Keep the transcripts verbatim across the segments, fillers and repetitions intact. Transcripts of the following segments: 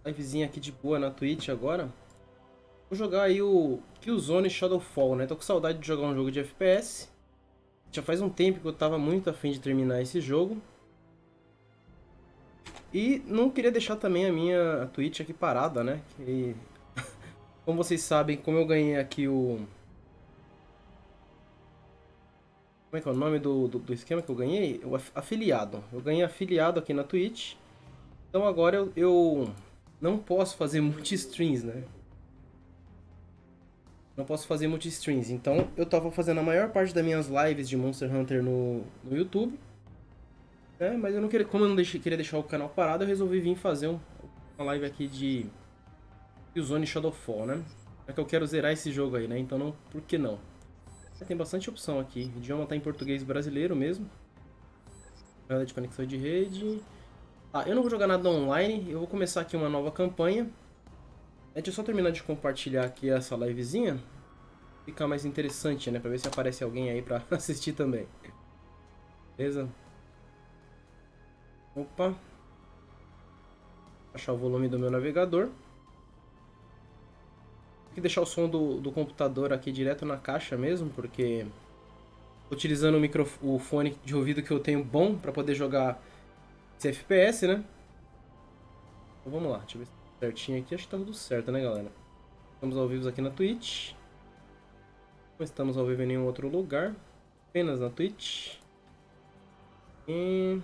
Livezinha aqui de boa na Twitch agora. Vou jogar aí o Killzone Shadowfall, né? Tô com saudade de jogar um jogo de F P S. Já faz um tempo que eu tava muito afim de terminar esse jogo. E não queria deixar também a minha Twitch aqui parada, né? Que, como vocês sabem, como eu ganhei aqui o... Como é que é o nome do, do, do esquema que eu ganhei? O afiliado. Eu ganhei afiliado aqui na Twitch. Então agora eu, eu não posso fazer multi-streams, né? Não posso fazer multi-streams. Então eu tava fazendo a maior parte das minhas lives de Monster Hunter no, no YouTube. Né? Mas eu não queria, como eu não deixei, queria deixar o canal parado, eu resolvi vir fazer um, uma live aqui de Killzone Shadowfall, né? É que eu quero zerar esse jogo aí, né? Então não, por que não? Tem bastante opção aqui. O idioma tá em português brasileiro mesmo. Nada de conexão de rede. Ah, eu não vou jogar nada online. Eu vou começar aqui uma nova campanha. Deixa eu só terminar de compartilhar aqui essa livezinha. Fica mais interessante, né? Pra ver se aparece alguém aí pra assistir também. Beleza? Opa. Baixar o volume do meu navegador. Tem que deixar o som do, do computador aqui direto na caixa mesmo, porque utilizando o, micro, o fone de ouvido que eu tenho bom para poder jogar esse F P S, né? Então vamos lá, deixa eu ver se tá certinho aqui. Acho que tá tudo certo, né, galera? Estamos ao vivo aqui na Twitch. Não estamos ao vivo em nenhum outro lugar. Apenas na Twitch. E...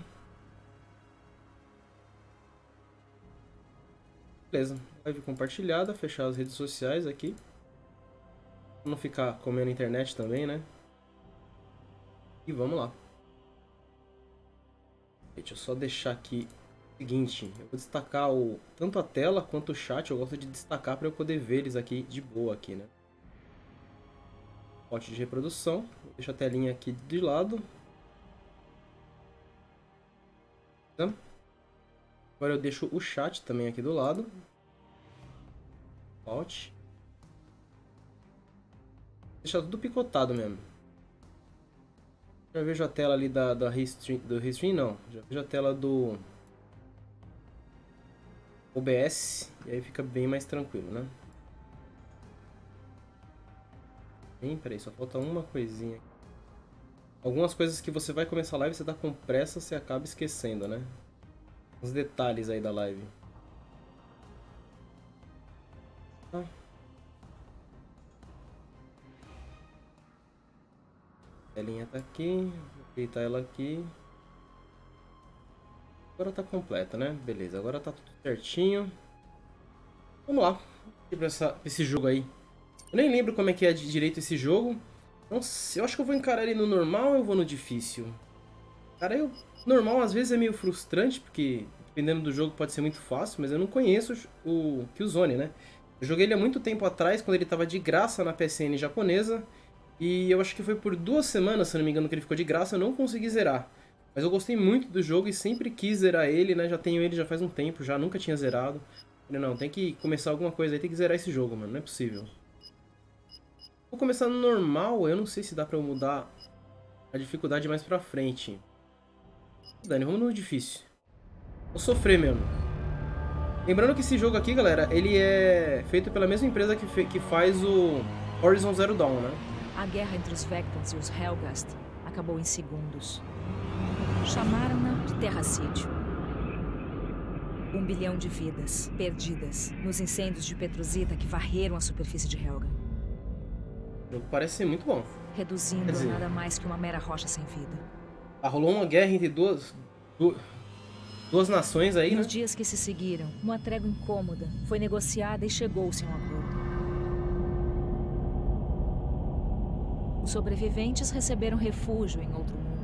beleza. Live compartilhada, fechar as redes sociais aqui. Pra não ficar comendo internet também, né? E vamos lá. Deixa eu só deixar aqui o seguinte. Eu vou destacar o, tanto a tela quanto o chat. Eu gosto de destacar para eu poder ver eles aqui de boa aqui, né? Pote de reprodução. Deixa a telinha aqui de lado. Tá? Agora eu deixo o chat também aqui do lado. Alt. Deixar tudo picotado mesmo. Já vejo a tela ali da, da Restream, do Restream não. Já vejo a tela do O B S. E aí fica bem mais tranquilo, né? Bem, peraí, só falta uma coisinha. Algumas coisas que você vai começar a live, você tá com pressa, você acaba esquecendo, né? Os detalhes aí da live. Ah. A telinha tá aqui, vou ajeitar ela aqui. Agora tá completa, né? Beleza, agora tá tudo certinho. Vamos lá, pra essa, esse jogo aí. Eu nem lembro como é que é de direito esse jogo. Não sei, eu acho que eu vou encarar ele no normal ou eu vou no difícil? Cara, eu... normal às vezes é meio frustrante, porque dependendo do jogo pode ser muito fácil, mas eu não conheço o Killzone, né? Eu joguei ele há muito tempo atrás, quando ele tava de graça na P S N japonesa. E eu acho que foi por duas semanas, se não me engano, que ele ficou de graça, eu não consegui zerar. Mas eu gostei muito do jogo e sempre quis zerar ele, né? Já tenho ele já faz um tempo, já nunca tinha zerado. Falei, não, tem que começar alguma coisa aí, tem que zerar esse jogo, mano, não é possível. Vou começar no normal, eu não sei se dá pra eu mudar a dificuldade mais pra frente. Dani, vamos no difícil. Vou sofrer mesmo. Lembrando que esse jogo aqui, galera, ele é feito pela mesma empresa que, fe que faz o Horizon Zero Dawn, né? A guerra entre os Vectans e os Helghast acabou em segundos. Chamaram-na de terracídio. Um bilhão de vidas perdidas nos incêndios de Petrusita que varreram a superfície de Helghan. O jogo parece ser muito bom. Reduzindo Quer dizer, nada mais que uma mera rocha sem vida. Ah, rolou uma guerra entre duas, duas, duas nações aí, Nos né? dias que se seguiram, uma trégua incômoda foi negociada e chegou-se a um acordo. Os sobreviventes receberam refúgio em outro mundo.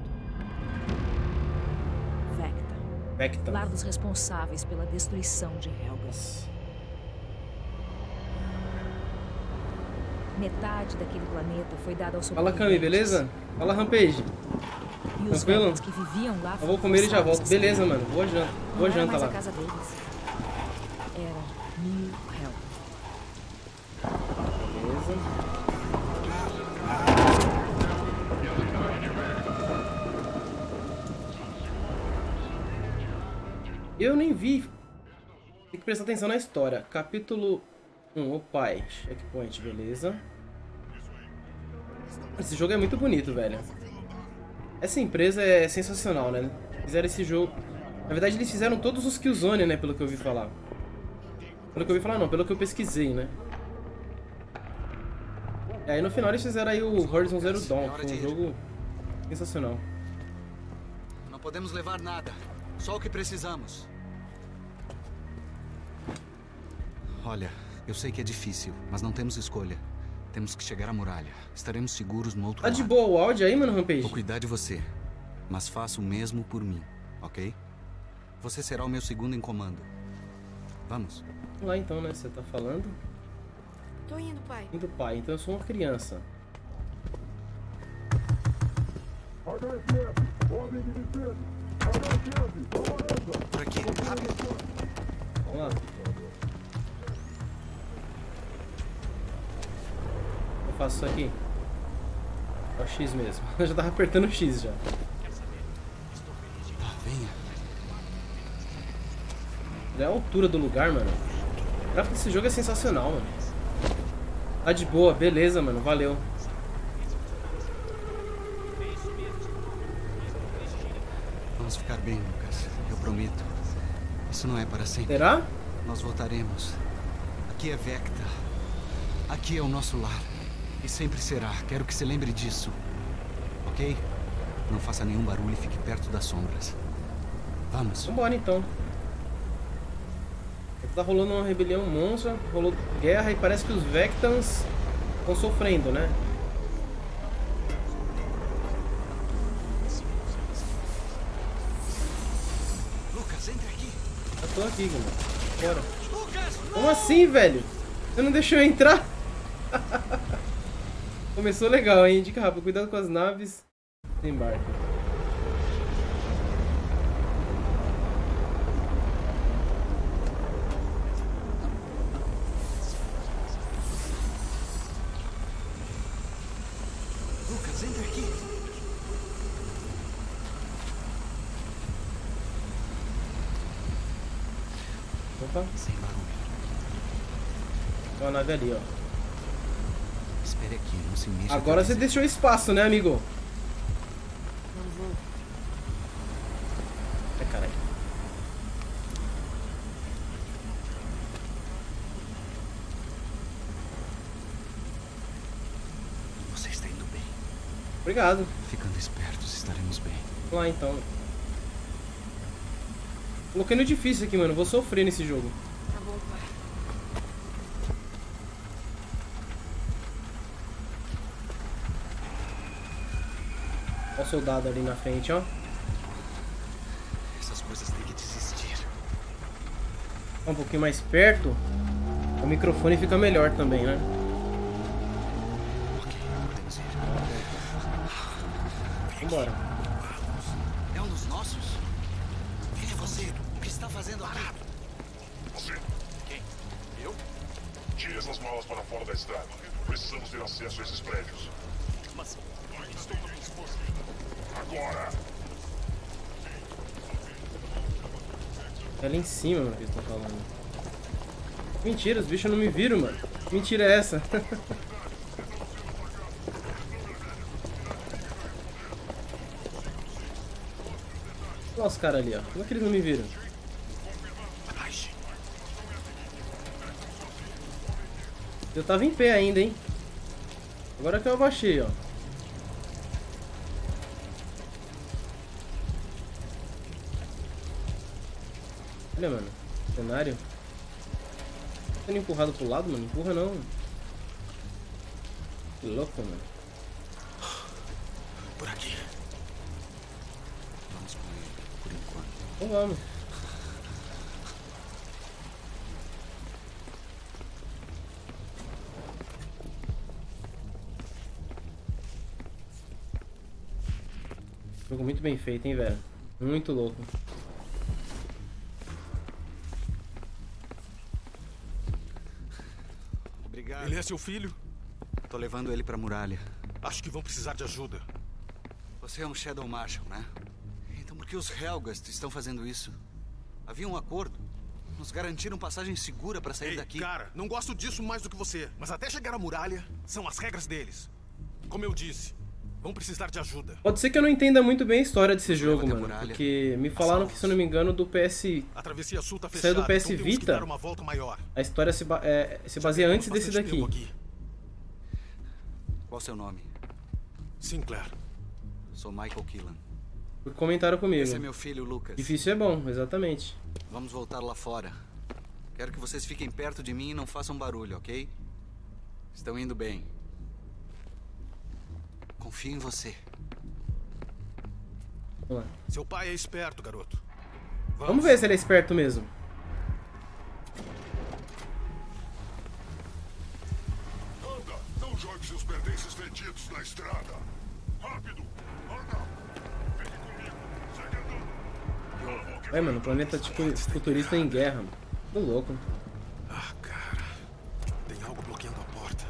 Vecta. Vecta. Lar dos responsáveis pela destruição de Helghan. Metade daquele planeta foi dada aos Fala, sobreviventes. Kami, beleza? Fala, Rampage. E os Tranquilo? Vectans que viviam lá Eu vou comer e já forçados volto. a Beleza, sair. mano. Boa janta. Não Boa era janta mais lá. a casa deles. Era New Helghan. Beleza. Eu nem vi que prestar atenção na história. Capítulo um, o pai. Checkpoint, beleza. Esse jogo é muito bonito, velho. Essa empresa é sensacional, né? Fizeram esse jogo... Na verdade, eles fizeram todos os Killzone, né? Pelo que eu ouvi falar. Pelo que eu ouvi falar, não. Pelo que eu pesquisei, né? E aí, no final, eles fizeram aí o Horizon Zero Dawn. Foi um jogo sensacional. Não podemos levar nada. Só o que precisamos. Olha, eu sei que é difícil, mas não temos escolha. Temos que chegar à muralha. Estaremos seguros no outro lado. Tá de boa o áudio aí, mano, Rampage? Vou cuidar de você, mas faça o mesmo por mim, ok? Você será o meu segundo em comando. Vamos. Vamos lá então, né? Você tá falando? Tô indo, pai. Indo, pai. Então eu sou uma criança. Por aqui, rápido. Vamos lá. Eu faço isso aqui. É o X mesmo. Eu já tava apertando o X já. Tá, venha. Olha a altura do lugar, mano. O gráfico desse jogo é sensacional, mano. Tá de boa, beleza, mano. Valeu. Vamos ficar bem, Lucas. Eu prometo. Isso não é para sempre. Será? Nós voltaremos. Aqui é Vecta. Aqui é o nosso lar. E sempre será. Quero que se lembre disso. Ok? Não faça nenhum barulho e fique perto das sombras. Vamos. Vambora então. Tá rolando uma rebelião monstra, rolou guerra e parece que os Vectans estão sofrendo, né? Lucas, entre aqui. Eu tô aqui, mano. Bora. Lucas! Como assim, velho? Você não deixou eu entrar? Começou legal, hein? Dica rápida, cuidado com as naves. Desembarque. Lucas, entre aqui. Opa, Sem barulho. tem uma nave ali, ó. Espere aqui, não se mexa. Agora até você deixou espaço, né, amigo? Não vou. Ai, caralho. Você está indo bem. Obrigado. Ficando espertos, estaremos bem. Vamos lá, então. Coloquei no difícil aqui, mano. Vou sofrer nesse jogo. Tá bom, pai. Olha o soldado ali na frente, ó. Essas coisas têm que desistir. Um pouquinho mais perto. O microfone fica melhor também, né? Ok, podemos ir. Vambora. É um dos nossos? Quem é você? O que está fazendo aqui? Você, Quem? Eu? tire essas malas para fora da estrada. Precisamos ter acesso a esses prédios. Mas Estou na minha disposição. Agora! É ali em cima, mano, que eles estão falando. Mentira, os bichos não me viram, mano. Que mentira é essa? Olha os caras ali, ó. Como é que eles não me viram? Eu tava em pé ainda, hein? Agora que eu abaixei, ó. Olha, mano. Cenário. Sendo empurrado pro lado, mano. Empurra não. Que louco, mano. por aqui. Vamos com ele, por enquanto. Então vamos. Jogo muito bem feito, hein, velho. Muito louco. Obrigado. Ele é seu filho? Tô levando ele pra muralha. Acho que vão precisar de ajuda. Você é um Shadow Marshal, né? Então por que os Helghast estão fazendo isso? Havia um acordo. Nos garantiram passagem segura pra sair Ei, daqui. cara, não gosto disso mais do que você. Mas até chegar à muralha, são as regras deles. Como eu disse, vão precisar de ajuda. Pode ser que eu não entenda muito bem a história desse Nos jogo, leva até a mano. muralha. Porque me falaram que, se eu não me engano, do P S... A travessia sul tá Saiu fechada, do P S então temos que Vita. dar uma volta maior. A história se, ba- é, se Já baseia perdemos antes desse bastante daqui. tempo aqui. Qual seu nome? Sinclair. Sou Michael Killan. Porque comentaram comigo. Esse é meu filho, Lucas. Difícil é bom, exatamente. Vamos voltar lá fora. Quero que vocês fiquem perto de mim e não façam barulho, ok? Estão indo bem. Confio em você. Vamos lá. Seu pai é esperto, garoto. Vamos ver se ele é esperto mesmo. Anda, não jogue seus pertences fedidos na estrada. Rápido, anda. Fique comigo, segue andando. Olha, mano, o planeta tipo futurista em guerra, mano. Tô louco. Ah, cara. Tem algo bloqueando a porta.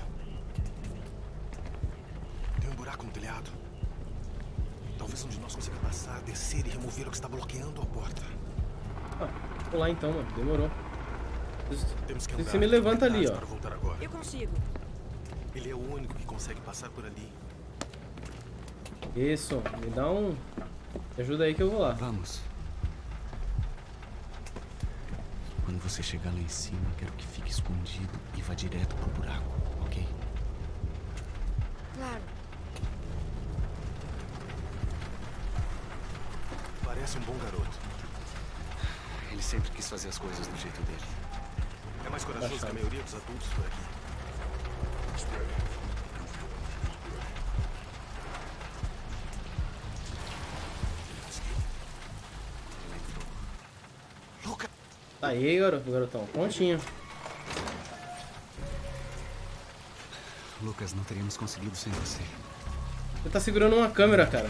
Tem um buraco no telhado. Talvez um de nós consiga passar, descer e remover o que está bloqueando a porta. Ah, vou lá então, mano. Demorou. Temos que Você andar me levanta ali, ó. para voltar agora. Eu consigo. Ele é o único que consegue passar por ali. Isso, me dá um... Me ajuda aí que eu vou lá. Vamos. Quando você chegar lá em cima, quero que fique escondido e vá direto pro buraco, ok? Claro. Parece um bom garoto. Ele sempre quis fazer as coisas do jeito dele. É mais corajoso que a maioria dos adultos por aqui. Lucas! Tá aí, garoto, garotão. Prontinho. Lucas, não teríamos conseguido sem você. Você tá segurando uma câmera, cara.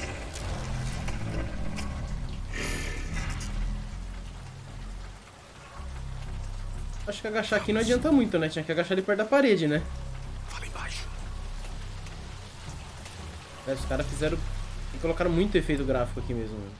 Acho que agachar aqui não adianta muito, né? Tinha que agachar ali perto da parede, né? Fala embaixo. É, os caras fizeram... Colocaram muito efeito gráfico aqui mesmo, mano.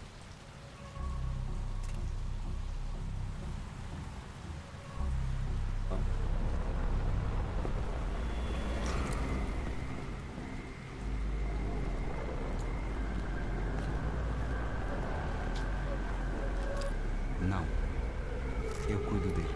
Não. Eu cuido dele.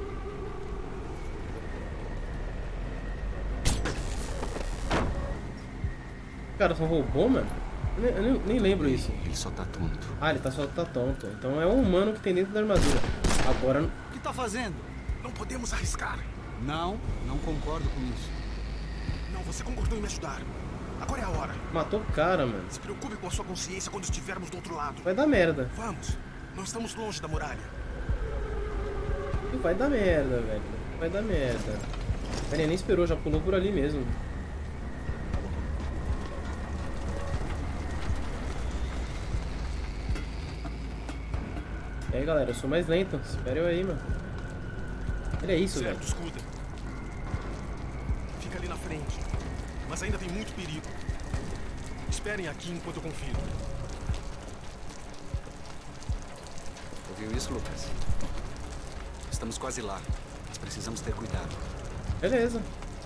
O cara só roubou, mano? Eu nem, eu nem- nem lembro isso. Ele só tá tonto. Ah, ele tá só tá tonto. Então é um humano que tem dentro da armadura. Agora... O que tá fazendo? Não podemos arriscar. Não, não concordo com isso. Não, você concordou em me ajudar. Agora é a hora. Matou o cara, mano. Se preocupe com a sua consciência quando estivermos do outro lado. Vai dar merda. Vamos. Não estamos longe da muralha. E vai dar merda, velho. Vai dar merda. Ele nem esperou, já pulou por ali mesmo. E aí, galera, eu sou mais lento. Espera eu aí, mano. Olha isso, velho. Certo, escuta. Fica ali na frente. Mas ainda tem muito perigo. Esperem aqui enquanto eu confiro. Ouviu isso, Lucas? Estamos quase lá, mas precisamos ter cuidado. Beleza.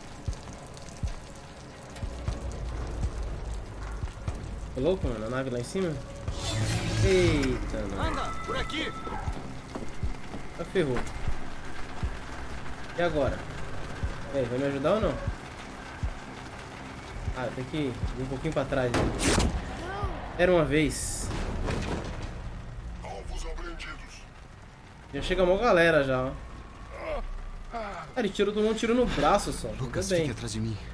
Tô louco, mano? A nave lá em cima? Eita, mano. Anda, por aqui! Ah, ferrou. E agora? E aí, vai me ajudar ou não? Ah, tem que ir um pouquinho pra trás. Né? Era uma vez. Alvos apreendidos. Já chega uma galera já, ó. Ah, ele tirou, tomou um tiro no braço só. Lucas, Tudo bem. fique atrás de mim.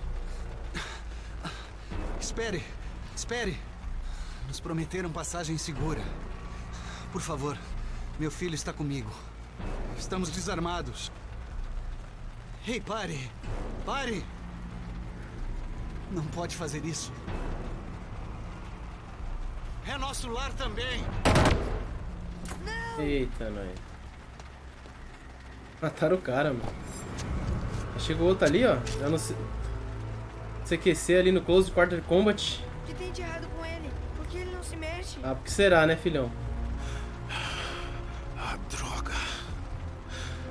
Espere, espere. Nos prometeram passagem segura. Por favor, meu filho está comigo. Estamos desarmados. Ei, pare! Pare! Não pode fazer isso. É nosso lar também. Eita, nós. Mataram o cara, mano. Chegou outro ali, ó. Já no C Q C ali no Close Quarter Combat. O que tem de errado com ele? Por que ele não se mexe? Ah, porque será, né, filhão? Ah, droga.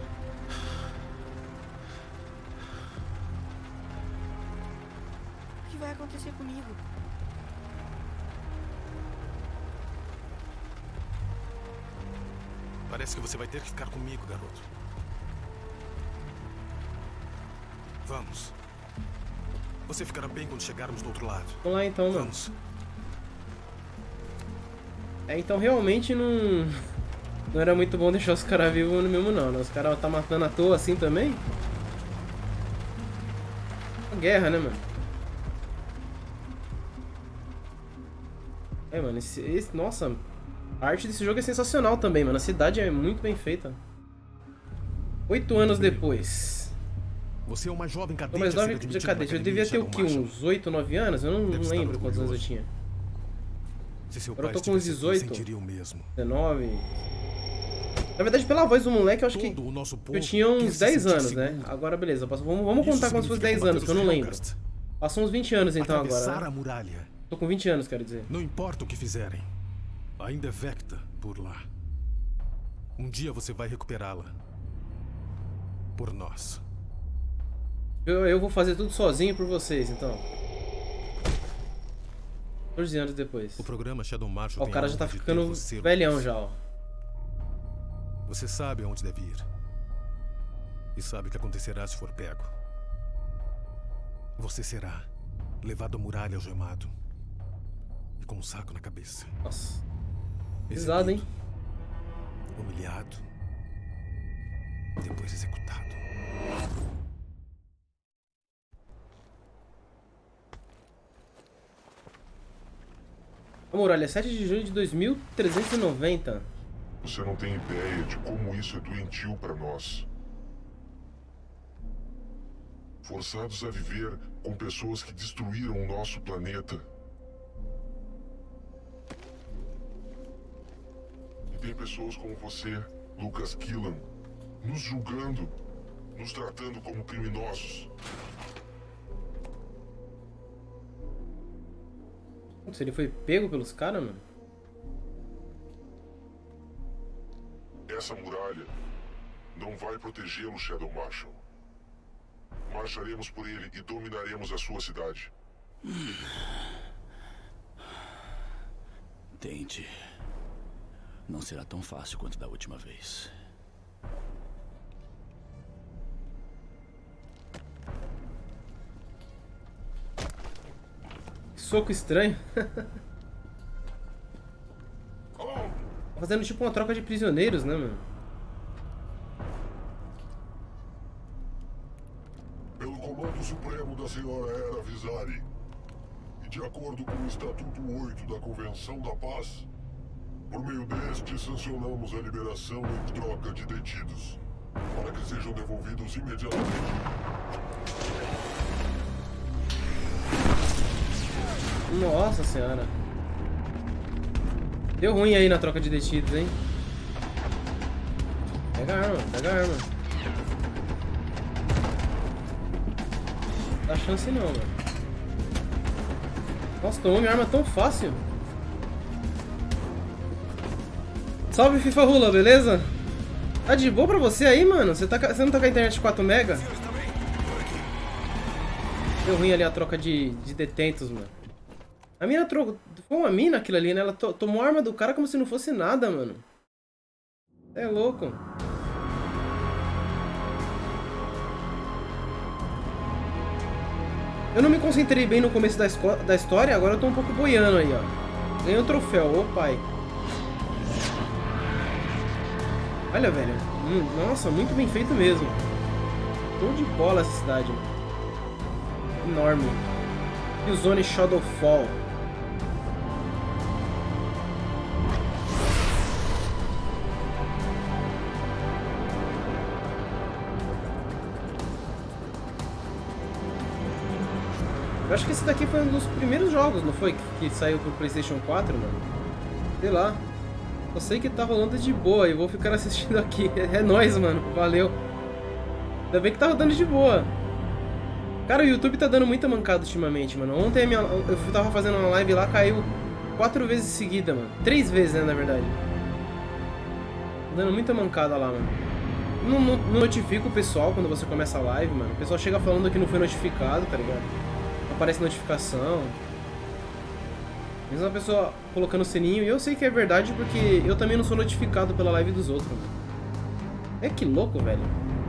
vai acontecer comigo? Parece que você vai ter que ficar comigo, garoto. Vamos. Você ficará bem quando chegarmos do outro lado. Vamos lá então, mano. Vamos. É, então realmente não... Não era muito bom deixar os caras vivos no mesmo não, né? Os caras tá matando à toa assim também. Uma guerra, né, mano? É, mano, esse, esse... Nossa, a arte desse jogo é sensacional também, mano. A cidade é muito bem feita. Oito anos depois. Você é uma jovem cadete. Tô mais nove de cadete. Eu devia ter o quê? Uns oito, nove anos? Eu não, não lembro quantos anos eu tinha. Se seu Agora pai eu tô com uns dezoito. sentiria o mesmo. dezenove. Na verdade, pela voz do moleque, eu acho que Todo o nosso povo eu tinha uns quer se dez sentir anos, né? seguro. Agora, beleza. Vamos, vamos Isso contar como se fosse significa dez combater anos, que eu não os lembro. Helghast. Passou uns vinte anos então agora. Atravessar Né? a muralha. Tô com vinte anos, quero dizer. Não importa o que fizerem. Ainda é Vecta por lá. Um dia você vai recuperá-la. Por nós. Eu, eu vou fazer tudo sozinho por vocês, então. quatorze anos depois. O programa Shadow Marshal Ó, o tem cara a já tá honra de ter ficando você, velhão Lucas. já, ó. Você sabe aonde deve ir. E sabe o que acontecerá se for pego. Você será levado à muralha algemado. E com um saco na cabeça. Nossa. Pesado, hein? Humilhado. Depois executado. A muralha, sete de junho de dois mil trezentos e noventa. Você não tem ideia de como isso é doentio para nós. Forçados a viver com pessoas que destruíram o nosso planeta. E tem pessoas como você, Lucas Killan, nos julgando, nos tratando como criminosos. Se ele foi pego pelos caras, mano? Essa muralha não vai protegê-lo, Shadow Marshal. Marcharemos por ele e dominaremos a sua cidade. Tente. Não será tão fácil quanto da última vez. Soco estranho. Tá fazendo tipo uma troca de prisioneiros, né, mano? Pelo comando supremo da senhora Hera Vizari, e de acordo com o Estatuto oito da Convenção da Paz, por meio deste sancionamos a liberação em troca de detidos, para que sejam devolvidos imediatamente. Nossa senhora. Deu ruim aí na troca de detidos, hein? Pega a arma, pega a arma. Não dá chance não, mano. Nossa, tomou minha arma tão fácil. Salve, FIFA Rula, beleza? Tá de boa pra você aí, mano? Você, tá, você não tá com a internet quatro mega? Deu ruim ali a troca de, de detentos, mano. A mina trocou... Foi uma mina aquilo ali, né? Ela to tomou a arma do cara como se não fosse nada, mano. É louco. Eu não me concentrei bem no começo da, da história, agora eu tô um pouco boiando aí, ó. Ganhei o troféu, ô pai. Olha, velho. Hum, nossa, muito bem feito mesmo. Show de bola essa cidade, mano. Enorme. E o Zone Shadowfall. Eu acho que esse daqui foi um dos primeiros jogos, não foi? Que, que saiu pro PlayStation quatro, mano. Sei lá. Eu sei que tá rolando de boa e vou ficar assistindo aqui. É nóis, mano. Valeu. Ainda bem que tá rodando de boa. Cara, o YouTube tá dando muita mancada ultimamente, mano. Ontem a minha, eu tava fazendo uma live lá, caiu quatro vezes seguida, mano. Três vezes, né, na verdade. Tá dando muita mancada lá, mano. Não, não, não notifica o pessoal quando você começa a live, mano. O pessoal chega falando que não foi notificado, tá ligado? aparece notificação. Mesmo uma pessoa colocando o sininho, e eu sei que é verdade porque eu também não sou notificado pela live dos outros. É que louco, velho.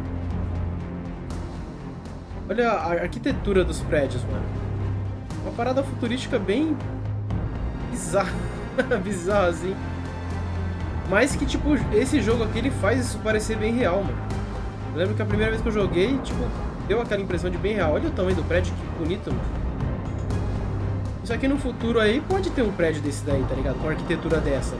Olha a arquitetura dos prédios, mano. Uma parada futurística bem bizarra. Bizarra, assim. Mas que, tipo, esse jogo aqui, ele faz isso parecer bem real, mano. Eu lembro que a primeira vez que eu joguei, tipo, deu aquela impressão de bem real. Olha o tamanho do prédio, que bonito, mano. Isso aqui no futuro aí pode ter um prédio desse daí, tá ligado? Com uma arquitetura dessa.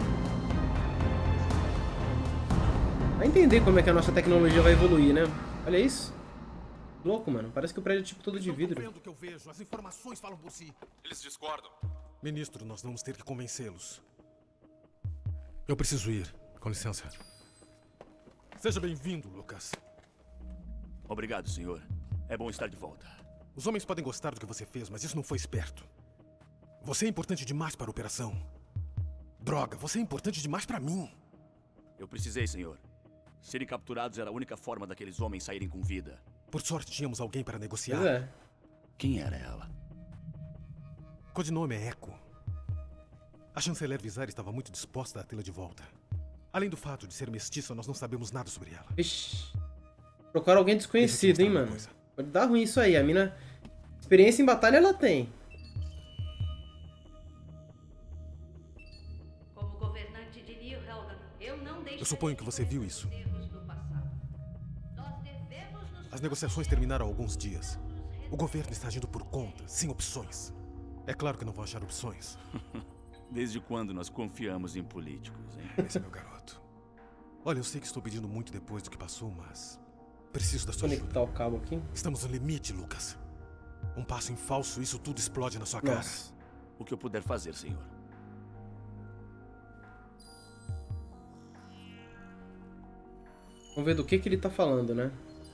Vai entender como é que a nossa tecnologia vai evoluir, né? Olha isso. Louco, mano. Parece que o prédio é tipo todo de vidro. Vendo o que eu vejo. As informações falam por si. Eles discordam. Ministro, nós vamos ter que convencê-los. Eu preciso ir. Com licença. Seja bem-vindo, Lucas. Obrigado, senhor. É bom estar de volta. Os homens podem gostar do que você fez, mas isso não foi esperto. Você é importante demais para a operação. Droga, você é importante demais para mim. Eu precisei, senhor. Serem capturados era a única forma daqueles homens saírem com vida. Por sorte, tínhamos alguém para negociar. Pois é. Quem era ela? Codinome é Echo. A chanceler Visari estava muito disposta a tê-la de volta. Além do fato de ser mestiça, nós não sabemos nada sobre ela. Ixi. Procura alguém desconhecido, hein, uma mano. coisa. Pode dar ruim isso aí. A mina... Experiência em batalha ela tem. Como governante de New Helga, eu não deixo. Eu suponho que você viu isso. erros do passado. Nós devemos nos As negociações terminaram há alguns dias. O governo está agindo por conta, sem opções. É claro que não vão achar opções. Desde quando nós confiamos em políticos, hein? Esse é meu garoto. Olha, eu sei que estou pedindo muito depois do que passou, mas... preciso da sua Conectar ajuda. o cabo aqui. Estamos no limite, Lucas. Um passo em falso e isso tudo explode na sua cara. Nossa. O que eu puder fazer, senhor. Vamos ver do que que ele tá falando, né?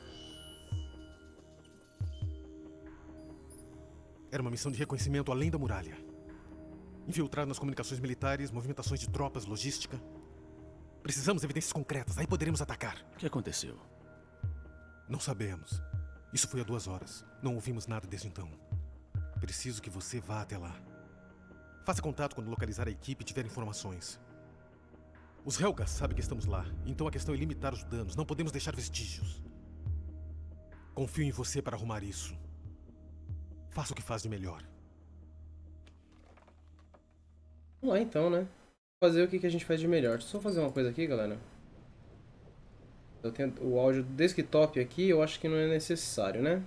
Era uma missão de reconhecimento além da muralha. Infiltrar nas comunicações militares, movimentações de tropas, logística. Precisamos de evidências concretas, aí poderemos atacar. O que aconteceu? Não sabemos. Isso foi há duas horas. Não ouvimos nada desde então. Preciso que você vá até lá. Faça contato quando localizar a equipe e tiver informações. Os Helgas sabem que estamos lá, então a questão é limitar os danos. Não podemos deixar vestígios. Confio em você para arrumar isso. Faça o que faz de melhor. Vamos lá então, né? Fazer o que que a gente faz de melhor. Deixa eu só fazer uma coisa aqui, galera. Eu tenho o áudio do desktop aqui, eu acho que não é necessário, né?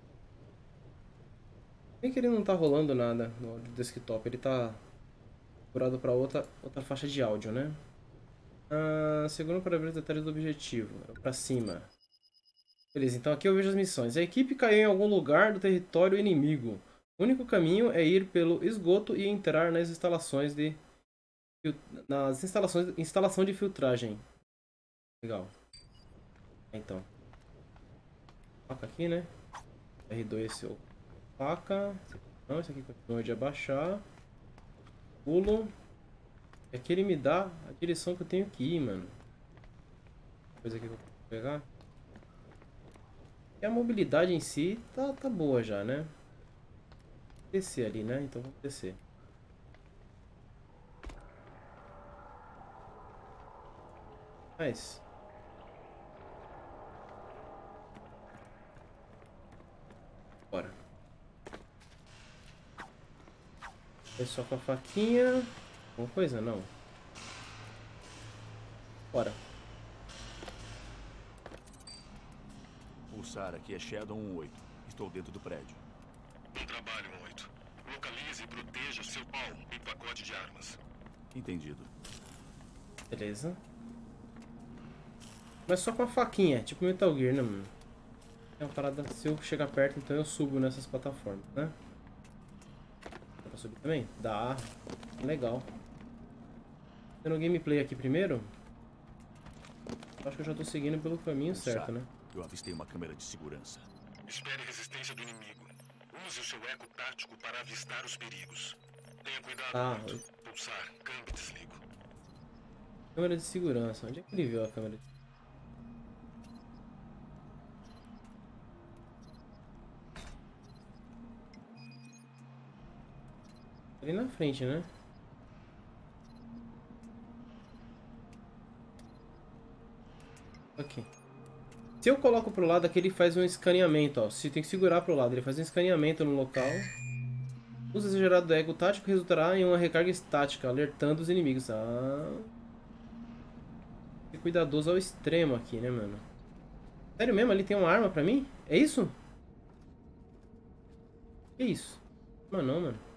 Bem que ele não tá rolando nada no áudio do desktop, ele tá curado para outra, outra faixa de áudio, né? Ah, segundo para ver os detalhes do objetivo, para cima. Beleza, então aqui eu vejo as missões. A equipe caiu em algum lugar do território inimigo. O único caminho é ir pelo esgoto e entrar nas instalações de nas instalações instalação de filtragem. Legal. Então. Faca aqui, né? R dois é o faca. Não, esse aqui continua de abaixar. Pulo. E aqui ele me dá a direção que eu tenho que ir, mano. Coisa aqui que eu vou pegar. E a mobilidade em si tá, tá boa já, né? Descer ali, né? Então vamos descer. Mas... bora. É só com a faquinha. Alguma coisa? Não. Bora. Pulsar, aqui é Shadow um oito. Estou dentro do prédio. Bom trabalho, um oito. Localize e proteja seu pau e pacote de armas. Entendido. Beleza. Mas só com a faquinha, tipo Metal Gear, né, mano? É uma parada, se eu chegar perto, então eu subo nessas plataformas, né? Dá pra subir também? Dá. Legal. Tendo gameplay aqui primeiro. Acho que eu já tô seguindo pelo caminho Pulsar. certo, né? Eu avistei uma câmera de segurança. Espere a resistência do inimigo. Use o seu eco tático para avistar os perigos. Tenha cuidado, Ah, muito. Pulsar, câmbio e desligo. Câmera de segurança. Onde é que ele viu a câmera de... Ali na frente, né? Aqui. Se eu coloco pro lado aqui, ele faz um escaneamento, ó. Se tem que segurar pro lado, ele faz um escaneamento no local. O uso exagerado do ego tático resultará em uma recarga estática, alertando os inimigos. Ah. Ser cuidadoso ao extremo aqui, né, mano? Sério mesmo? Ali tem uma arma pra mim? É isso? Que isso? Mano, não, mano.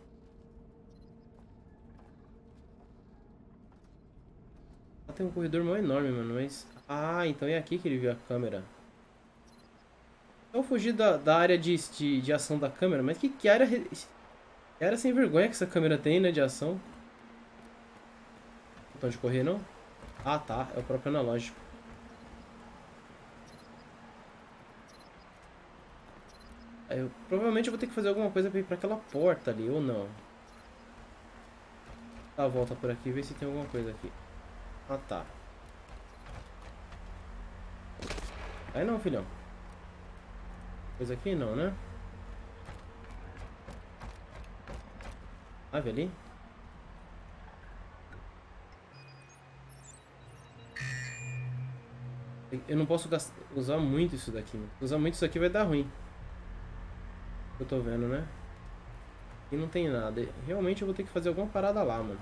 Lá tem um corredor mó enorme, mano, mas... Ah, então é aqui que ele viu a câmera. Eu fugi da, da área de, de, de ação da câmera, mas que, que área... Que área sem vergonha que essa câmera tem, né, de ação? Botão de correr, não? Ah, tá. É o próprio analógico. Eu, provavelmente eu vou ter que fazer alguma coisa pra ir pra aquela porta ali, ou não. Dá a volta por aqui e ver se tem alguma coisa aqui. Ah, tá. Aí não, filhão. Coisa aqui não, né? Ah, vê ali. Eu não posso gastar, usar muito isso daqui. Se usar muito isso aqui vai dar ruim. Eu tô vendo, né? E não tem nada. Realmente eu vou ter que fazer alguma parada lá, mano.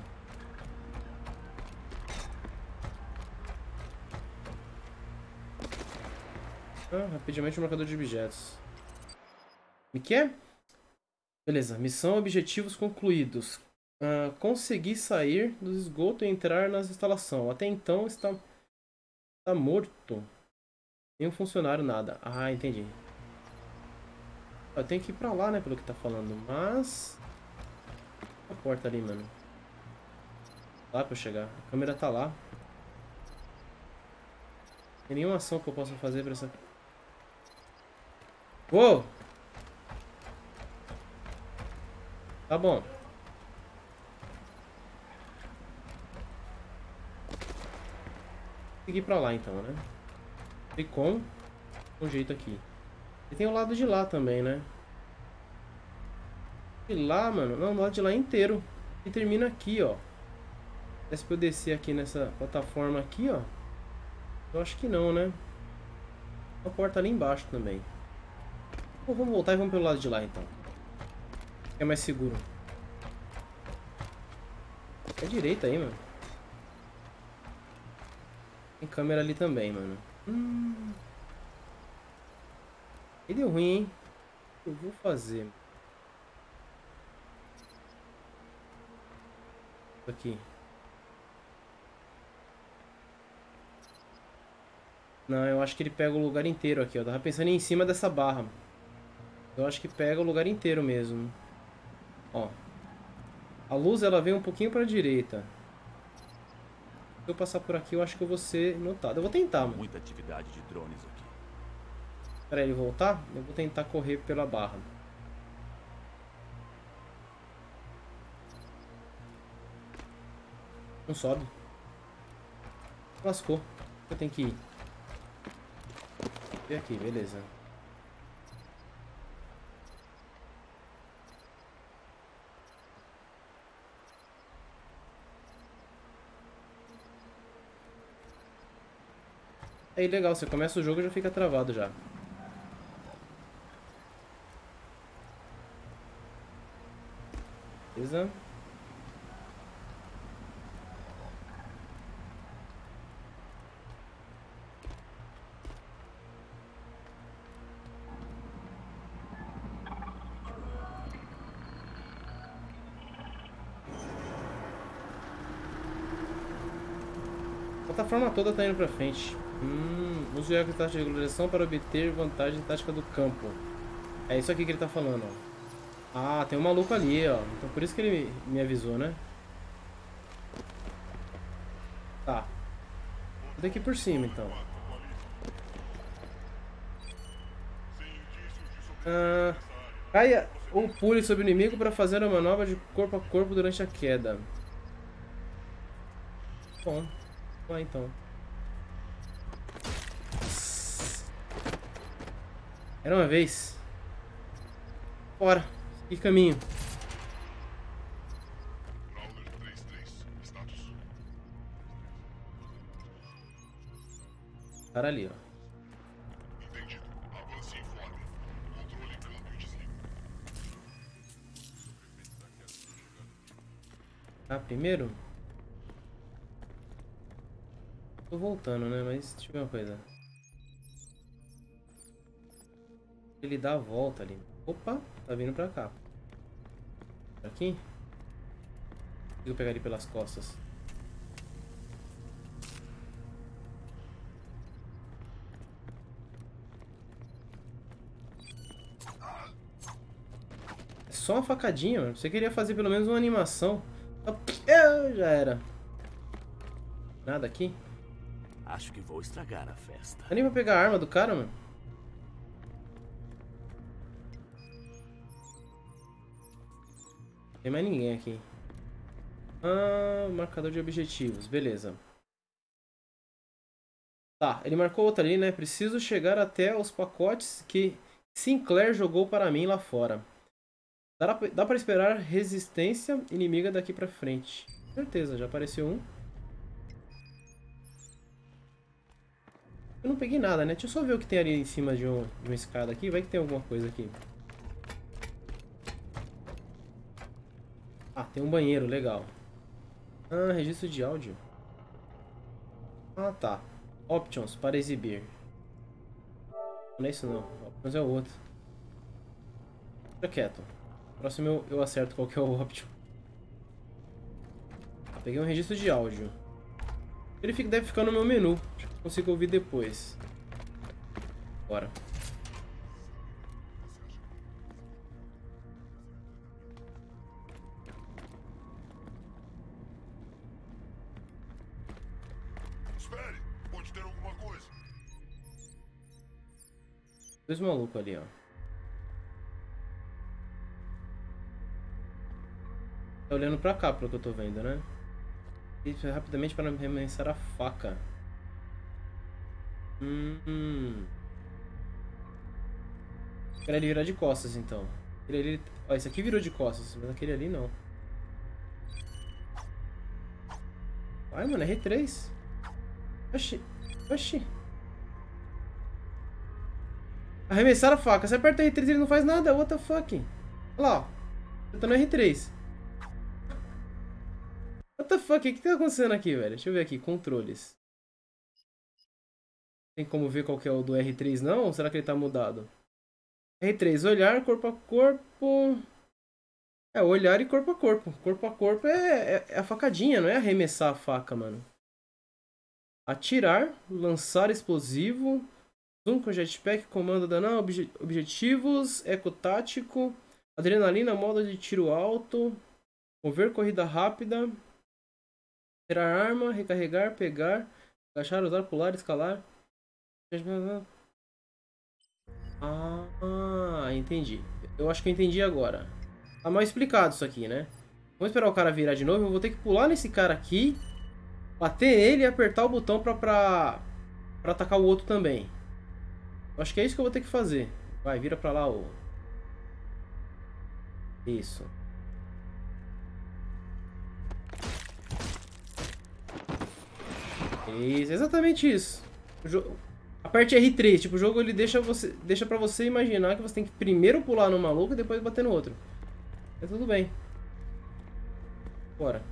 Ah, rapidamente o marcador de objetos. Me quer? Beleza. Missão objetivos concluídos. Ah, conseguir sair do esgoto e entrar nas instalações. Até então está, está morto. Nenhum funcionário, nada. Ah, entendi. Eu tenho que ir pra lá, né, pelo que tá falando, mas... A porta ali, mano. Lá pra eu chegar. A câmera tá lá. Não tem nenhuma ação que eu possa fazer pra essa... Uou! Tá bom. Vou seguir pra lá, então, né? E com... Um jeito aqui. E tem o lado de lá também, né? De lá, mano. Não, o lado de lá inteiro. E termina aqui, ó. Se eu descer aqui nessa plataforma aqui, ó. Eu acho que não, né? A porta ali embaixo também. Bom, vamos voltar e vamos pelo lado de lá, então. É mais seguro. É direita aí, mano. Tem câmera ali também, mano. Hum... E deu ruim, hein? O que eu vou fazer? Aqui. Não, eu acho que ele pega o lugar inteiro aqui, ó. Eu tava pensando em cima dessa barra. Eu acho que pega o lugar inteiro mesmo. Ó. A luz, ela vem um pouquinho pra direita. Se eu passar por aqui, eu acho que eu vou ser notado. Eu vou tentar, mano. Muita atividade de drones aqui. Pra ele voltar, eu vou tentar correr pela barra. Não sobe. Lascou. Eu tenho que ir. E aqui, beleza. Aí, legal. Você começa o jogo e já fica travado já. Beleza. A plataforma toda tá indo pra frente. Hum, use o tática de regularização para obter vantagem tática do campo. É isso aqui que ele tá falando, ó. Ah, tem um maluco ali, ó. Então por isso que ele me avisou, né? Tá. Vou ter que ir por cima, então. Ah, caia ou pule sobre o inimigo para fazer uma manobra de corpo a corpo durante a queda. Bom, vamos lá então. Era uma vez. Bora. Que caminho? cara ali, ó. Entendido. Avance e informe. Controle câmbio e desliga. Ah, primeiro? Tô voltando, né? Mas deixa eu ver uma coisa. Ele dá a volta ali. Opa, tá vindo pra cá. Por aqui? Consigo pegar ele pelas costas. É só uma facadinha, mano. Você queria fazer pelo menos uma animação. É, já era. Nada aqui? Acho que vou estragar a festa. Dá nem pra pegar a arma do cara, mano. Não tem mais ninguém aqui. Ah, marcador de objetivos. Beleza. Tá, ele marcou outra ali, né? Preciso chegar até os pacotes que Sinclair jogou para mim lá fora. Dá, dá pra esperar resistência inimiga daqui pra frente. Certeza, já apareceu um. Eu não peguei nada, né? Deixa eu só ver o que tem ali em cima de, um, de uma escada aqui. Vai que tem alguma coisa aqui. Ah, tem um banheiro, legal. Ah, registro de áudio. Ah, tá. Options para exibir. Não é isso não. Options é o outro. Fica quieto. Próximo eu, eu acerto qual que é o option. Ah, peguei um registro de áudio. Ele fica, deve ficar no meu menu. Acho que eu consigo ouvir depois. Bora. Espere! Pode ter alguma coisa. Dois malucos ali, ó. Tá olhando pra cá, pelo que eu tô vendo, né? E rapidamente para arremessar a faca. Hum. Espera ele virar de costas, então. Ele, ele... Ó, esse aqui virou de costas, mas aquele ali não. Vai, mano, é R três. Oxi. Oxi. Arremessar a faca. Você aperta R três e ele não faz nada. What the fuck? Olha lá, ó. Eu tô no R três. What the fuck? O que tá acontecendo aqui, velho? Deixa eu ver aqui. Controles. Tem como ver qual que é o do R três, não? Ou será que ele tá mudado? R três, olhar, corpo a corpo... É, olhar e corpo a corpo. Corpo a corpo é, é, é a facadinha, não é arremessar a faca, mano. Atirar, lançar explosivo, zoom com jetpack, comando danão, obje, objetivos, eco tático, adrenalina, modo de tiro alto, mover corrida rápida, tirar arma, recarregar, pegar, agachar, usar, pular, escalar. Ah, entendi. Eu acho que eu entendi agora. Tá mal explicado isso aqui, né? Vamos esperar o cara virar de novo. Eu vou ter que pular nesse cara aqui, bater nele e apertar o botão pra, pra, pra atacar o outro também. Eu acho que é isso que eu vou ter que fazer. Vai, vira pra lá, ô. Isso. Isso, exatamente isso. O jogo... Aperte R três, tipo, o jogo ele deixa, você, deixa pra você imaginar que você tem que primeiro pular no maluco e depois bater no outro. É tudo bem. Bora.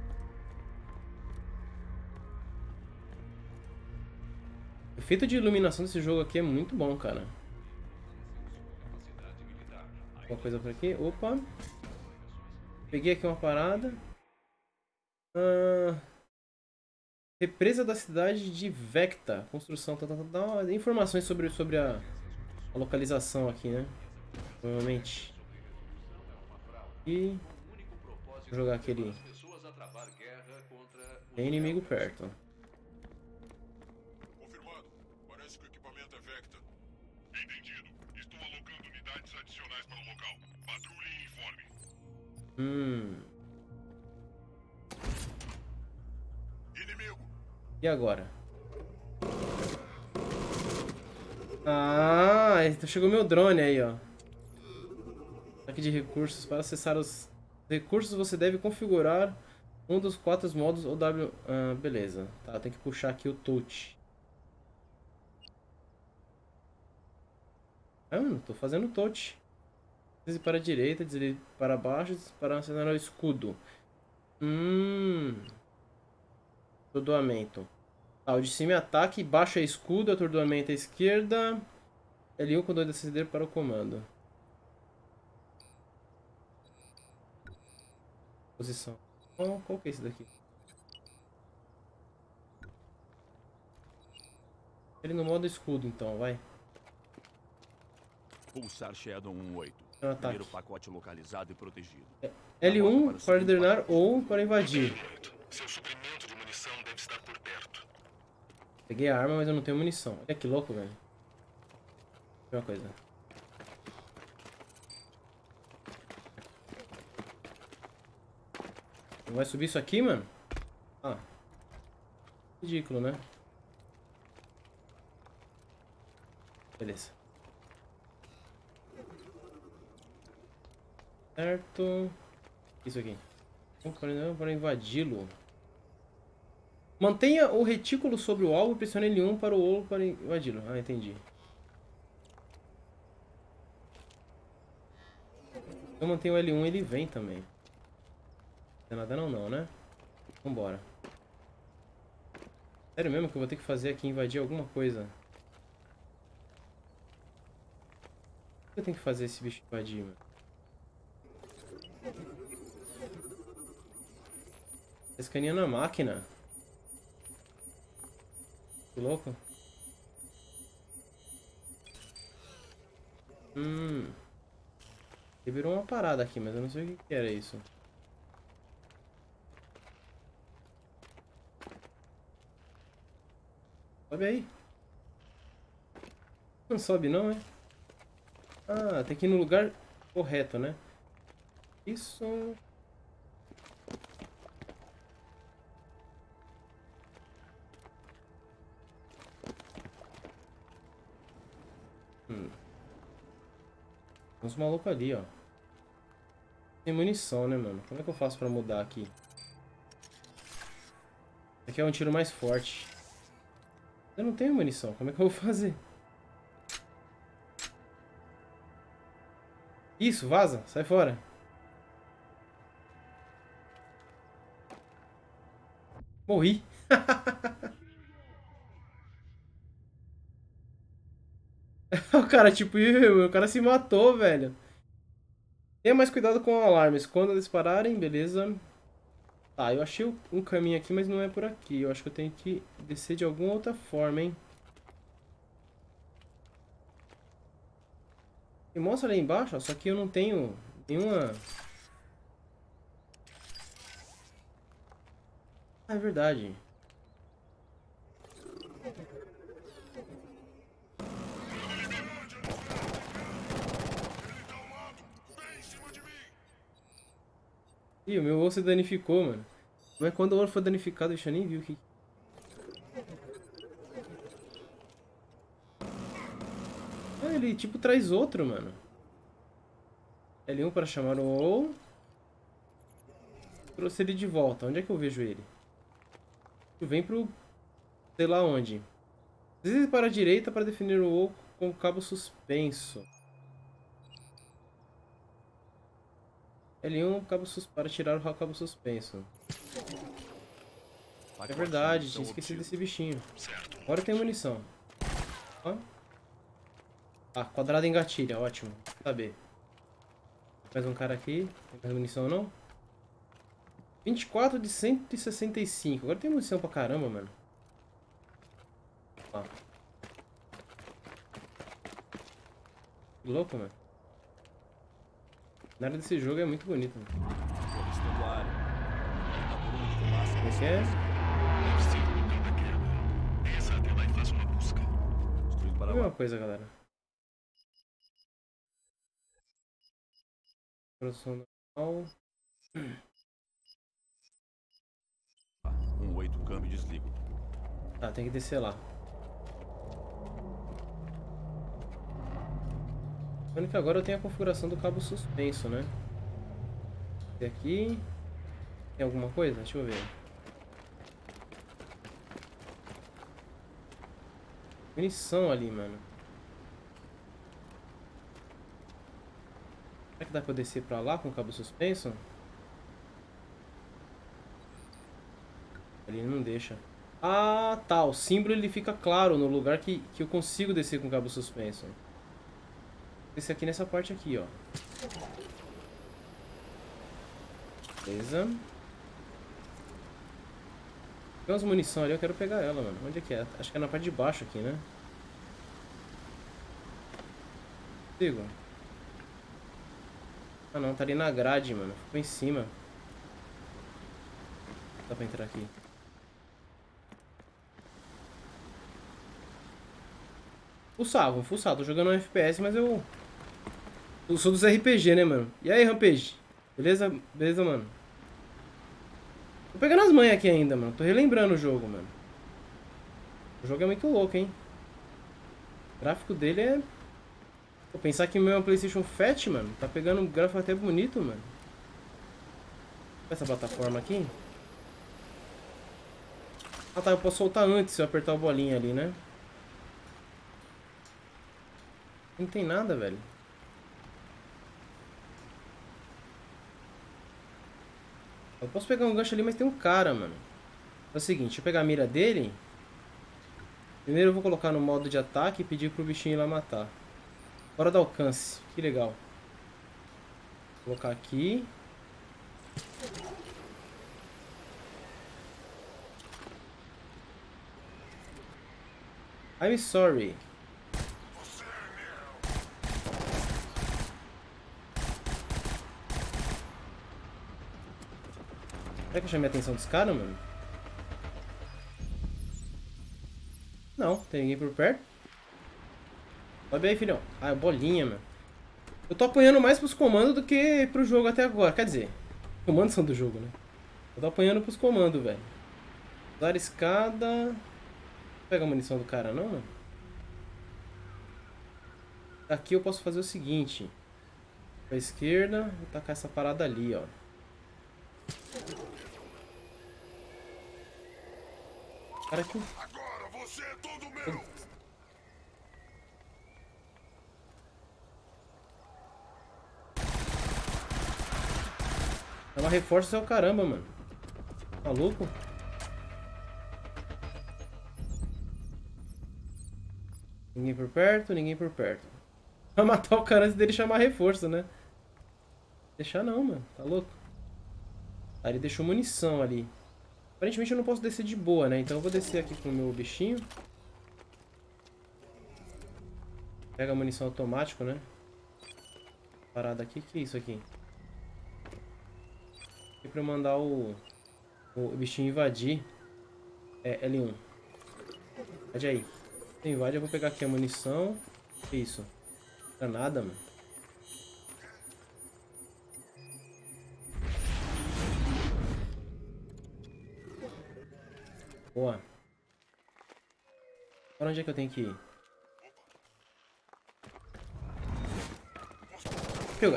O efeito de iluminação desse jogo aqui é muito bom, cara. Alguma coisa por aqui? Opa. Peguei aqui uma parada. Ah... Represa da cidade de Vecta. Construção. Tá, tá, tá, dá informações sobre, sobre a, a localização aqui, né? Provavelmente. E... Vou jogar aquele... Tem inimigo perto. Confirmado. Parece que o equipamento é Vecta. Entendido. Estou alocando unidades adicionais para o local. Patrulhe e informe. Hum... Inimigo. E agora? Ah, chegou meu drone aí, ó. Aqui de recursos. Para acessar os recursos, você deve configurar um dos quatro modos ou W... Ah, beleza. Tá, tem que puxar aqui o touch. Ah, mano, tô fazendo touch. Deslize para a direita, deslize para baixo, para acionar o escudo. Hum. Atordoamento. Ah, o de cima é ataque, baixo é escudo, atordoamento à esquerda. L um com dois acender para o comando. Posição. Oh, qual que é esse daqui? Ele no modo escudo, então, vai. Pulsar Shadow um oito. É um ataque. Primeiro pacote localizado e protegido. L um para ordenar ou para invadir. Seu suprimento de munição deve estar por perto. Peguei a arma, mas eu não tenho munição. Olha que louco, velho. Uma coisa. Não vai subir isso aqui, mano? Ah. Ridículo, né? Beleza. Certo. Isso aqui. Para invadi-lo. Mantenha o retículo sobre o alvo e pressione L um para o olho para invadi-lo. Ah, entendi. Eu mantenho o L um, ele vem também. Não tem nada não, não, né? Vambora. Sério mesmo que eu vou ter que fazer aqui, invadir alguma coisa? O que eu tenho que fazer esse bicho invadir, mano? Escaneando a máquina. Que louco. Hum. Ele virou uma parada aqui, mas eu não sei o que, que era isso. Sobe aí. Não sobe não, é? Ah, tem que ir no lugar correto, né? Isso. Hum. Tem uns malucos ali, ó. Tem munição, né, mano? Como é que eu faço pra mudar aqui? Esse aqui é um tiro mais forte. Eu não tenho munição. Como é que eu vou fazer? Isso, vaza. Sai fora. Morri. O cara, tipo, o cara se matou, velho. Tenha mais cuidado com alarmes. Quando eles pararem, beleza. Tá, eu achei um caminho aqui, mas não é por aqui. Eu acho que eu tenho que descer de alguma outra forma, hein. E mostra ali embaixo, ó, só que eu não tenho nenhuma... Ah, é verdade. Ih, o meu osso danificou, mano. Mas quando o osso foi danificado, eu já nem vi o que... Ah, ele tipo traz outro, mano. L um para chamar o O. Trouxe ele de volta. Onde é que eu vejo ele? Vem pro... sei lá onde. Deslize para a direita para definir o O com o cabo suspenso. L um cabo sus... para tirar o cabo suspenso. É verdade, tinha esquecido desse bichinho. Agora tem munição. Ó. Ah, quadrado engatilha, ótimo. Saber. Mais um cara aqui. Tem mais munição não? vinte e quatro de cento e sessenta e cinco. Agora tem munição pra caramba, mano. Ó. Que louco, mano. A área desse jogo é muito bonita, mano. Como é que é? É a mesma coisa, galera. Produção normal. um oito, câmbio e desligo. Tá, tem que descer lá. Lembrando que agora eu tenho a configuração do cabo suspenso, né? E aqui... tem alguma coisa? Deixa eu ver. Munição ali, mano. Será que dá pra eu descer pra lá com o cabo suspenso? Ali não deixa. Ah, tá. O símbolo ele fica claro no lugar que, que eu consigo descer com o cabo suspenso. Esse aqui nessa parte aqui, ó. Beleza. Tem umas munição ali, eu quero pegar ela, mano. Onde é que é? Acho que é na parte de baixo aqui, né? Sigo. Ah não, tá ali na grade, mano. Ficou em cima. Dá pra entrar aqui. Fuçar, vamos fuçar. Tô jogando um F P S, mas eu... Eu sou dos R P G, né, mano? E aí, Rampage? Beleza? Beleza, mano? Tô pegando as manhas aqui ainda, mano. Tô relembrando o jogo, mano. O jogo é muito louco, hein? O gráfico dele é... Vou pensar que o meu é um PlayStation Fat, mano. Tá pegando um gráfico até bonito, mano. Essa plataforma aqui. Ah, tá. Eu posso soltar antes se eu apertar a bolinha ali, né? Não tem nada, velho. Eu posso pegar um gancho ali, mas tem um cara, mano. É o seguinte, deixa eu pegar a mira dele. Primeiro eu vou colocar no modo de ataque e pedir pro bichinho ir lá matar. Fora do alcance. Que legal. Vou colocar aqui. I'm sorry. Será que eu chamei a atenção dos caras, mano? Não, tem ninguém por perto. Sobe aí, filhão. Ah, é bolinha, mano. Eu tô apanhando mais pros comandos do que pro jogo até agora. Quer dizer, os comandos são do jogo, né? Eu tô apanhando pros comandos, velho. Usar escada. Não pega a munição do cara, não, mano? Aqui eu posso fazer o seguinte. Pra esquerda, vou tacar essa parada ali, ó. Cara aqui. Agora você é todo meu. É uma reforço seu caramba, mano. Maluco? Ninguém por perto, ninguém por perto. Vai matar o cara antes dele chamar reforço, né? Deixar não, mano. Tá louco? Ah, ele deixou munição ali. Aparentemente eu não posso descer de boa, né? Então eu vou descer aqui com o meu bichinho. Pega a munição automático, né? Parada aqui. Que é isso aqui? Aqui pra eu mandar o, o bichinho invadir. É, L um. Invade aí. Se invade, eu vou pegar aqui a munição. Que isso? Granada, mano. Boa. Para onde é que eu tenho que ir? Pega.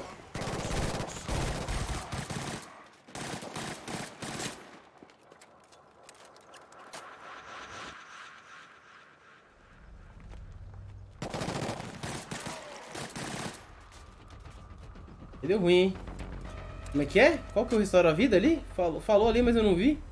Deu ruim, hein? Como é que é? Qual que eu restauro a vida ali? Falou, falou ali, mas eu não vi.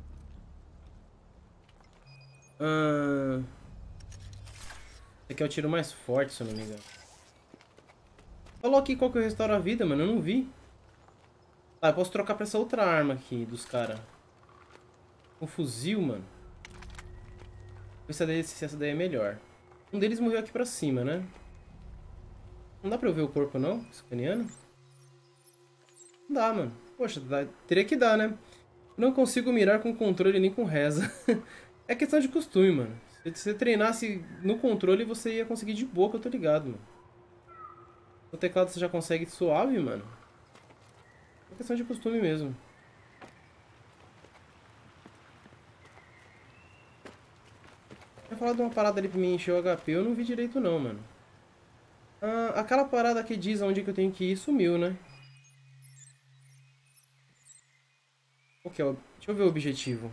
Ah... Esse aqui é o tiro mais forte, se eu não me engano. Falou aqui qual que eu restauro a vida, mano. Eu não vi. Ah, eu posso trocar pra essa outra arma aqui dos caras. Um fuzil, mano. Essa daí, se essa daí é melhor. Um deles morreu aqui pra cima, né? Não dá pra eu ver o corpo, não? Escaneando? Não dá, mano. Poxa, dá... teria que dar, né? Não consigo mirar com controle nem com reza. É questão de costume, mano. Se você treinasse no controle, você ia conseguir de boa, que eu tô ligado, mano. No teclado você já consegue suave, mano. É questão de costume mesmo. Eu ia falar de uma parada ali pra mim encher o H P, eu não vi direito não, mano. Ah, aquela parada que diz onde que eu tenho que ir sumiu, né? Qual que é o... Deixa eu ver o objetivo.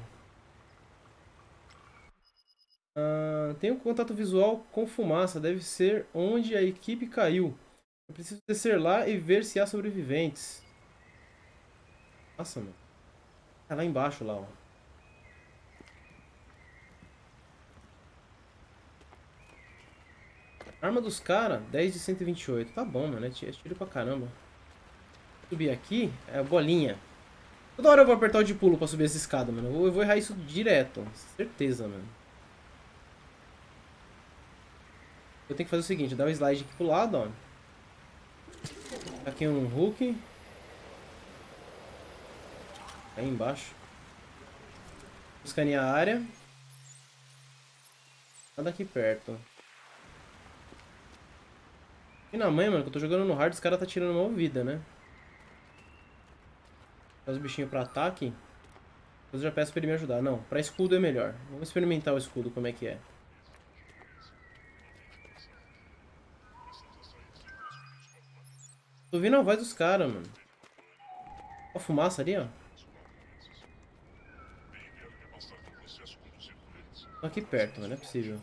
Ah, tem um contato visual com fumaça. Deve ser onde a equipe caiu. Eu preciso descer lá e ver se há sobreviventes. Nossa, mano. É lá embaixo, lá, ó. Arma dos caras, dez de cento e vinte e oito. Tá bom, mano. É tiro pra caramba. Subir aqui, é bolinha. Toda hora eu vou apertar o de pulo pra subir essa escada, mano. Eu vou, eu vou errar isso direto. Certeza, mano. Eu tenho que fazer o seguinte, dar o slide aqui pro lado, ó. Aqui um hook. Aí embaixo. Escanear a área. Nada aqui perto. E na mãe, mano, que eu tô jogando no hard, os caras tá tirando uma vida, né? Faz os bichinhos pra ataque. Depois eu já peço pra ele me ajudar. Não, pra escudo é melhor. Vamos experimentar o escudo, como é que é. Tô ouvindo a voz dos caras, mano. Ó a fumaça ali, ó. Tô aqui perto, mano. Não é possível.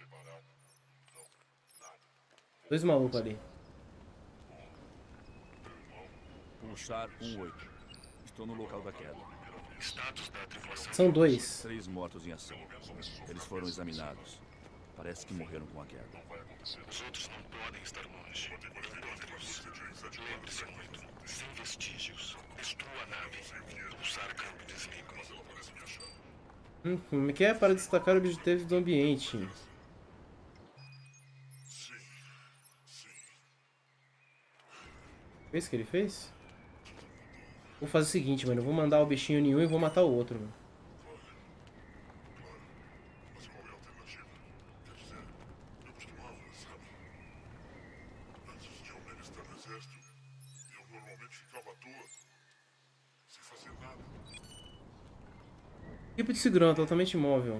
Dois malucos ali. Puxar um oito. Estou no local da queda. São dois. Três mortos em ação. Eles foram examinados. Parece que morreram com a queda. Os outros não podem estar longe. Lembre-se muito. Sem vestígios. Destrua a nave. Pulsar campo desliga. Hum, como é que é? Para destacar objetivos do ambiente. Foi isso que ele fez? Vou fazer o seguinte, mano. Eu vou mandar o bichinho em um e vou matar o outro, mano. Tipo de segurança, totalmente imóvel.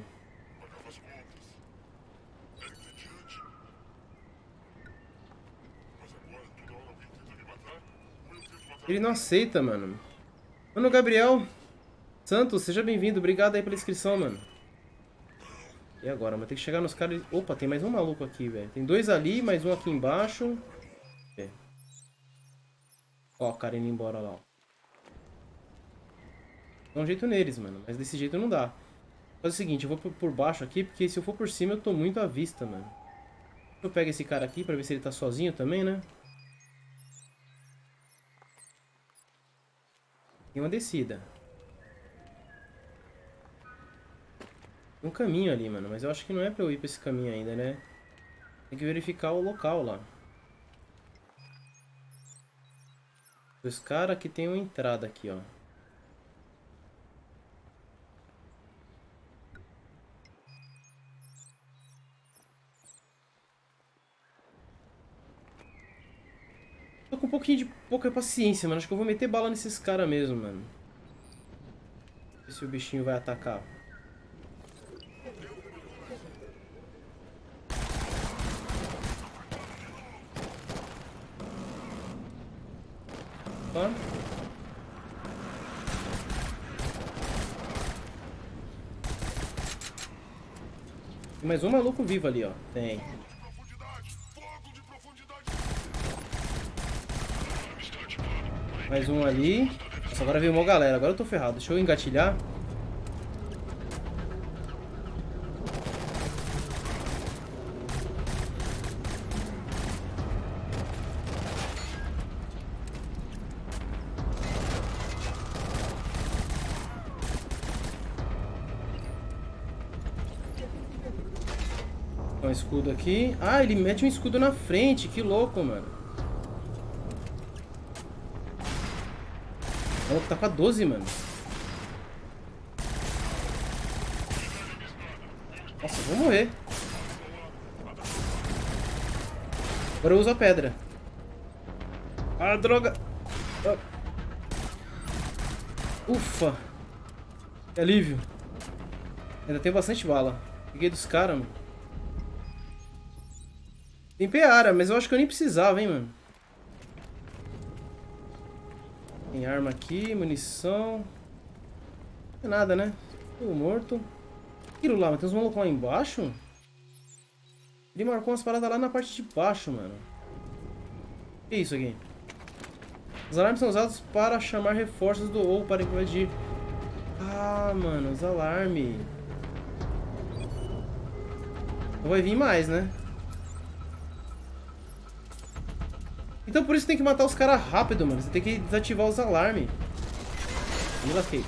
Ele não aceita, mano. Mano, Gabriel Santos, seja bem-vindo. Obrigado aí pela inscrição, mano. E agora? Vou ter que chegar nos caras... Opa, tem mais um maluco aqui, velho. Tem dois ali, mais um aqui embaixo. É. Ó, o cara indo embora lá, ó. Dá um jeito neles, mano. Mas desse jeito não dá. Vou fazer o seguinte, eu vou por baixo aqui, porque se eu for por cima eu tô muito à vista, mano. Eu pego esse cara aqui pra ver se ele tá sozinho também, né? Tem uma descida. Tem um caminho ali, mano. Mas eu acho que não é pra eu ir pra esse caminho ainda, né? Tem que verificar o local lá. Os caras aqui tem uma entrada aqui, ó. Tô com um pouquinho de pouca paciência, mano. Acho que eu vou meter bala nesses caras mesmo, mano. Ver se o bichinho vai atacar. Opa. Tem mais um maluco vivo ali, ó. Tem. Mais um ali. Nossa, agora veio uma galera. Agora eu tô ferrado. Deixa eu engatilhar. Um escudo aqui. Ah, ele mete um escudo na frente. Que louco, mano. O maluco tá com a doze, mano. Nossa, eu vou morrer. Agora eu uso a pedra. Ah, droga. Ah. Ufa. Que alívio. Ainda tem bastante bala. Peguei dos caras, mano. Tem peara, mas eu acho que eu nem precisava, hein, mano. Tem arma aqui, munição. Não tem nada, né? Tudo morto. Aquilo lá, mas tem uns malucos lá embaixo? Ele marcou umas paradas lá na parte de baixo, mano. O que é isso aqui? Os alarmes são usados para chamar reforços do ou para invadir. Ah, mano, os alarmes. Não vai vir mais, né? Então por isso tem que matar os caras rápido, mano. Você tem que desativar os alarmes. Me lasquei.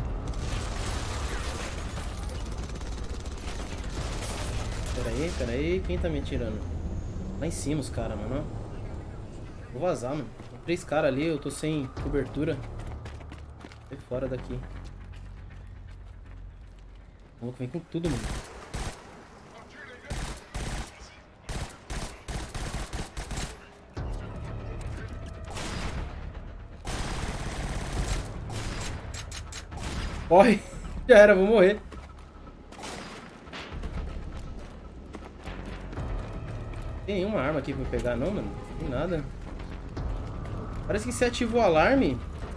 Pera aí, pera aí. Quem tá me atirando? Lá em cima os caras, mano. Vou vazar, mano. Tem três caras ali, eu tô sem cobertura. Sai fora daqui. Vou vir com tudo, mano. Corre! Já era, vou morrer. Tem nenhuma arma aqui pra pegar não, mano? Não tem nada. Parece que se ativou o alarme.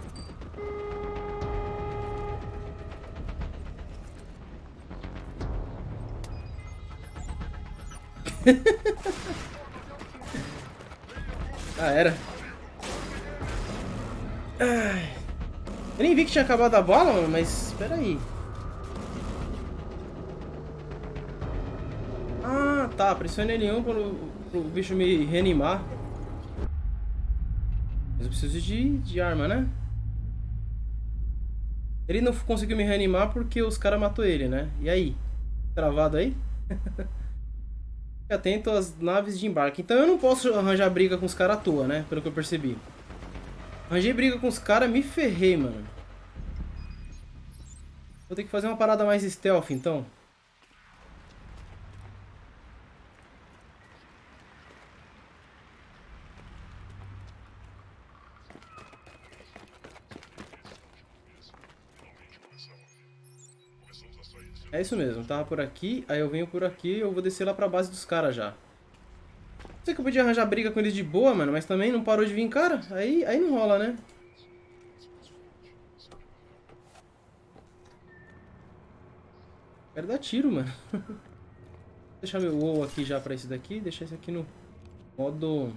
Ah, era. Ai. Eu nem vi que tinha acabado a bala, mano, mas espera aí. Ah, tá. Pressione L um pro, pro bicho me reanimar. Mas eu preciso de, de arma, né? Ele não conseguiu me reanimar porque os caras matou ele, né? E aí? Travado aí? Fique atento às naves de embarque. Então eu não posso arranjar briga com os caras à toa, né? Pelo que eu percebi. Arranjei briga com os caras, me ferrei, mano. Vou ter que fazer uma parada mais stealth, então. É isso mesmo, tava por aqui, aí eu venho por aqui, eu vou descer lá pra base dos caras já. Sei que eu podia arranjar briga com eles de boa, mano, mas também não parou de vir cara, aí, aí não rola, né? Quero dar tiro, mano. Vou deixar meu WoW aqui já pra esse daqui, deixar esse aqui no modo...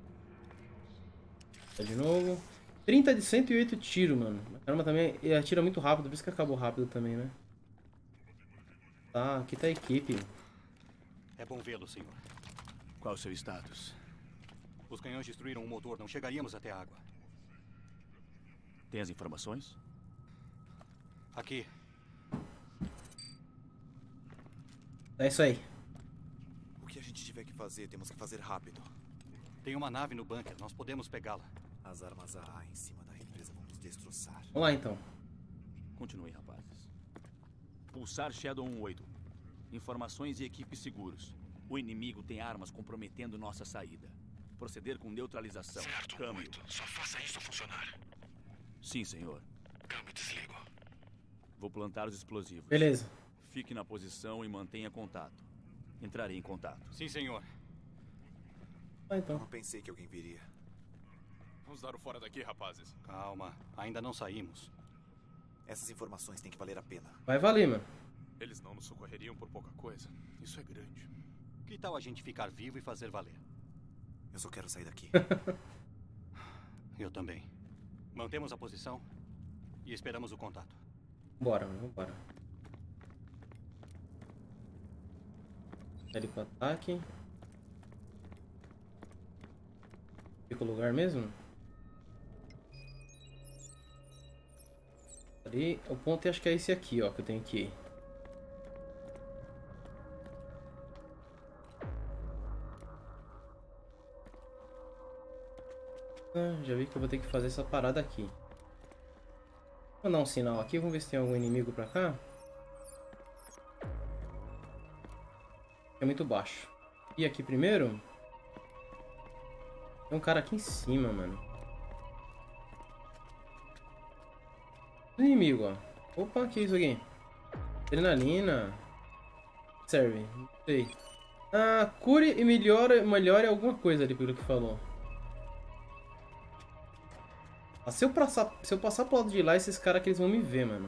De novo. trinta de cento e oito tiro, mano. A arma também atira muito rápido, por isso que acabou rápido também, né? Tá, aqui tá a equipe. É bom vê-lo, senhor. Qual o seu status? Os canhões destruíram o motor, não chegaríamos até a água. Tem as informações? Aqui. É isso aí. O que a gente tiver que fazer, temos que fazer rápido. Tem uma nave no bunker, nós podemos pegá-la. As armas A A em cima da represa vão nos destroçar. Vamos lá, então. Continue, rapazes. Pulsar Shadow um oito. Informações e equipes seguros. O inimigo tem armas comprometendo nossa saída. Proceder com neutralização. Certo, Câmbio. oito. Só faça isso funcionar. Sim, senhor. Câmbio, desligo. Vou plantar os explosivos. Beleza. Fique na posição e mantenha contato. Entrarei em contato. Sim, senhor. Ah, então. Não pensei que alguém viria. Vamos dar o fora daqui, rapazes. Calma, ainda não saímos. Essas informações têm que valer a pena. Vai valer, mano. Eles não nos socorreriam por pouca coisa. Isso é grande. Que tal a gente ficar vivo e fazer valer? Eu só quero sair daqui. Eu também. Mantemos a posição e esperamos o contato. Bora, mano. Vambora. Ele pro ataque. Fica o lugar mesmo? Ali, o ponto acho que é esse aqui, ó, que eu tenho que ir. Ah, já vi que eu vou ter que fazer essa parada aqui. Vou dar um sinal aqui, vamos ver se tem algum inimigo pra cá. É muito baixo. E aqui primeiro. Tem um cara aqui em cima, mano. Inimigo, ó. Opa, que é isso aqui? Adrenalina. Serve, não sei. Ah, cure e melhore, melhore alguma coisa ali, pelo que falou. Ah, se eu passar, se eu passar pro lado de lá, esses caras que eles vão me ver, mano.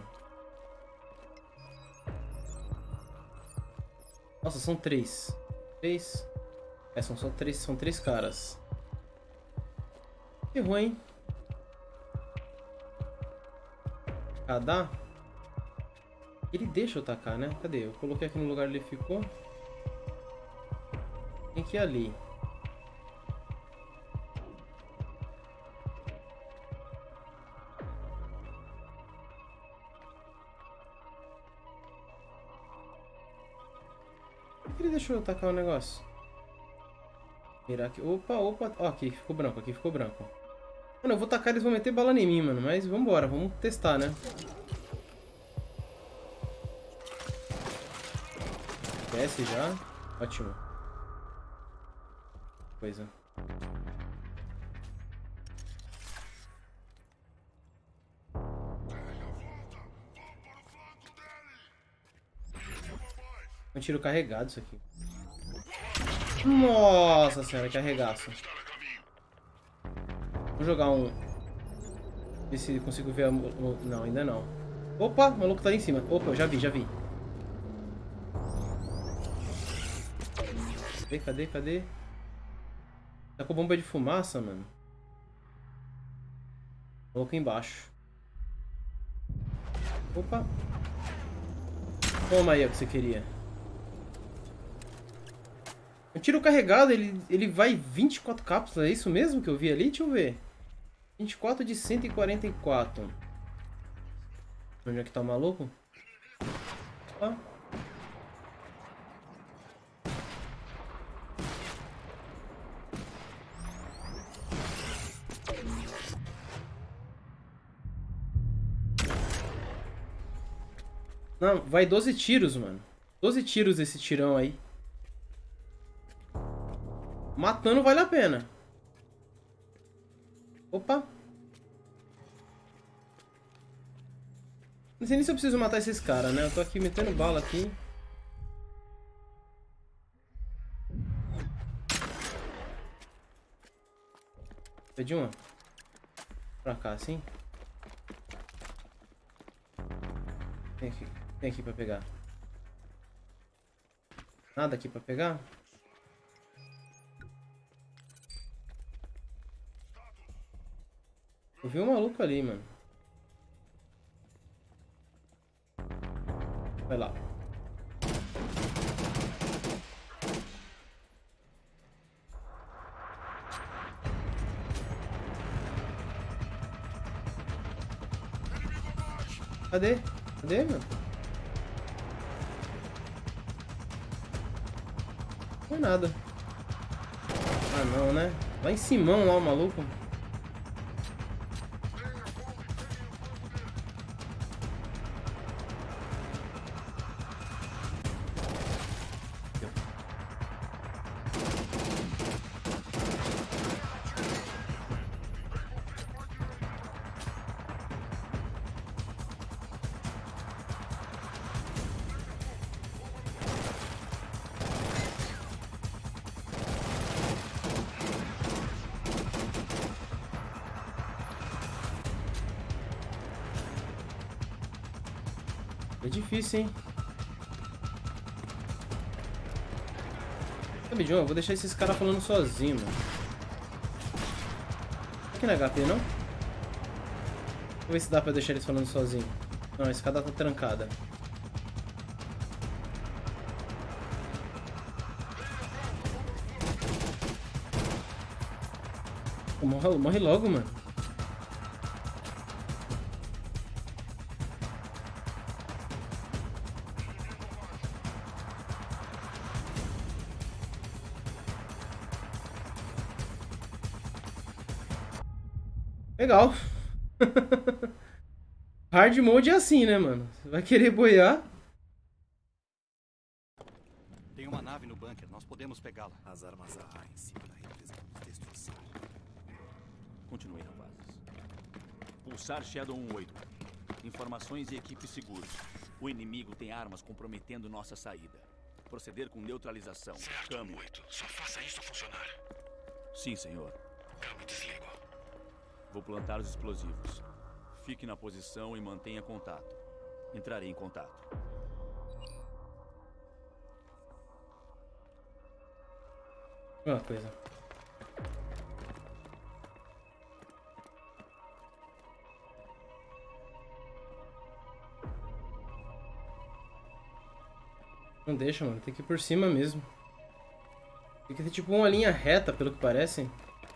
Nossa, são três. Três. É, são só três, são três caras. Errou, hein? Cadê? Ele deixa eu tacar, né? Cadê? Eu coloquei aqui no lugar onde ele ficou. Tem que ir ali. Por que ele deixou eu tacar o negócio? Mirar aqui. Opa, opa. Ó, aqui ficou branco, aqui ficou branco. Mano, eu vou tacar, eles vão meter bala em mim, mano. Mas vambora, vamos testar, né? Desce já. Ótimo. Coisa. Um tiro carregado isso aqui. Nossa senhora, que arregaço. Vou jogar um... Ver se consigo ver a... Não, ainda não. Opa, o maluco tá ali em cima. Opa, eu já vi, já vi. Cadê, cadê, cadê? Tá com bomba de fumaça, mano. Maluco embaixo. Opa. Toma aí o que você queria. Um tiro carregado, ele, ele vai vinte e quatro cápsulas, é isso mesmo que eu vi ali? Deixa eu ver. vinte e quatro de cento e quarenta e quatro. Onde é que tá o maluco? Ah. Não, vai doze tiros, mano. doze tiros esse tirão aí. Matando vale a pena. Opa. Não sei nem se eu preciso matar esses caras, né? Eu tô aqui metendo bala aqui. Pedi uma. Pra cá, assim. Tem aqui. Tem aqui pra pegar. Nada aqui pra pegar? Eu vi um maluco ali, mano. Vai lá. Cadê? Cadê, mano? Não é nada. Ah, não, né? Lá em cima lá o maluco. É difícil, hein? Sabe, John, eu vou deixar esses caras falando sozinho, mano. Aqui não é H P, não? Vou ver se dá pra deixar eles falando sozinho. Não, a escada tá trancada. Morre, morre logo, mano. Legal. Hard mode é assim, né, mano? Você vai querer boiar? Tem uma nave no bunker, nós podemos pegá-la. As armas A em cima da represa de destruição. Continue, rapazes. Pulsar Shadow um oito. Informações e equipes seguros. O inimigo tem armas comprometendo nossa saída. Proceder com neutralização. Certo, Câmbio. oito. Só faça isso funcionar. Sim, senhor. Câmbio desligo. Vou plantar os explosivos. Fique na posição e mantenha contato. Entrarei em contato. Uma coisa. Não deixa, mano. Tem que ir por cima mesmo. Tem que ter tipo uma linha reta, pelo que parece.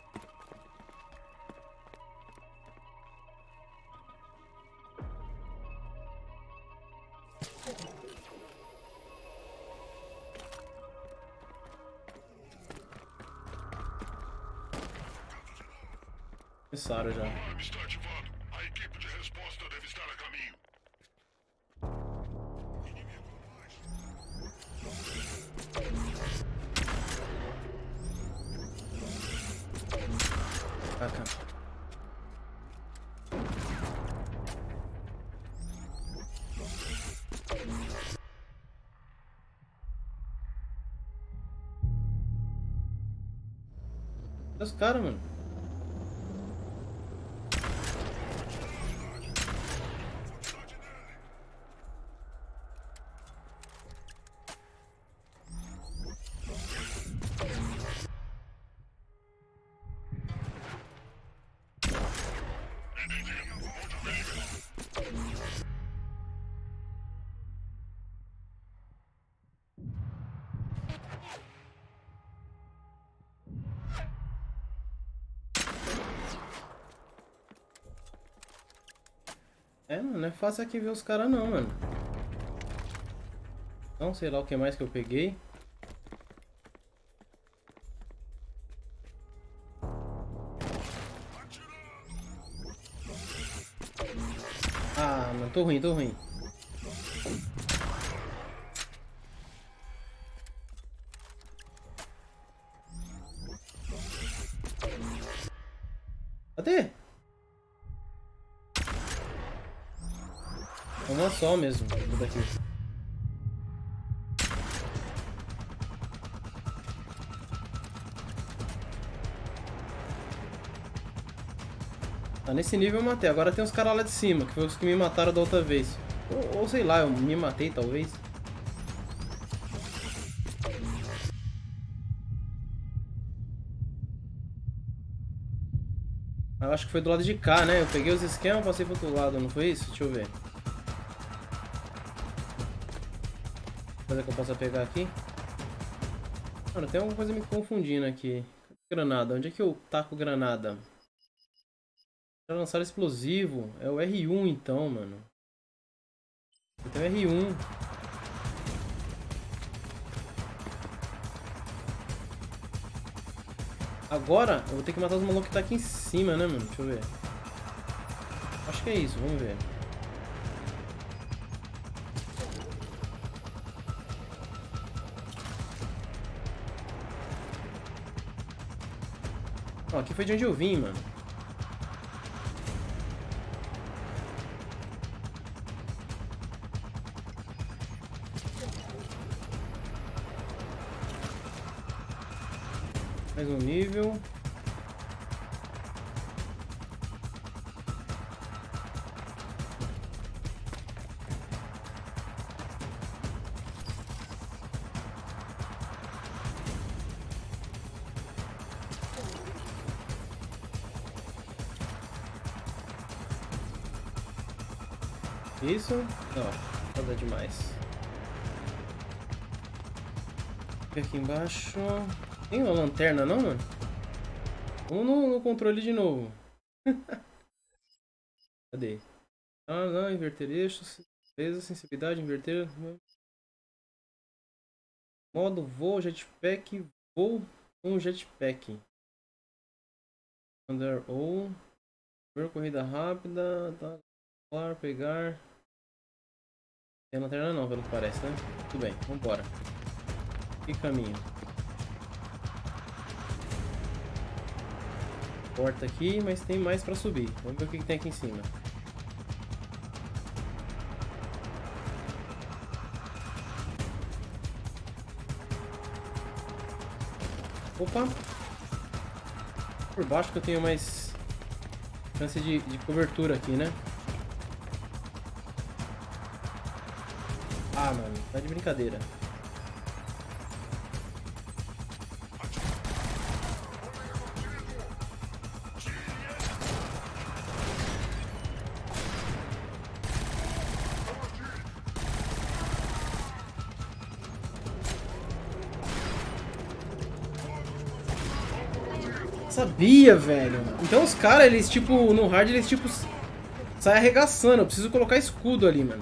Começaram já. Está ativado. A equipe de resposta deve estar a caminho. Ah, cara. Olha os caras, mano. É, mano, não é fácil aqui ver os caras não, mano. Não sei lá o que mais que eu peguei. Ah, mano, tô ruim, tô ruim. Cadê? Uma só mesmo, tudo aqui. Tá nesse nível eu matei. Agora tem os caras lá de cima, que foi os que me mataram da outra vez. Ou, ou sei lá, eu me matei talvez. Eu acho que foi do lado de cá, né? Eu peguei os esquemas e passei pro outro lado, não foi isso? Deixa eu ver. Coisa que eu possa pegar aqui. Mano, tem alguma coisa me confundindo aqui. Granada, onde é que eu taco granada? Pra lançar explosivo. É o R um então, mano. Tem o R um. Agora eu vou ter que matar os malucos que tá aqui em cima, né, mano? Deixa eu ver. Acho que é isso, vamos ver. Ó, aqui foi de onde eu vim, mano. Mais um nível. Isso? Ó, nada demais. Aqui embaixo. Tem uma lanterna não, mano? Vamos no, no controle de novo. Cadê? Ah, não, inverter eixos. Beleza, sensibilidade, inverter. Modo voo, jetpack, voo com jetpack. Under ou. Corrida rápida. Tá. Pegar. Tem lanterna não, pelo que parece, né? Tudo bem, vambora. Que caminho? Porta aqui, mas tem mais pra subir. Vamos ver o que, que tem aqui em cima. Opa! Por baixo que eu tenho mais chance de, de cobertura aqui, né? Ah, mano, tá de brincadeira. Sabia, velho. Então os caras, eles tipo, no hard, eles tipo saem arregaçando. Eu preciso colocar escudo ali, mano.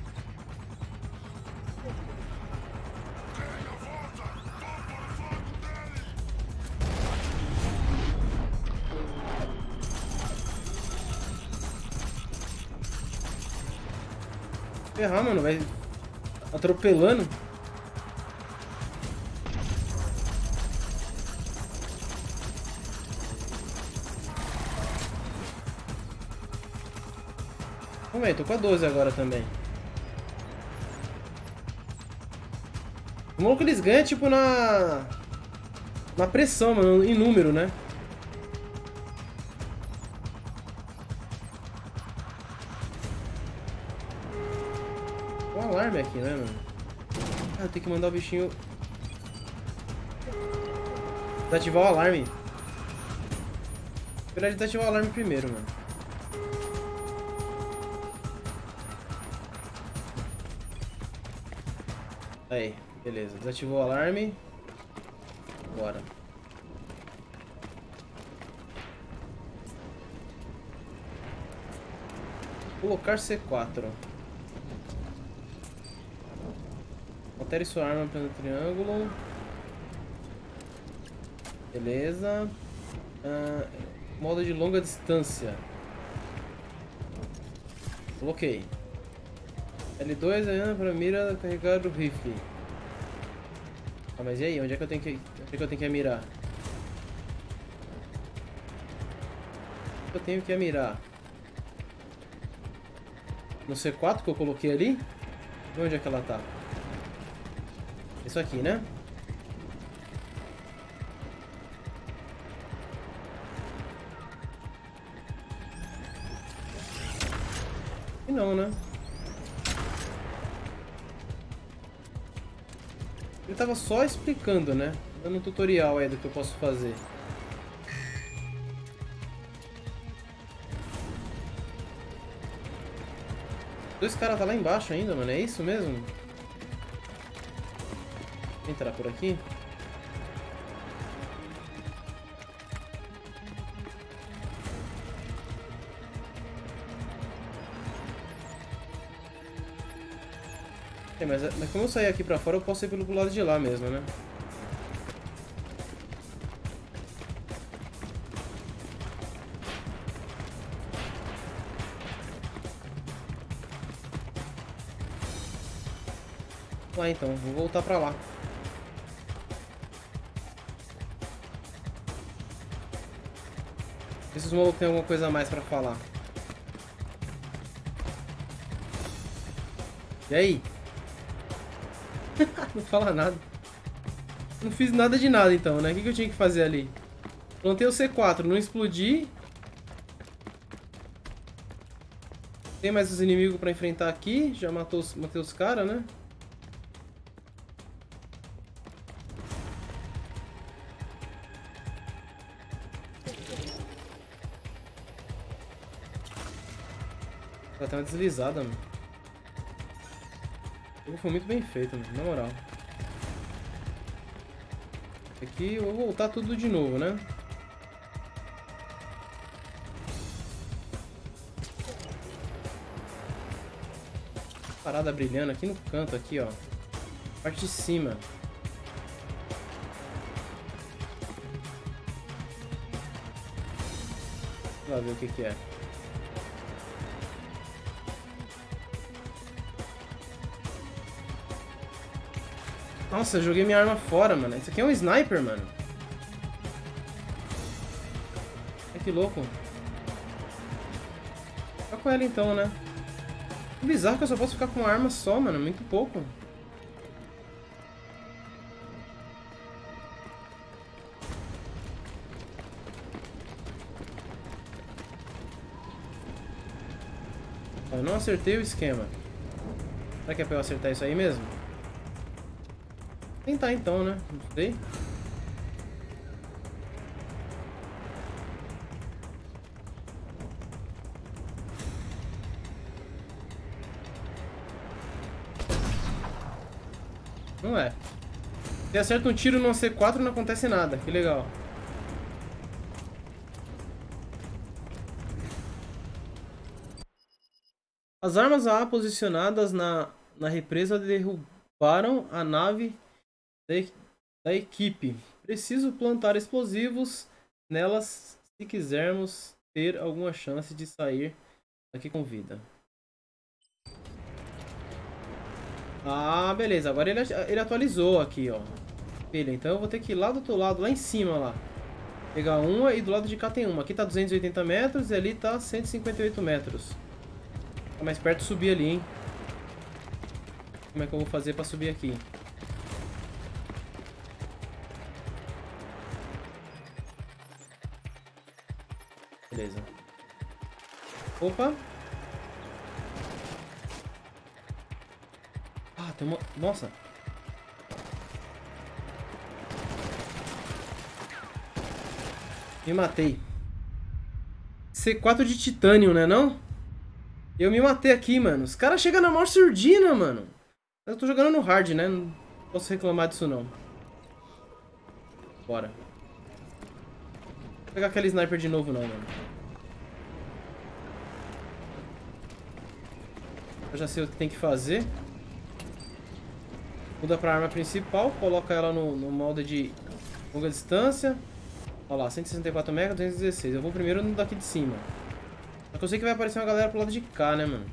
Ferrar, mano, vai atropelando. Vamos aí, tô com a doze agora também. O maluco eles ganham tipo na... Na pressão, mano, em número, né? Tem um alarme aqui, né, mano? Ah, eu tenho que mandar o bichinho... Desativar o alarme. Esperar ele desativar o alarme primeiro, mano. Aí, beleza. Desativou o alarme. Bora. Colocar C quatro. Altere sua arma pelo triângulo. Beleza. Ah, modo de longa distância. Coloquei. L dois é para mira carregar o rifle. Ah, mas e aí? Onde é que eu tenho que, onde é que eu tenho que mirar? Onde eu tenho que mirar? No C quatro que eu coloquei ali? E onde é que ela tá? Isso aqui, né? E não, né? Ele tava só explicando, né? Dando um tutorial aí do que eu posso fazer. Dois caras tá lá embaixo ainda, mano. É isso mesmo? Vou entrar por aqui. É, mas, mas como eu sair aqui pra fora, eu posso ir pelo lado de lá mesmo, né? Lá então, vou voltar pra lá. Vê se os malucos têm alguma coisa a mais pra falar. E aí? Não fala nada. Não fiz nada de nada então, né? O que eu tinha que fazer ali? Plantei o C quatro, não explodir. Tem mais os inimigos pra enfrentar aqui. Já matou os, matei os caras, né? Ela tá uma deslizada, mano. O jogo foi muito bem feito, mano, na moral. Aqui eu vou voltar tudo de novo, né? Parada brilhando aqui no canto, aqui, ó. Parte de cima. Vamos lá ver o que que é. Nossa, eu joguei minha arma fora, mano. Isso aqui é um sniper, mano. Ai, que louco. Fica com ela então, né? Que bizarro que eu só posso ficar com uma arma só, mano. Muito pouco. Eu não acertei o esquema. Será que é pra eu acertar isso aí mesmo? Vou tentar então, né? Não sei. Não é. Se acerta um tiro no C quatro não acontece nada. Que legal. As armas A posicionadas na, na represa derrubaram a nave da, da equipe. Preciso plantar explosivos nelas se quisermos ter alguma chance de sair daqui com vida. Ah, beleza. Agora ele, ele atualizou aqui, ó. Ele, então eu vou ter que ir lá do outro lado, lá em cima, lá. Pegar uma e do lado de cá tem uma. Aqui tá duzentos e oitenta metros e ali tá cento e cinquenta e oito metros. Tá mais perto de subir ali, hein? Como é que eu vou fazer pra subir aqui? Beleza. Opa! Ah, tem uma... Nossa! Me matei. C quatro de titânio, né não? Eu me matei aqui, mano. Os caras chegam na maior surdina, mano. Eu tô jogando no hard, né? Não posso reclamar disso, não. Bora. Vou pegar aquele sniper de novo, não, mano. Eu já sei o que tem que fazer. Muda pra arma principal. Coloca ela no, no molde de longa distância. Olha lá, cento e sessenta e quatro mega, duzentos e dezesseis. Eu vou primeiro no daqui de cima. Só que eu sei que vai aparecer uma galera pro lado de cá, né, mano?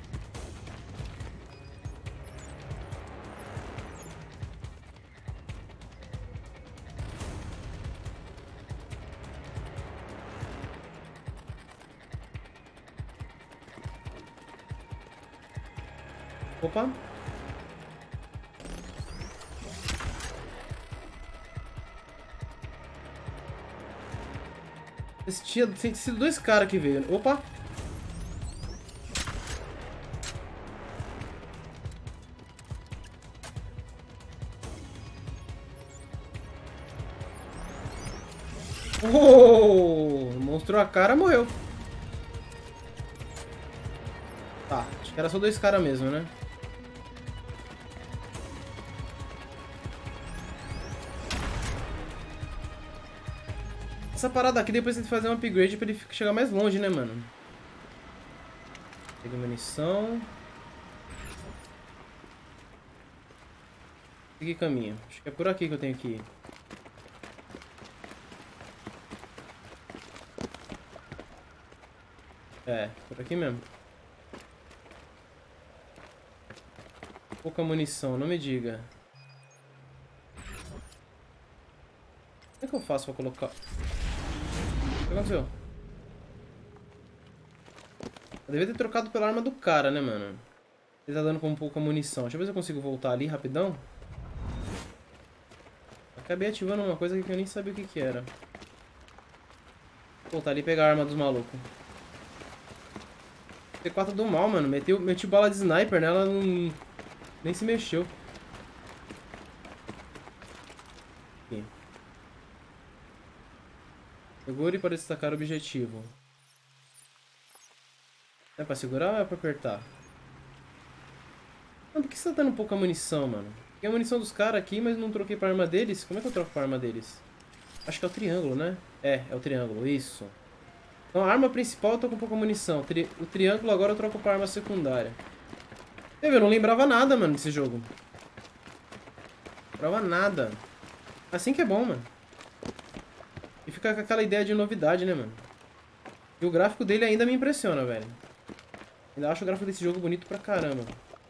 Opa! Esse tinha, tinha sido dois caras que veio. Opa! Oh! Mostrou a cara, morreu. Tá, acho que era só dois caras mesmo, né? Essa parada aqui depois tem que fazer um upgrade pra ele chegar mais longe, né, mano? Pega munição. Seguir caminho. Acho que é por aqui que eu tenho que ir. É, por aqui mesmo. Pouca munição, não me diga. Como é que eu faço pra colocar... O que aconteceu? Eu devia ter trocado pela arma do cara, né, mano? Ele tá dando com pouca munição. Deixa eu ver se eu consigo voltar ali rapidão. Acabei ativando uma coisa que eu nem sabia o que que era. Voltar ali e pegar a arma dos malucos. C quatro do mal, mano. Meti, meti bala de sniper nela, não... nem se mexeu. Aqui. Segure para destacar o objetivo. É pra segurar ou é pra apertar? Mano, por que você tá dando pouca munição, mano? Peguei a munição dos caras aqui, mas não troquei pra arma deles. Como é que eu troco pra arma deles? Acho que é o triângulo, né? É, é o triângulo, isso. Então a arma principal eu tô com pouca munição. Tri... O triângulo agora eu troco pra arma secundária. Eu não lembrava nada, mano, desse jogo. Não lembrava nada. Assim que é bom, mano. E fica com aquela ideia de novidade, né, mano? E o gráfico dele ainda me impressiona, velho. Ainda acho o gráfico desse jogo bonito pra caramba.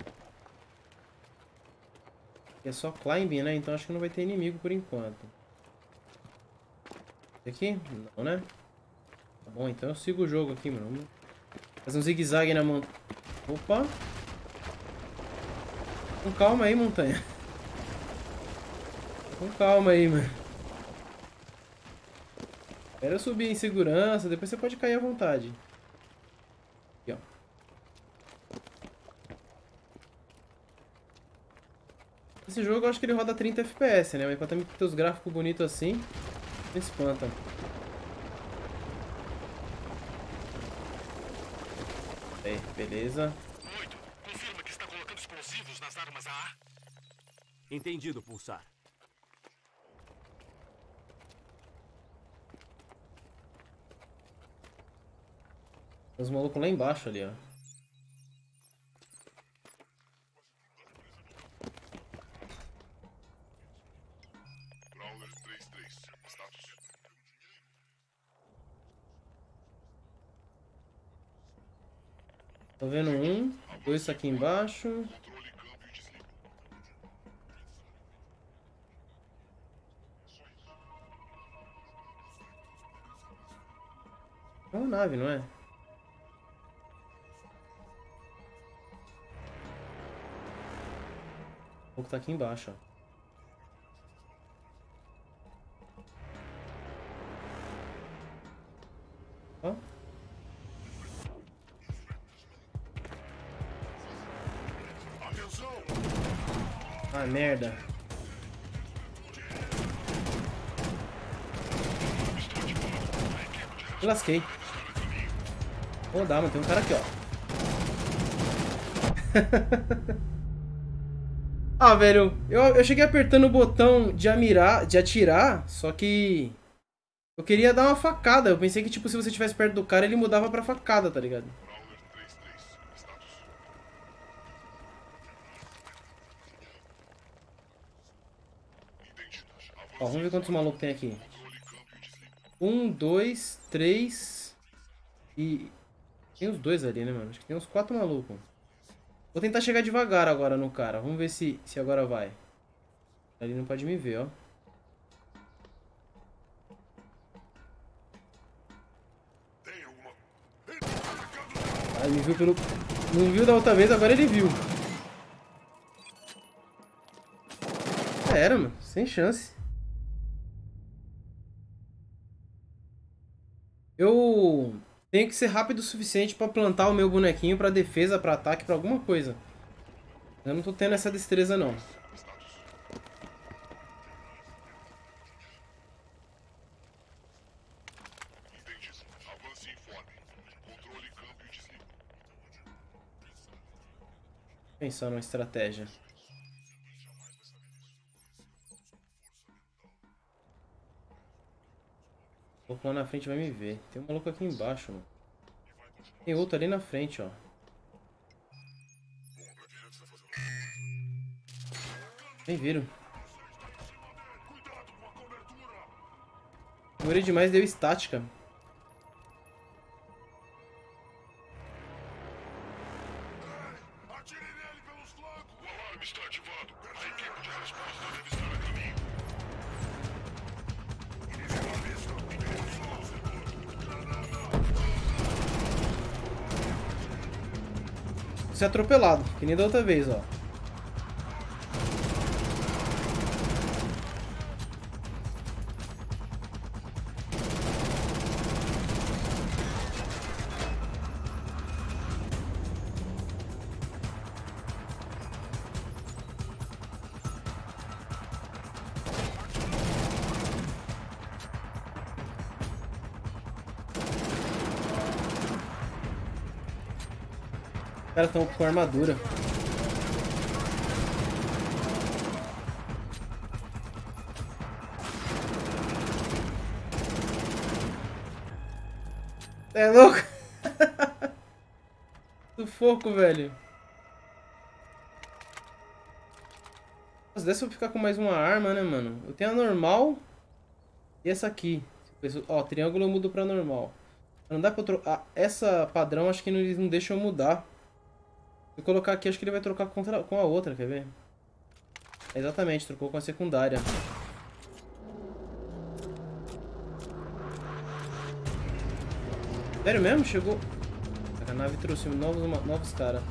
E é só climbing, né? Então acho que não vai ter inimigo por enquanto. Aqui? Não, né? Tá bom, então eu sigo o jogo aqui, mano. Vamos fazer um zigue-zague na montanha. Opa! Com calma aí, montanha. Com calma aí, mano. Espera eu subir em segurança, depois você pode cair à vontade. Aqui, ó. Esse jogo eu acho que ele roda trinta F P S, né? Mas pra também ter os gráficos bonitos assim, me espanta. Aí, beleza. Oito, confirma que está colocando explosivos nas armas A. Entendido, Pulsar. Tem os malucos lá embaixo ali, ó. Tô vendo um. Dois aqui embaixo. É uma nave, não é? O pouco tá aqui embaixo, ó. Ó. Ah, merda. Me lasquei. Vou dar, mano. Tem um cara aqui, ó. Ah, velho. Eu, eu cheguei apertando o botão de, amirar, de atirar, só que... eu queria dar uma facada. Eu pensei que, tipo, se você estivesse perto do cara, ele mudava pra facada, tá ligado? Ó, vamos ver quantos malucos tem aqui. Um, dois, três... E... tem os dois ali, né, mano? Acho que tem uns quatro malucos. Vou tentar chegar devagar agora no cara. Vamos ver se, se agora vai. Ali não pode me ver, ó. Ah, ele viu pelo... não viu da outra vez, agora ele viu. Já era, mano. Sem chance. Eu tenho que ser rápido o suficiente pra plantar o meu bonequinho pra defesa, pra ataque, pra alguma coisa. Eu não tô tendo essa destreza, não. Pensar numa estratégia. O maluco lá na frente vai me ver. Tem um maluco aqui embaixo, mano. Tem outro ali na frente, ó. Nem viram. Demorei demais, deu estática. Ser atropelado, que nem da outra vez, ó. Os caras estão com armadura. É louco? Sufoco, velho. Nossa, dessa eu vou ficar com mais uma arma, né, mano? Eu tenho a normal e essa aqui. Ó, triângulo eu mudo pra normal. Não dá pra trocar. Ah, essa padrão acho que eles não deixam eu mudar. Se eu colocar aqui, acho que ele vai trocar contra, com a outra, quer ver? Exatamente, trocou com a secundária. Sério mesmo? Chegou... A nave trouxe novos, novos caras.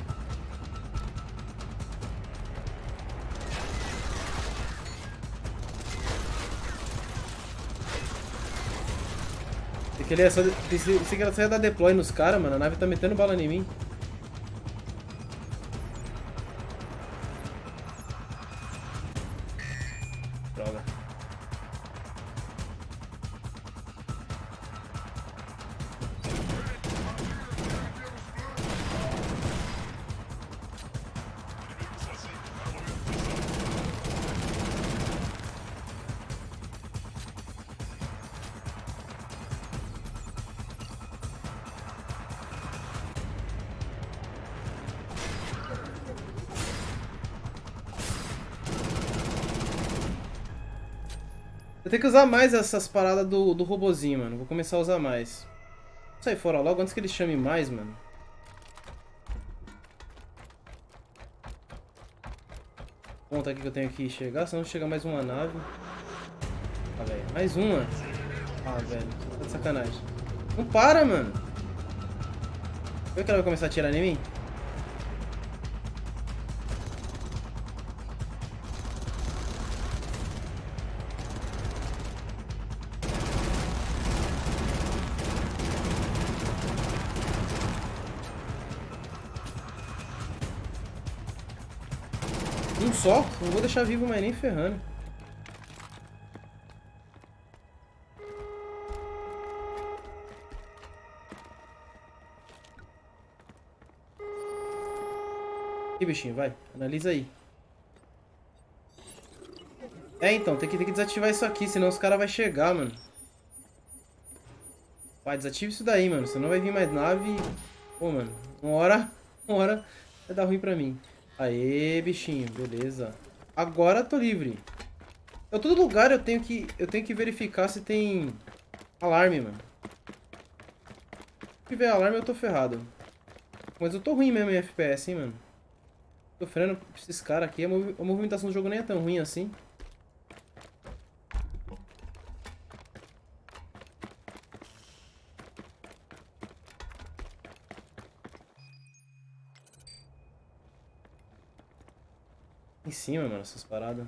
Pensei que ele ia só... Pensei que ela só ia dar deploy nos caras, mano. A nave tá metendo bala em mim. Droga. Eu tenho que usar mais essas paradas do, do robozinho, mano. Vou começar a usar mais. Vou sair fora logo antes que ele chame mais, mano. ponto aqui que eu tenho que chegar, senão chega mais uma nave. Ah, velho. Mais uma. Ah, velho. Tá de sacanagem. Não para, mano. Será que ela vai começar a atirar em mim? Um só? Não vou deixar vivo mais nem ferrando. Aqui, bichinho, vai. Analisa aí. É, então, tem que, tem que desativar isso aqui, senão os caras vão chegar, mano. Vai, desativa isso daí, mano. Senão vai vir mais nave. Pô, mano. Uma hora, uma hora vai dar ruim pra mim. Aê, bichinho. Beleza. Agora tô livre. Em todo lugar eu tenho que, eu tenho que verificar se tem alarme, mano. Se tiver alarme eu tô ferrado. Mas eu tô ruim mesmo em F P S, hein, mano. Tô freando esses caras aqui. A, mov a movimentação do jogo nem é tão ruim assim. Em cima, mano, essas paradas.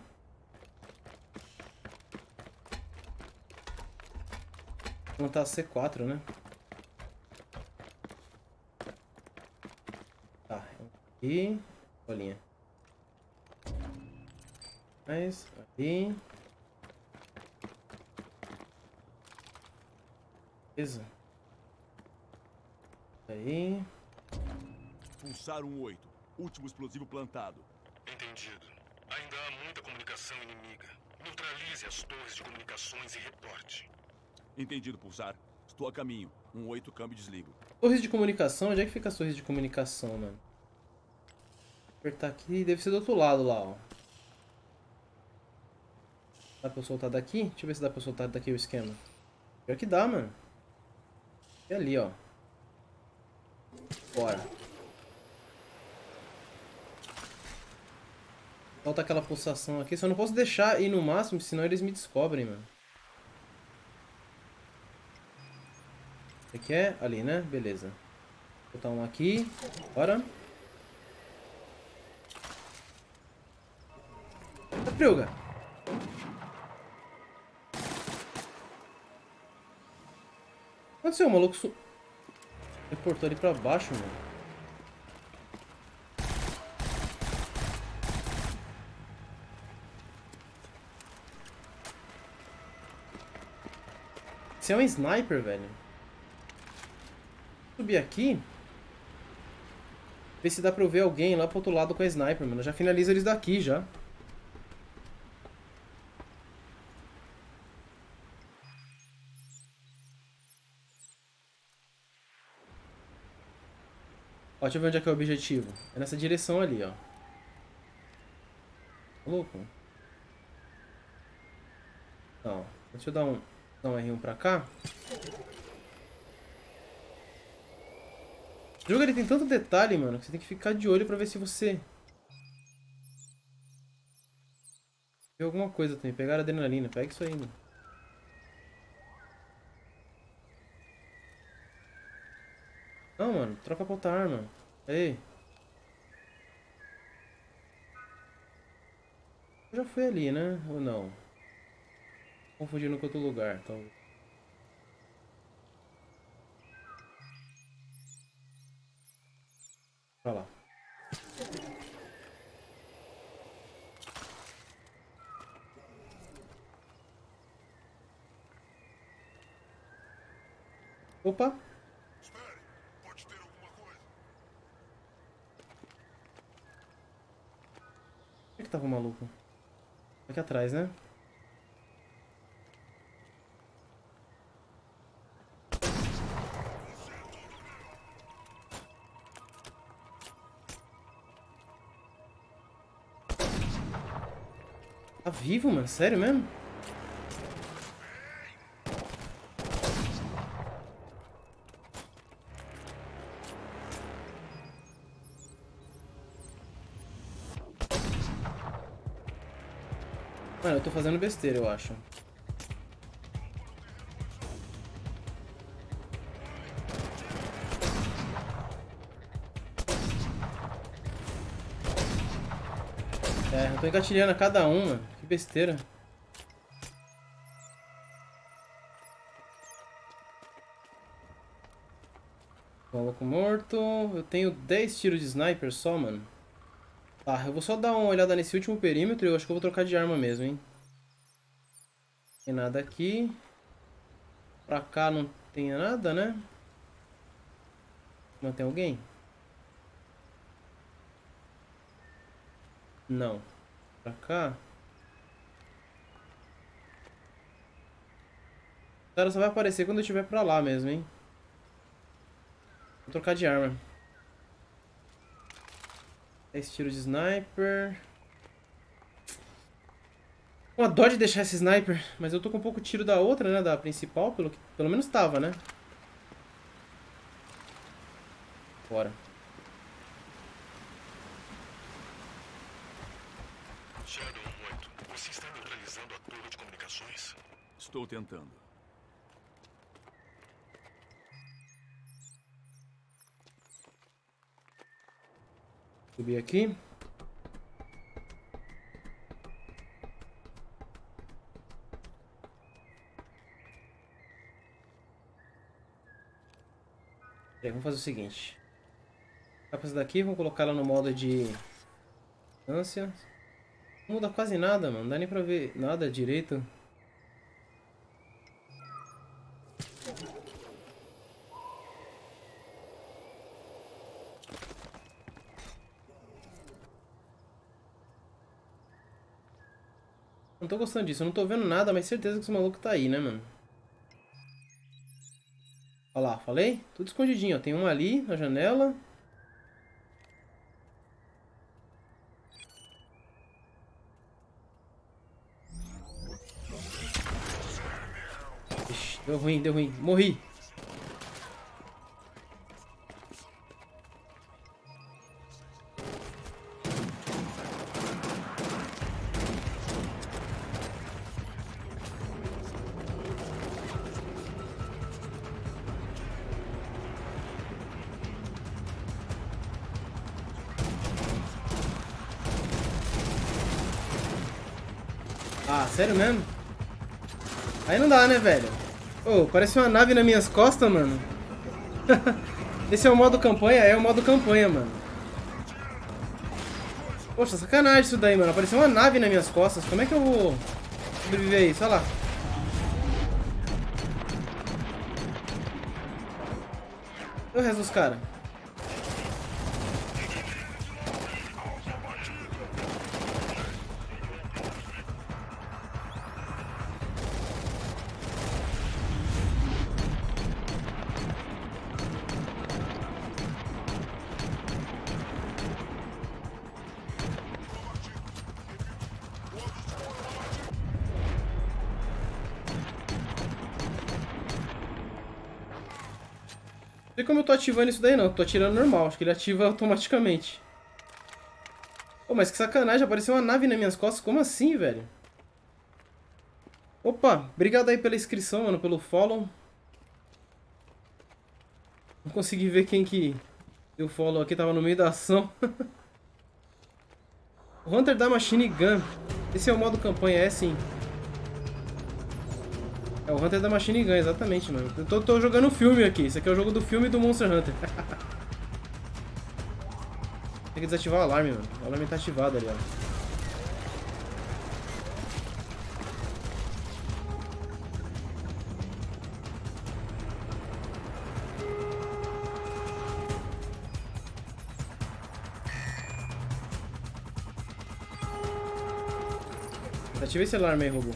Vou montar C quatro, né? Tá, aqui. Bolinha. Mais ali. Beleza. Aí. Pulsar um oito. Último explosivo plantado. Entendido. Ainda há muita comunicação inimiga. Neutralize as torres de comunicações e reporte. Entendido, Pulsar. Estou a caminho. Um oito, câmbio e desligo. Torres de comunicação? Onde é que fica as torres de comunicação, mano? Vou apertar aqui. Deve ser do outro lado lá, ó. Dá pra eu soltar daqui? Deixa eu ver se dá pra eu soltar daqui o esquema. Pior que dá, mano. E ali, ó. Bora. Falta aquela pulsação aqui. Só não posso deixar ir no máximo, senão eles me descobrem, mano. Aqui é ali, né? Beleza. Vou botar um aqui. Bora. Tartaruga. O que aconteceu? O maluco su... reportou ali pra baixo, mano. Esse é um sniper, velho. Vou subir aqui. Ver se dá pra eu ver alguém lá pro outro lado com a sniper, mano. Já finaliza eles daqui, já. Ó, deixa eu ver onde é que é o objetivo. É nessa direção ali, ó. Tá louco? Não. Deixa eu dar um, dar um R um pra cá. O jogo ele tem tanto detalhe, mano, que você tem que ficar de olho pra ver se você... vê alguma coisa também. Pegar adrenalina. Pega isso aí, mano. Não, mano. Troca pra outra arma. Aí. Eu já fui ali, né? Ou não? Confundindo com outro lugar, talvez. Pra lá. Opa! Espere, pode ter alguma coisa. Onde é que tava o maluco? Aqui atrás, né? Tá vivo, mano? Sério mesmo? Mano, eu tô fazendo besteira, eu acho. É, eu tô engatilhando a cada uma. Que besteira. Maluco morto. Eu tenho dez tiros de sniper só, mano. Tá, eu vou só dar uma olhada nesse último perímetro e eu acho que eu vou trocar de arma mesmo, hein. Tem nada aqui. Pra cá não tem nada, né? Não tem alguém? Não. Pra cá? O cara só vai aparecer quando eu estiver pra lá mesmo, hein. Vou trocar de arma. dez tiros de sniper. Uma dó de deixar esse sniper, mas eu tô com um pouco tiro da outra, né? Da principal, pelo, que, pelo menos tava, né? Bora. Shadow um oito, você está neutralizando a torre de comunicações? Estou tentando. Subir aqui. É, vamos fazer o seguinte. Vou essa daqui, vamos colocar ela no modo de distância. Não muda quase nada, mano. Não dá nem pra ver nada direito. Não tô gostando disso, eu não tô vendo nada, mas certeza que esse maluco tá aí, né, mano? Olha lá, falei? Tudo escondidinho, ó. Tem um ali na janela. Ixi, deu ruim, deu ruim. Morri. Ah, sério mesmo? Aí não dá, né, velho? Ô, oh, parece uma nave nas minhas costas, mano. Esse é o modo campanha? É o modo campanha, mano. Poxa, sacanagem isso daí, mano. Apareceu uma nave nas minhas costas. Como é que eu vou sobreviver a isso? Olha lá. E o resto dos caras? Não sei como eu tô ativando isso daí não, eu tô atirando normal, acho que ele ativa automaticamente. Pô, mas que sacanagem, apareceu uma nave nas minhas costas, como assim, velho? Opa, obrigado aí pela inscrição, mano, pelo follow. Não consegui ver quem que deu follow aqui, tava no meio da ação. O Hunter da Machine Gun, esse é o modo campanha, é sim. É o Hunter da Machine Gun, exatamente, mano. Eu tô, tô jogando filme aqui. Esse aqui é o jogo do filme do Monster Hunter. Tem que desativar o alarme, mano. O alarme tá ativado ali, ó. Desativa esse alarme aí, robô.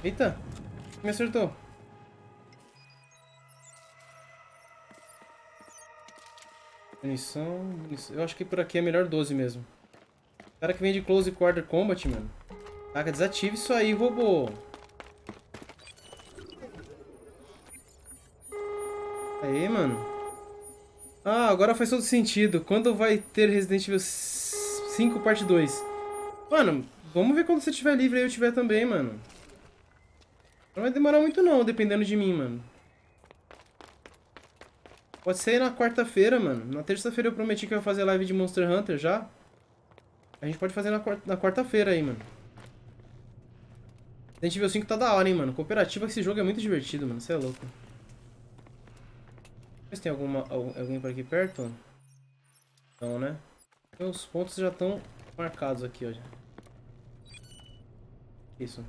Eita! Me acertou. Munição, munição. Eu acho que por aqui é melhor doze mesmo. O cara que vem de Close Quarter Combat, mano. Caraca, desative isso aí, robô. Aí, mano. Ah, agora faz todo sentido. Quando vai ter Resident Evil cinco parte dois? Mano, vamos ver quando você estiver livre e eu estiver também, mano. Não vai demorar muito não, dependendo de mim, mano. Pode ser na quarta-feira, mano. Na terça-feira eu prometi que eu ia fazer live de Monster Hunter já. A gente pode fazer na quarta-feira aí, mano. Resident Evil cinco tá da hora, hein, mano. Cooperativa, esse jogo é muito divertido, mano. Você é louco. Vê se tem alguma, alguém por aqui perto. Não, né? Os pontos já estão marcados aqui, ó. Isso.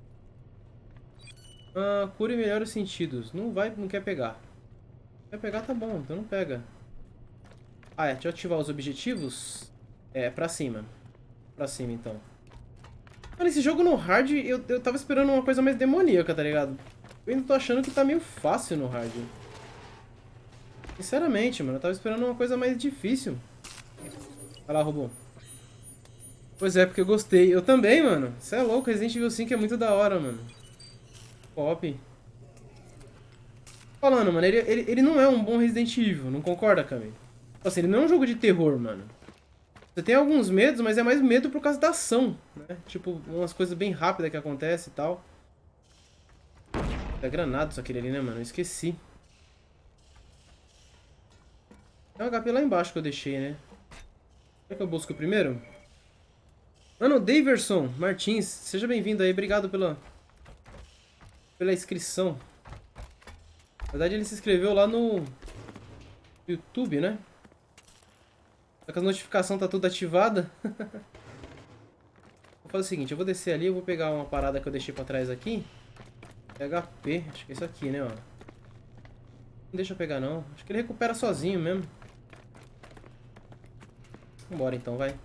Ah, cure e melhore os sentidos. Não vai, não quer pegar. Quer pegar, tá bom, então não pega. Ah, é, deixa eu ativar os objetivos. É, pra cima. Pra cima, então. Mano, esse jogo no hard, eu, eu tava esperando uma coisa mais demoníaca, tá ligado? Eu ainda tô achando que tá meio fácil no hard. Sinceramente, mano, eu tava esperando uma coisa mais difícil. Olha lá, robô. Pois é, porque eu gostei. Eu também, mano. Você é louco, Resident Evil cinco é muito da hora, mano. Pop. Falando, mano, ele, ele, ele não é um bom Resident Evil, não concorda, Cami? Assim, ele não é um jogo de terror, mano. Você tem alguns medos, mas é mais medo por causa da ação, né? Tipo, umas coisas bem rápidas que acontecem e tal. É granada só aquele ali, né, mano? Eu esqueci. Tem um H P lá embaixo que eu deixei, né? Será que eu busco primeiro? Mano, Daverson Martins, seja bem-vindo aí. Obrigado pela, pela inscrição. Na verdade, ele se inscreveu lá no YouTube, né? Só que a notificação tá tudo ativada. Vou fazer o seguinte, eu vou descer ali, eu vou pegar uma parada que eu deixei pra trás aqui. H P, acho que é isso aqui, né, ó. Não deixa eu pegar não, acho que ele recupera sozinho mesmo. Vambora então, vai.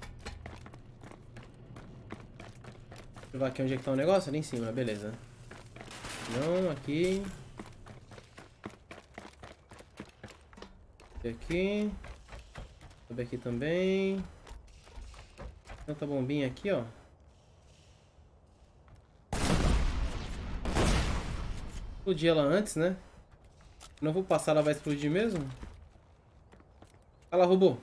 Deixa eu ver aqui onde é que tá o negócio, ali em cima, beleza. Não, aqui. Aqui. Sobe aqui também. Tanta bombinha aqui, ó. Explodir ela antes, né? Não vou passar, ela vai explodir mesmo. Olha lá, robô.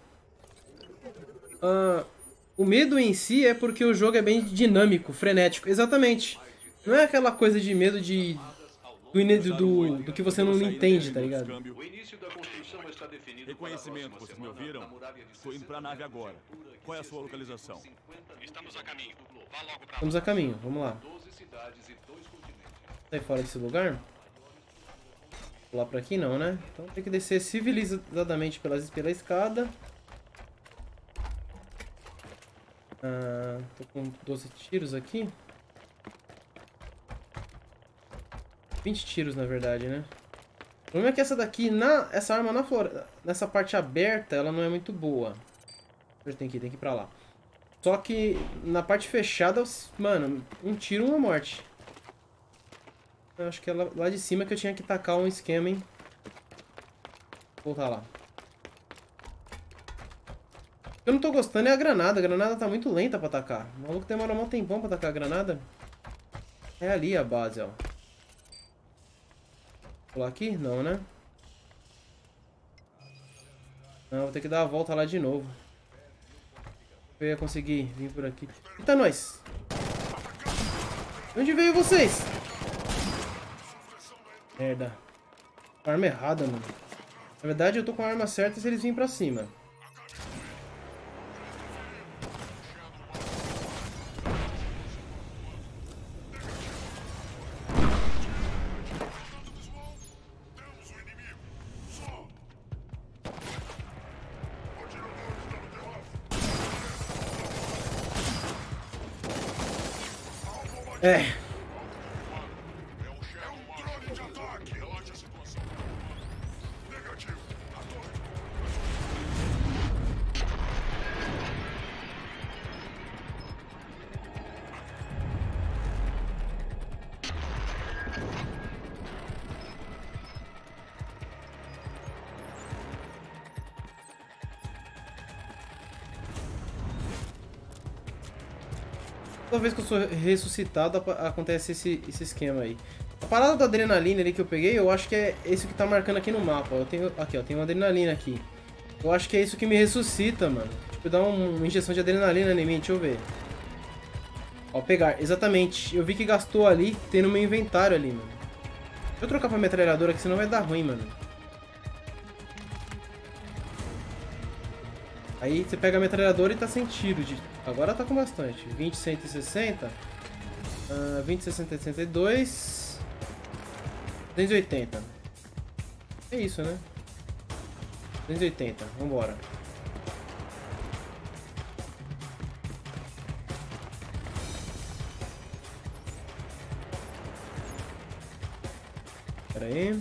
Ah, o medo em si é porque o jogo é bem dinâmico, frenético. Exatamente. Não é aquela coisa de medo de... Do, do, do que você não entende, tá ligado? Reconhecimento, vocês me ouviram? Estou indo pra nave agora. Qual é a sua localização? Estamos a caminho. Vá logo pra... Estamos a caminho, vamos lá. Sai fora desse lugar? Pular pra aqui não, né? Então tem que descer civilizadamente pelas, pela escada. Ah, tô com doze tiros aqui. vinte tiros, na verdade, né? O problema é que essa daqui, na, essa arma na floresta, nessa parte aberta, ela não é muito boa. Tem que ir, tem que ir pra lá. Só que na parte fechada, mano, um tiro, uma morte. Eu acho que é lá, lá de cima que eu tinha que tacar um esquema, hein? Vou voltar lá. O que eu não tô gostando é a granada. A granada tá muito lenta pra atacar. O maluco demora um tempão pra atacar a granada. É ali a base, ó. Pular aqui? Não, né? Não, vou ter que dar a volta lá de novo. Eu ia conseguir vir por aqui. Eita, nós! Onde veio vocês? Merda. Arma errada, mano. Na verdade, eu tô com a arma certa se eles virem pra cima. É. Toda vez que eu sou ressuscitado, acontece esse, esse esquema aí. A parada da adrenalina ali que eu peguei, eu acho que é esse que tá marcando aqui no mapa. Eu tenho, aqui, ó, tem uma adrenalina aqui. Eu acho que é isso que me ressuscita, mano. Tipo, dá uma injeção de adrenalina em mim, deixa eu ver. Ó, pegar, exatamente. Eu vi que gastou ali, tem no meu inventário ali, mano. Deixa eu trocar pra metralhadora, que senão vai dar ruim, mano. Aí você pega a metralhadora e tá sem tiro. De... Agora tá com bastante. vinte, cento e sessenta. Uh, vinte, sessenta, sessenta e dois... duzentos e oitenta. É isso, né? duzentos e oitenta. Vambora. Pera aí.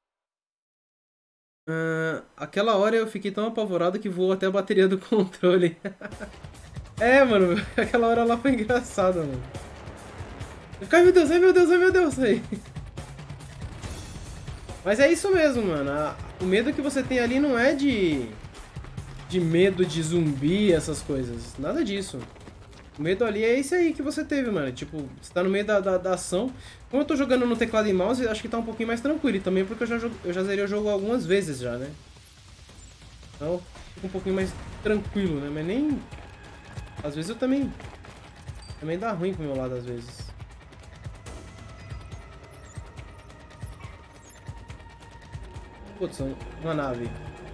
Uh, aquela hora eu fiquei tão apavorado que voou até a bateria do controle. É, mano. Aquela hora lá foi engraçada, mano. Eu fiquei, ai meu Deus, ai meu Deus, ai meu Deus. Aí. Mas é isso mesmo, mano. A, o medo que você tem ali não é de... De medo de zumbi, essas coisas. Nada disso. O medo ali é esse aí que você teve, mano. Tipo, você tá no meio da, da, da ação. Como eu tô jogando no teclado e mouse, acho que tá um pouquinho mais tranquilo. E também porque eu já, eu já zerei o jogo algumas vezes já, né? Então, fica um pouquinho mais tranquilo, né? Mas nem... Às vezes eu também... Também dá ruim pro meu lado, às vezes. Putz, uma nave.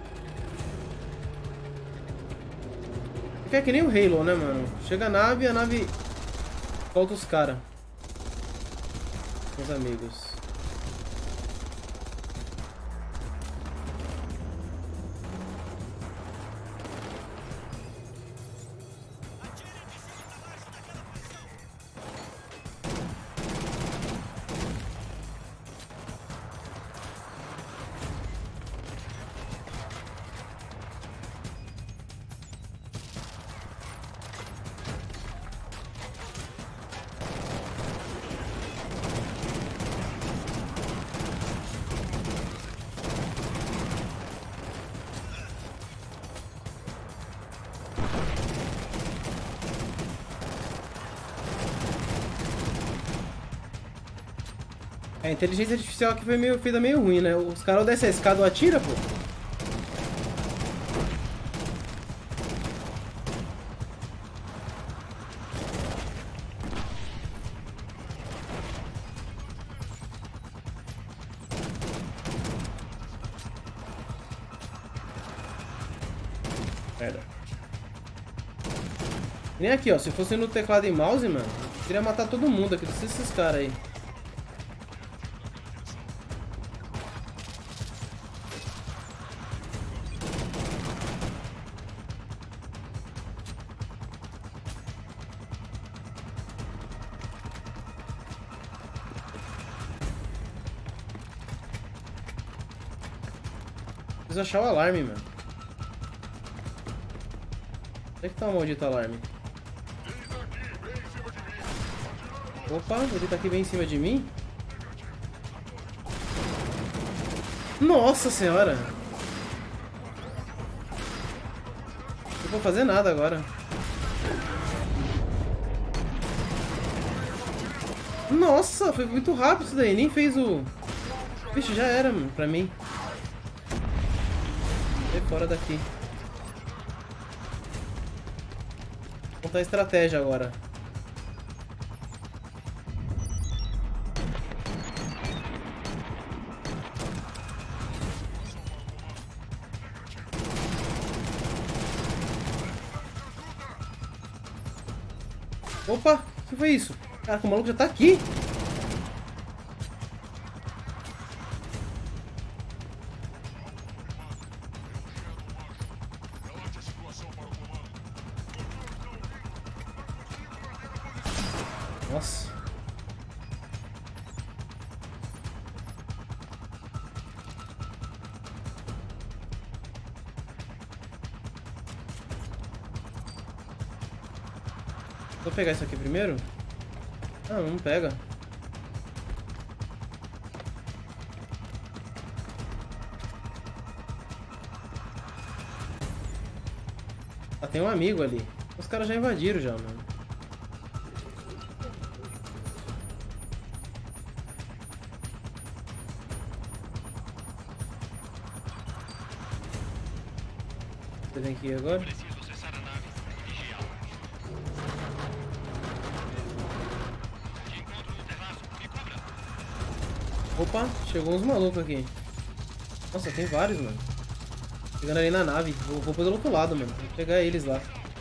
É que nem o Halo, né, mano? Chega a nave e a nave... Volta os caras. Meus amigos. A inteligência artificial aqui foi meio, feita meio ruim, né? Os caras descem a escada ou atira, pô. Merda. Nem aqui, ó. Se fosse no teclado e mouse, mano, eu queria matar todo mundo aqui. Precisa desses caras aí. Preciso achar o alarme, mano. Onde é que tá o maldito alarme? Opa, ele tá aqui bem em cima de mim? Nossa senhora! Não vou fazer nada agora. Nossa, foi muito rápido isso daí. Nem fez o... Vixe, já era, mano, pra mim. Sai fora daqui. Vou montar a estratégia agora. Opa, o que foi isso? Caraca, o maluco já tá aqui. Nossa. Vou pegar isso aqui primeiro? Ah, não pega. Ah, tem um amigo ali. Os caras já invadiram já, mano. tem que ir agora? Opa, chegou uns malucos aqui. Nossa, tem vários, mano. Chegando ali na nave. Vou, vou pelo outro lado, mano. Vou pegar eles lá.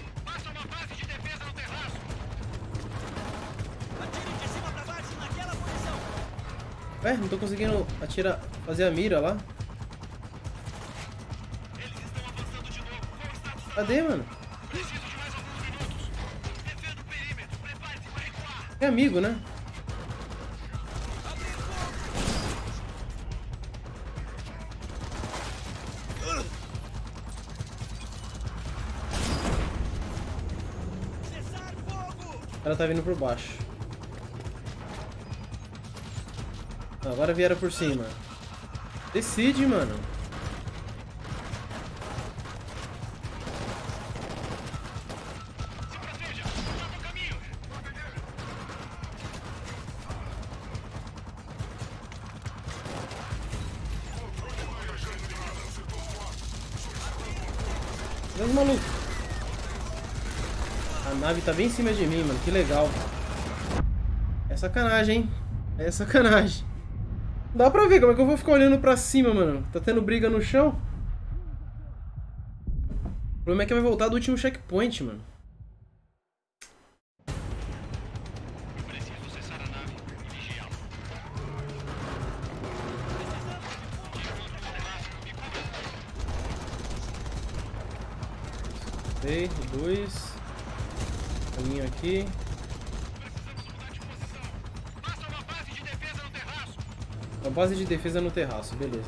Ué, não tô conseguindo atirar, fazer a mira lá. Cadê, mano? É amigo, né? O cara tá vindo por baixo. Agora vieram por cima. Decide, mano. Cadê os malucos? A nave tá bem em cima de mim, mano. Que legal. É sacanagem, hein? É sacanagem. Dá pra ver como é que eu vou ficar olhando pra cima, mano. Tá tendo briga no chão. O problema é que vai voltar do último checkpoint, mano. Preciso acessar a nave e vigiá-la. Sei, dois. Caminho aqui. Uma base de defesa no terraço, beleza.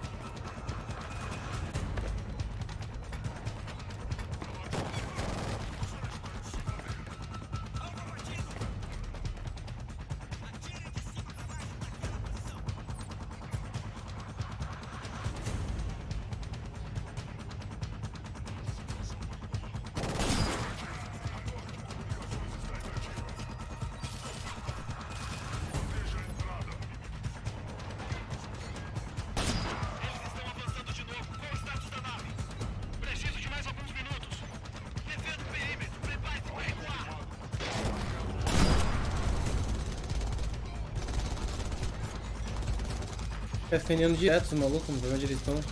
Tá escaneando direto os malucos, vamos ver onde eles estão.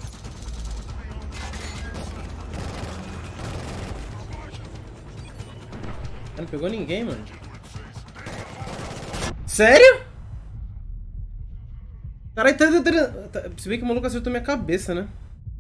Ah, não pegou ninguém, mano. Sério? Caralho, tá, tá, tá. Se bem que o maluco acertou minha cabeça, né?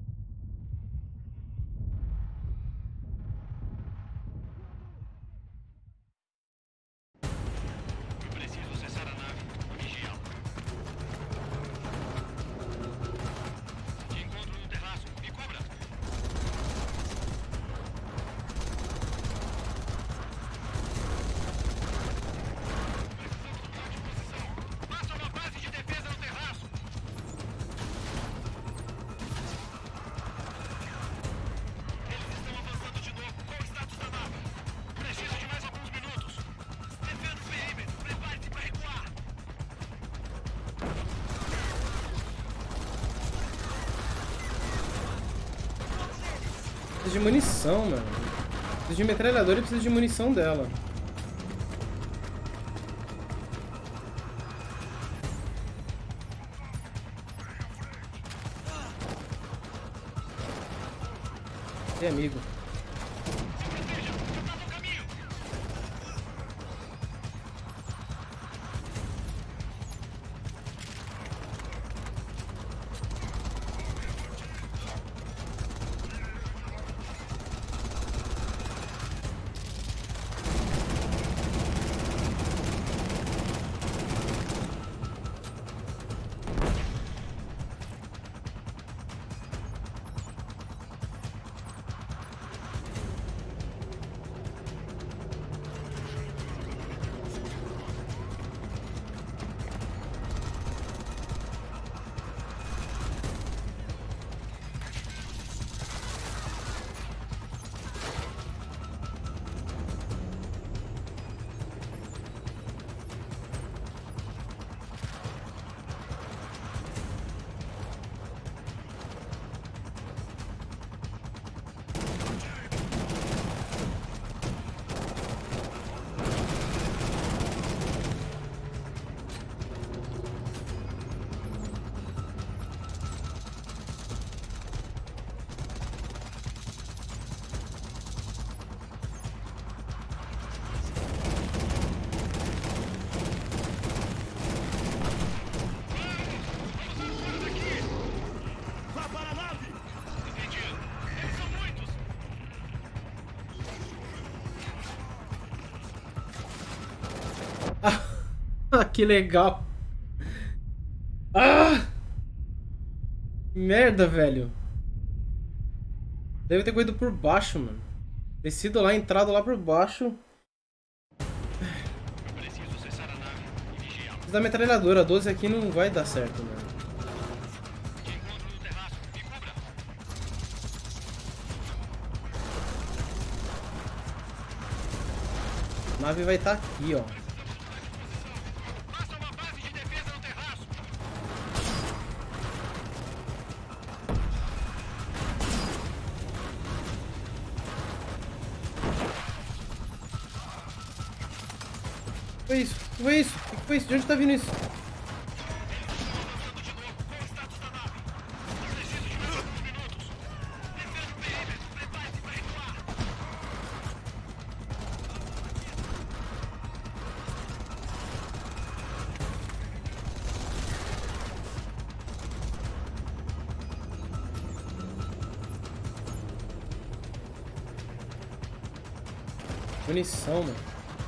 Preciso de munição, mano. Preciso de metralhadora e preciso de munição dela. E amigo. Que legal. Ah! Merda, velho. Deve ter corrido por baixo, mano. Descido lá, entrado lá por baixo. Preciso acessar a nave e vigiar. Da metralhadora, doze aqui não vai dar certo, mano. Te encontro no terraço. Me cubra. A nave vai estar aqui, ó. Faça uma base de defesa no terraço. Que foi isso? Que foi isso? Que foi isso? De onde tá vindo isso? Munição, mano.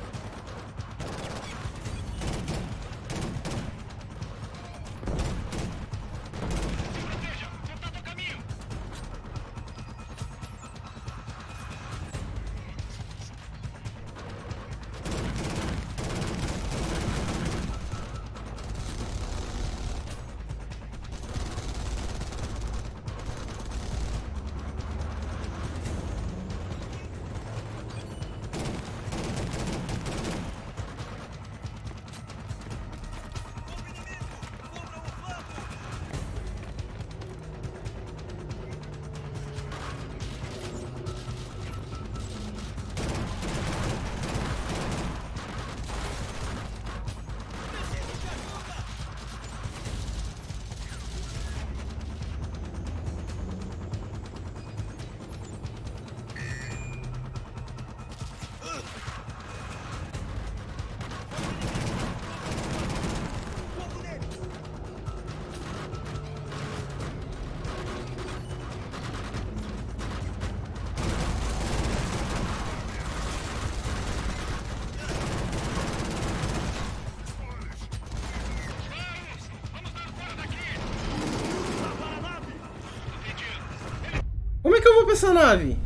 Como é que eu vou pra essa nave?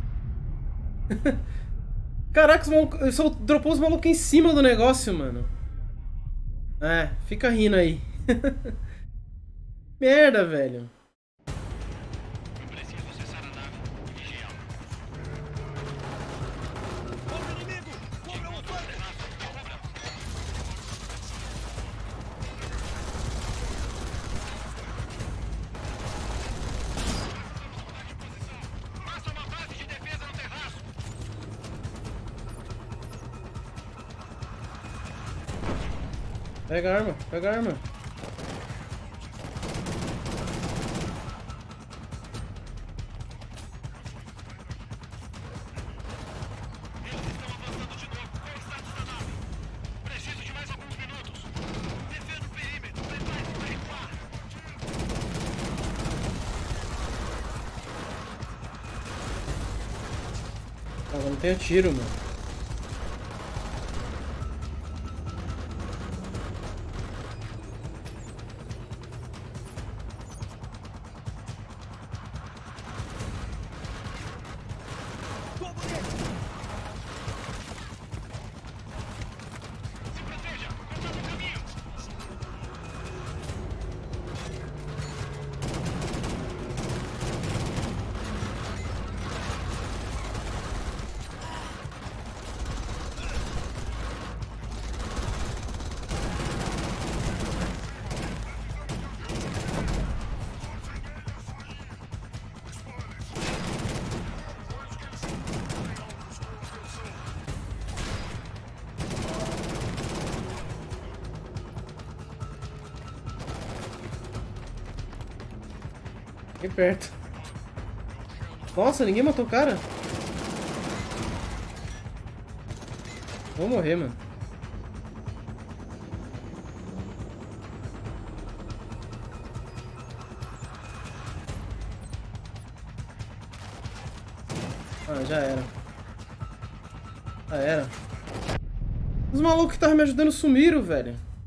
Caraca, os malucos, só dropou os malucos em cima do negócio, mano. É, fica rindo aí. Merda, velho. Preciso acessar a nave e vigiar. Cobra inimigo! Cobra um flanco! Faça uma base de defesa no terraço. Pega a arma, pega a arma. Eles estão avançando de novo. Qual o status da nave? Preciso de mais alguns minutos. Defenda o perímetro. Prepare-se para recuar. Ah, não tenho tiro, mano. Se proteja. Cortando o caminho. Aqui perto. Nossa, ninguém matou o cara. Vou morrer, mano. Ah, já era. Já era. Os malucos que estavam me ajudando sumiram, velho.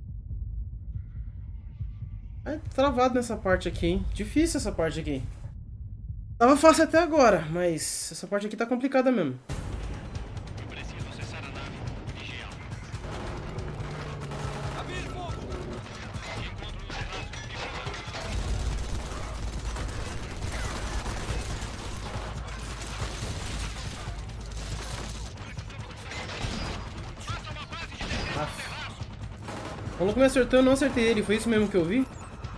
É travado nessa parte aqui, hein? Difícil essa parte aqui. Tava fácil até agora, mas essa parte aqui tá complicada mesmo. Eu preciso acessar a nave. Vigiar. Abrir fogo! Encontro no terraço. O maluco me acertou, eu não acertei ele. Foi isso mesmo que eu vi?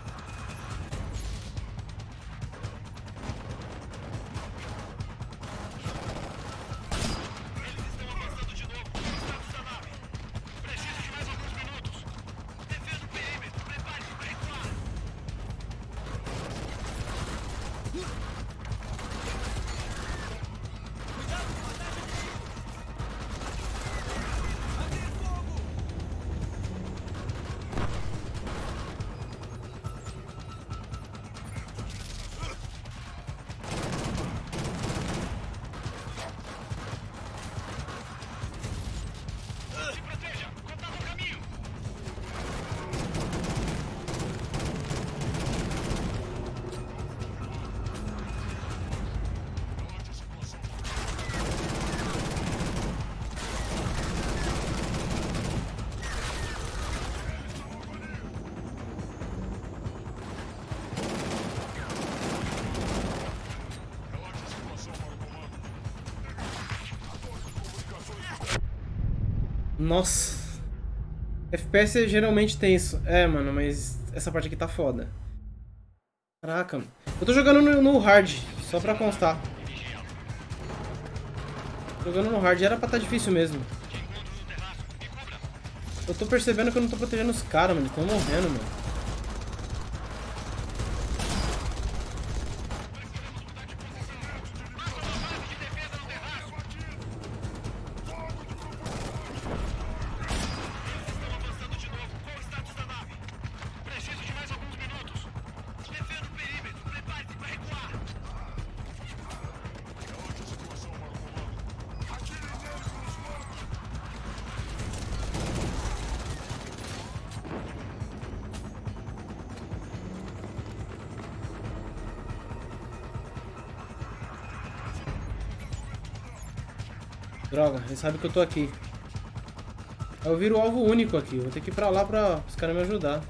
Nossa. F P S geralmente tem isso. É, mano, mas essa parte aqui tá foda. Caraca, mano. Eu tô jogando no, no hard, só pra constar. Jogando no hard era pra tá difícil mesmo. Eu tô percebendo que eu não tô protegendo os caras, mano. Eles tão morrendo, mano. Droga, ele sabe que eu tô aqui. Eu viro o alvo único aqui. Vou ter que ir pra lá pra os caras me ajudar.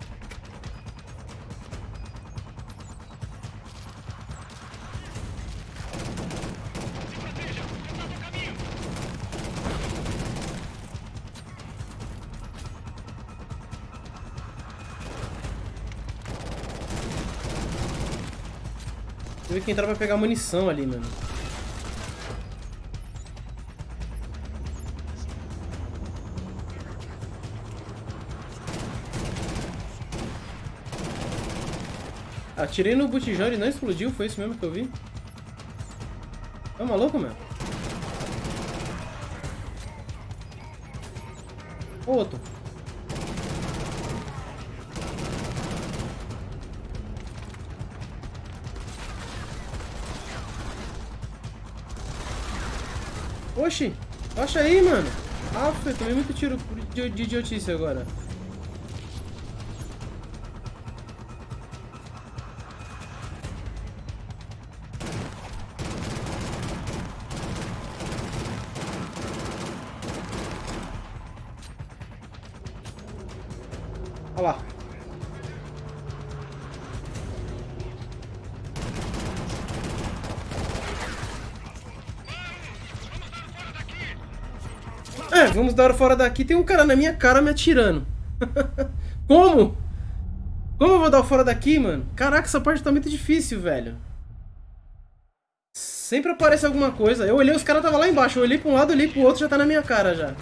Tive que entrar pra pegar munição ali, mano. Atirei no botijão, ele não explodiu, foi isso mesmo que eu vi? É maluco, meu? Outro. Oxi, baixa aí, mano. Ah, eu tomei muito tiro de, de idiotice agora. Olha lá. É, vamos dar fora daqui. Tem um cara na minha cara me atirando. Como? Como eu vou dar fora daqui, mano? Caraca, essa parte tá muito difícil, velho. Sempre aparece alguma coisa. Eu olhei, os caras estavam lá embaixo. Eu olhei pra um lado, olhei pro outro, já tá na minha cara já.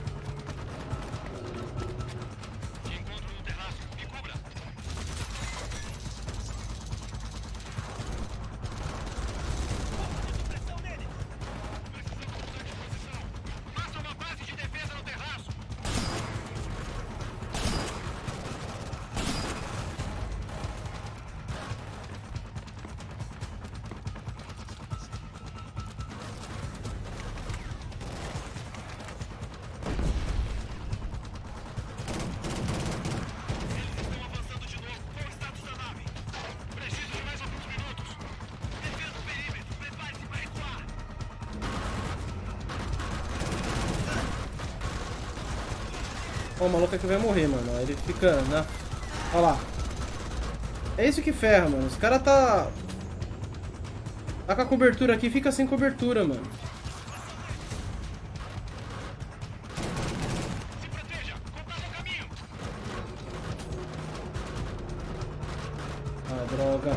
Ó, o maluco aqui vai morrer, mano. Ele fica na... Olha lá. É isso que ferra, mano. Os caras tá... Tá com a cobertura aqui e fica sem cobertura, mano. Se proteja! Contato ao caminho! Ah, droga.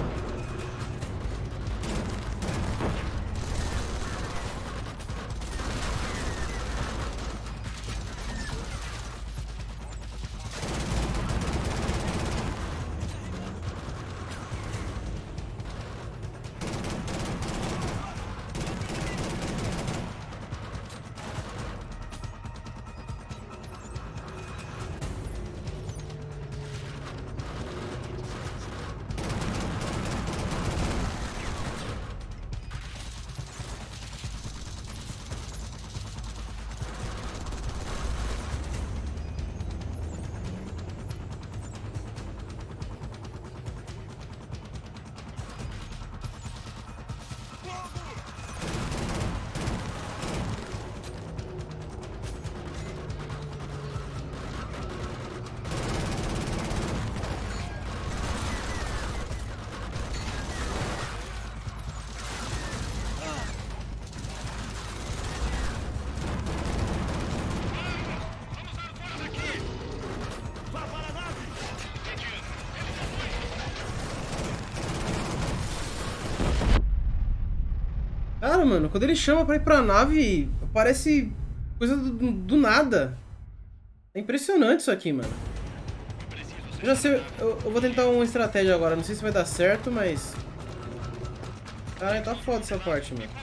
Cara, mano, quando ele chama pra ir pra nave, parece coisa do, do nada. É impressionante isso aqui, mano. Eu já sei, eu, eu vou tentar uma estratégia agora, não sei se vai dar certo, mas... Caralho, tá foda essa parte, mano.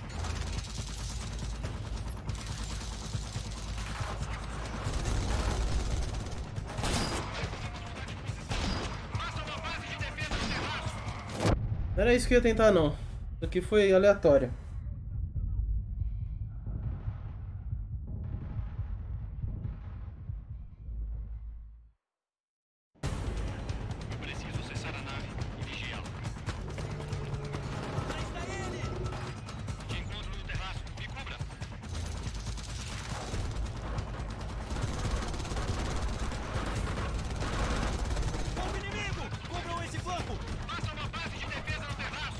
Não era isso que eu ia tentar, não. Isso aqui foi aleatório. Eu preciso acessar a nave e vigiá-la. Aí está ele! Te encontro no terraço. Me cubra! Bomba inimigo! Cubram esse flanco! Faça uma base de defesa no terraço!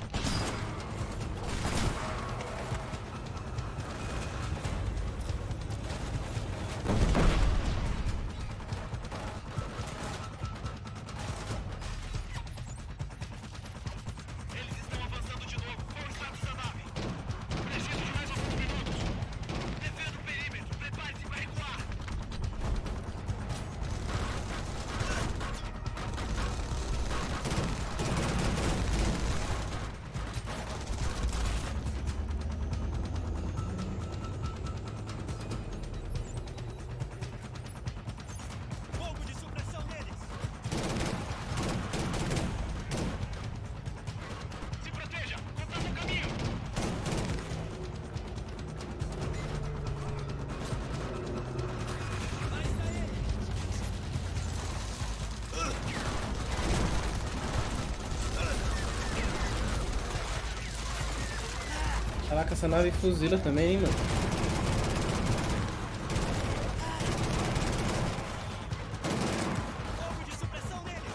Eles estão avançando de novo. Qual o status da nave? Preciso de mais alguns minutos. Defenda o perímetro. Prepare-se para recuar. Fogo de supressão neles. Se proteja. Contato ao caminho. Aí está ele. Caraca, essa nave fuzila também, hein, mano. Fogo de supressão neles.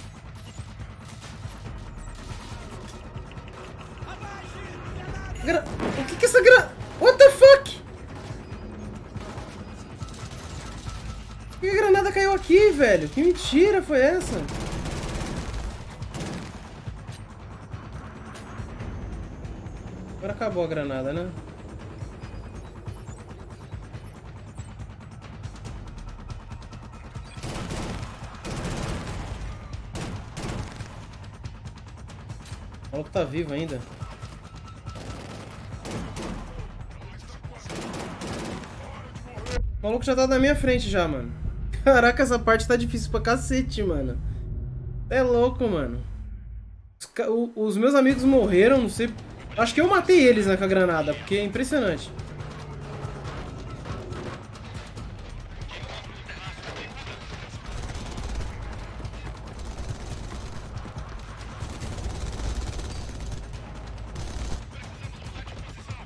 Abaixe. Granada. Gra... O que que é essa gra... What the fuck? Por que a granada caiu aqui, velho? Que mentira foi essa? Agora acabou a granada, né? O maluco tá vivo ainda. O maluco já tá na minha frente já, mano. Caraca, essa parte tá difícil pra cacete, mano. É louco, mano. Os, ca- o- os meus amigos morreram, não sei... Acho que eu matei eles, né, com a granada, porque é impressionante.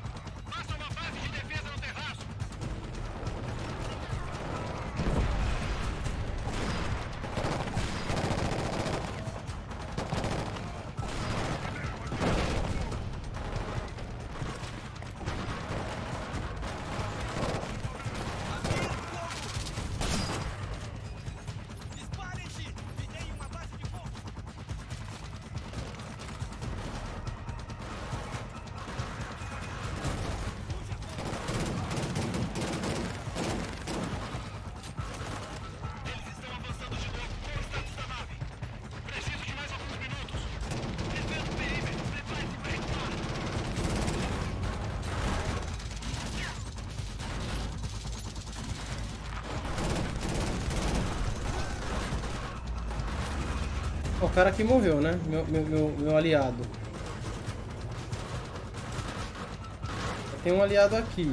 Faça uma base de defesa no terraço. O cara aqui morreu, né? Meu, meu, meu, meu aliado. Tem um aliado aqui.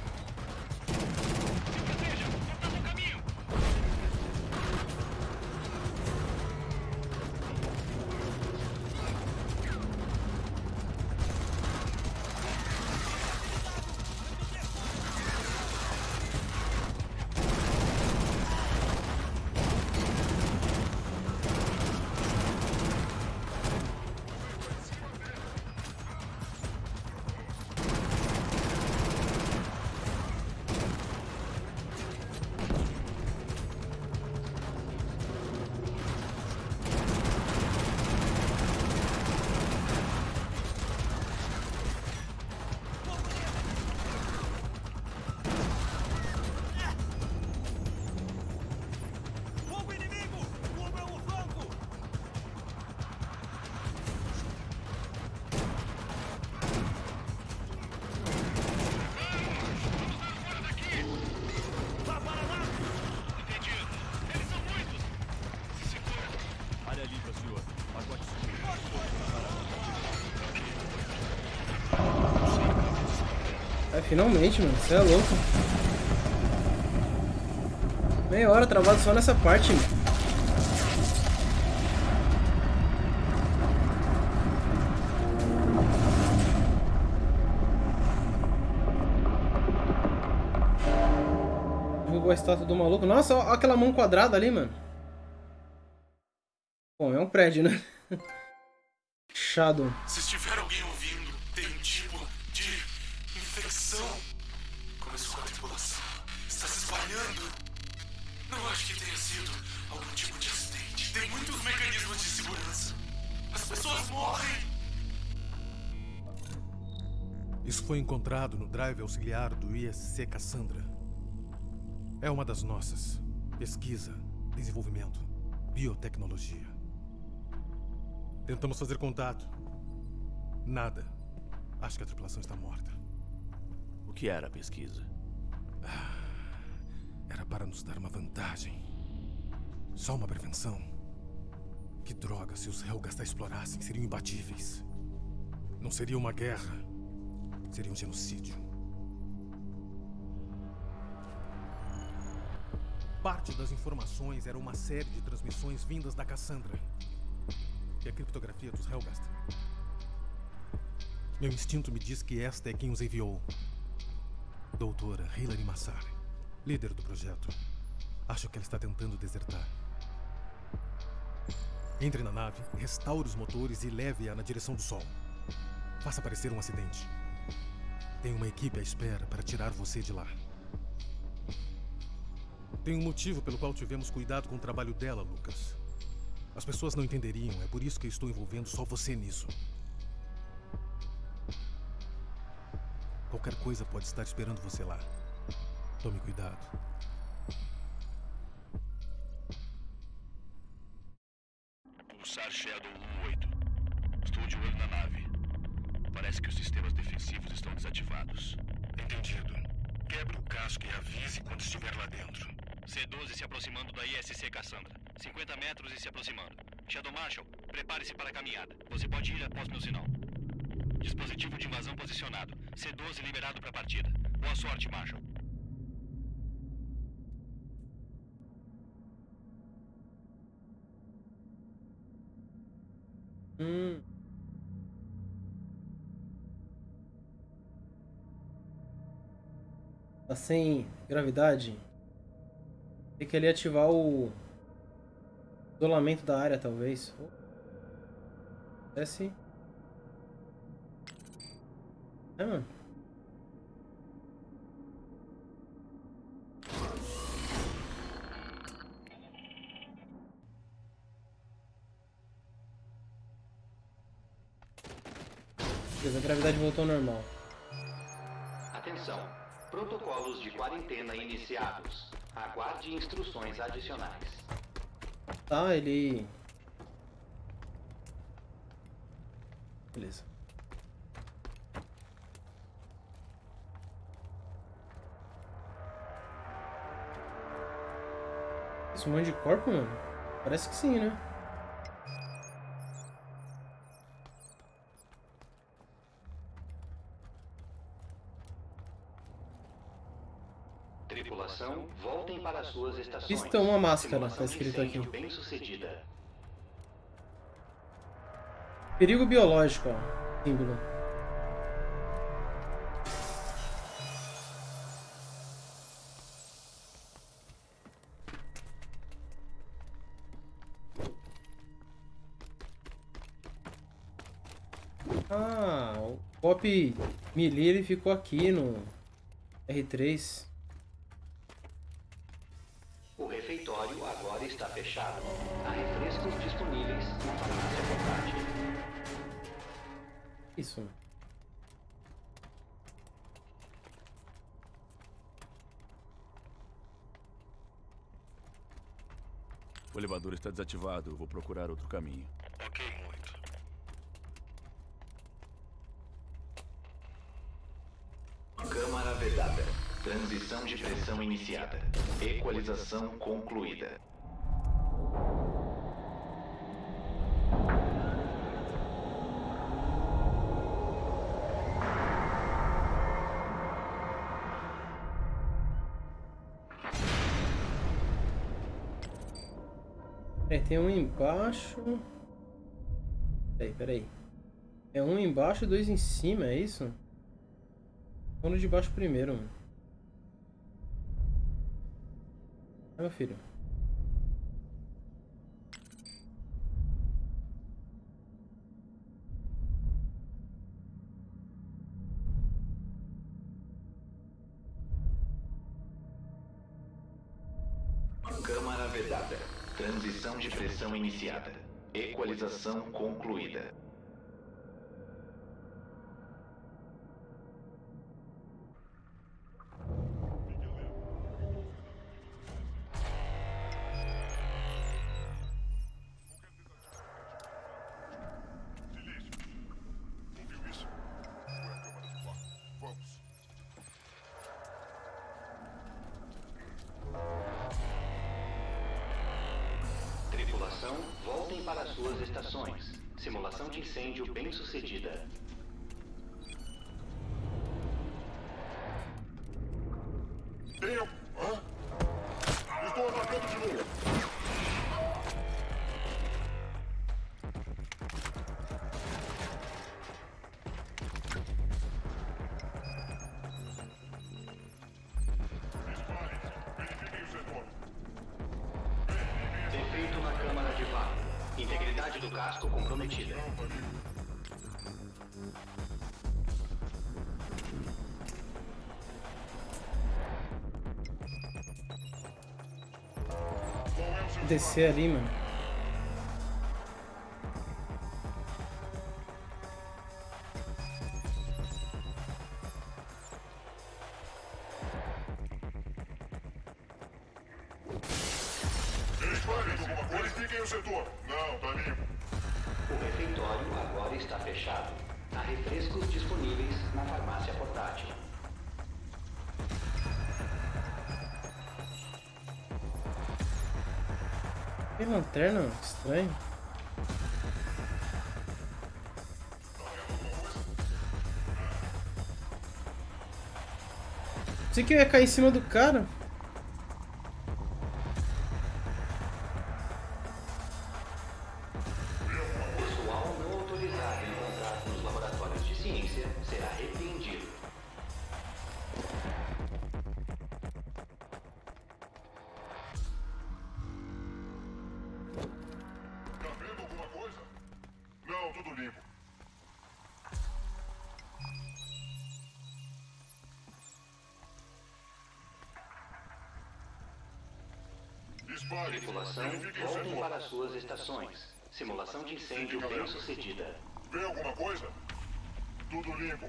É, finalmente, mano. Você é louco. Meia hora travado só nessa parte, mano. Derrubou a estátua do maluco. Nossa, olha aquela mão quadrada ali, mano. Bom, é um prédio, né? Shadow. Se estiver alguém ouvindo, tem um tipo de infecção. Começou com a tripulação. Está se espalhando. Não acho que tenha sido algum tipo de acidente. Tem muitos mecanismos de segurança. As pessoas morrem. Isso foi encontrado no drive auxiliar do I S C Cassandra. É uma das nossas. Pesquisa, desenvolvimento, biotecnologia. Tentamos fazer contato. Nada. Acho que a tripulação está morta. O que era a pesquisa? Era para nos dar uma vantagem. Só uma prevenção. Que droga, se os Helghast a explorassem, seriam imbatíveis. Não seria uma guerra. Seria um genocídio. Parte das informações era uma série de transmissões vindas da Cassandra. E a criptografia dos Helghast. Meu instinto me diz que esta é quem os enviou. Doutora Hilary Massar, líder do projeto. Acho que ela está tentando desertar. Entre na nave, restaure os motores e leve-a na direção do Sol. Faça parecer um acidente. Tem uma equipe à espera para tirar você de lá. Tem um motivo pelo qual tivemos cuidado com o trabalho dela, Lucas. As pessoas não entenderiam, é por isso que eu estou envolvendo só você nisso. Qualquer coisa pode estar esperando você lá. Tome cuidado. Pulsar Shadow um oito. Estou de olho na nave. Parece que os sistemas defensivos estão desativados. Entendido. Quebre o casco e avise quando estiver lá dentro. C doze se aproximando da I S C Cassandra. cinquenta metros e se aproximando. Shadow Marshal, prepare-se para a caminhada. Você pode ir após meu sinal. Dispositivo de invasão posicionado. C doze liberado para a partida. Boa sorte, Marshal. Hum. Tá sem gravidade. Tem que ali ativar o isolamento da área, talvez. Desce. É, mano. Beleza, a gravidade voltou ao normal. Atenção. Protocolos de quarentena iniciados. Aguarde instruções adicionais. Tá, ele... Beleza. Esse monte de corpo, mano? Parece que sim, né? Tripulação, voltem para suas estações. Vista uma máscara, Simulação tá escrito de incêndio aqui. bem-sucedida. Perigo biológico, ó. Símbolo. Ah, o Pop Melee ele ficou aqui no R três. O refeitório agora está fechado. Há refrescos disponíveis na farmácia portátil. Isso. O elevador está desativado. Eu vou procurar outro caminho. Ok, muito. Câmara vedada. Transição de pressão iniciada. Equalização concluída. É, tem um embaixo. Peraí, peraí. É um embaixo e dois em cima, é isso? Vamos de baixo primeiro, mano. Ah, meu filho. Câmara vedada. Transição de pressão iniciada. Equalização concluída. Tripulação, voltem para suas estações. Simulação de incêndio bem-sucedida. Tempo! Hã? Estou atacando de novo! Defeito na câmara de vácuo. Integridade do casco comprometida. Descer ali, mano. Alguma coisa? Verifiquem o setor. Não, tá limpo. O refeitório agora está fechado. Há refrescos disponíveis na farmácia portátil. Tem lanterna? Estranho. Pensei que eu ia cair em cima do cara. Pessoal não autorizado em encontrar nos laboratórios de ciência será repreendido. Tá vendo alguma coisa? Não, tudo limpo. Dispare. Tripulação, Verifiquem o voltem setor. para suas estações. Simulação de incêndio bem-sucedida. Vê alguma coisa? Tudo limpo.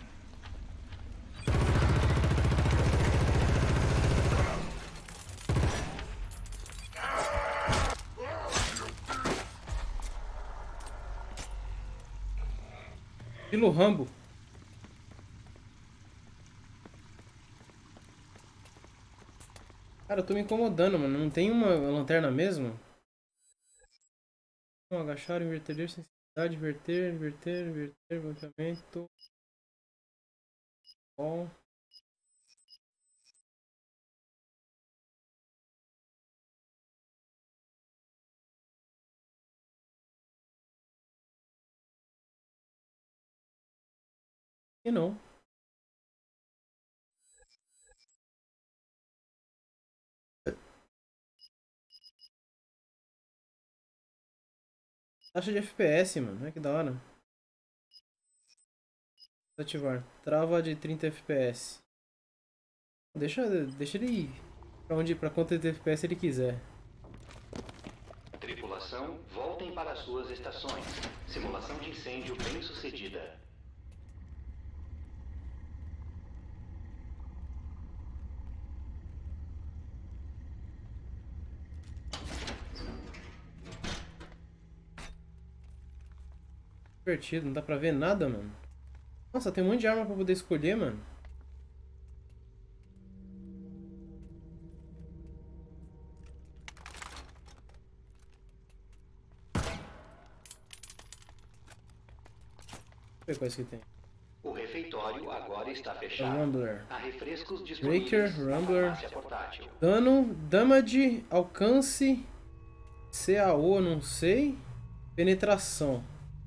Estilo Rambo. Cara, eu tô me incomodando, mano. Não tem uma lanterna mesmo? Não, agachar, inverter, sensibilidade, inverter, inverter, inverter, voltamento. Bom. E não. Taxa de F P S, mano. Olha que da hora. Ativar. Trava de trinta F P S. Deixa, deixa ele ir pra, onde, pra quanto de F P S ele quiser. Tripulação, voltem para suas estações. Simulação de incêndio bem sucedida. Divertido, não dá pra ver nada, mano. Nossa, tem um monte de arma pra poder escolher, mano. Deixa eu ver quais que tem. O refeitório agora está fechado. Rumbler. Há refrescos disponíveis Breaker, na Rumbler. farmácia portátil. Dano, damage, alcance, C A O, não sei. Penetração.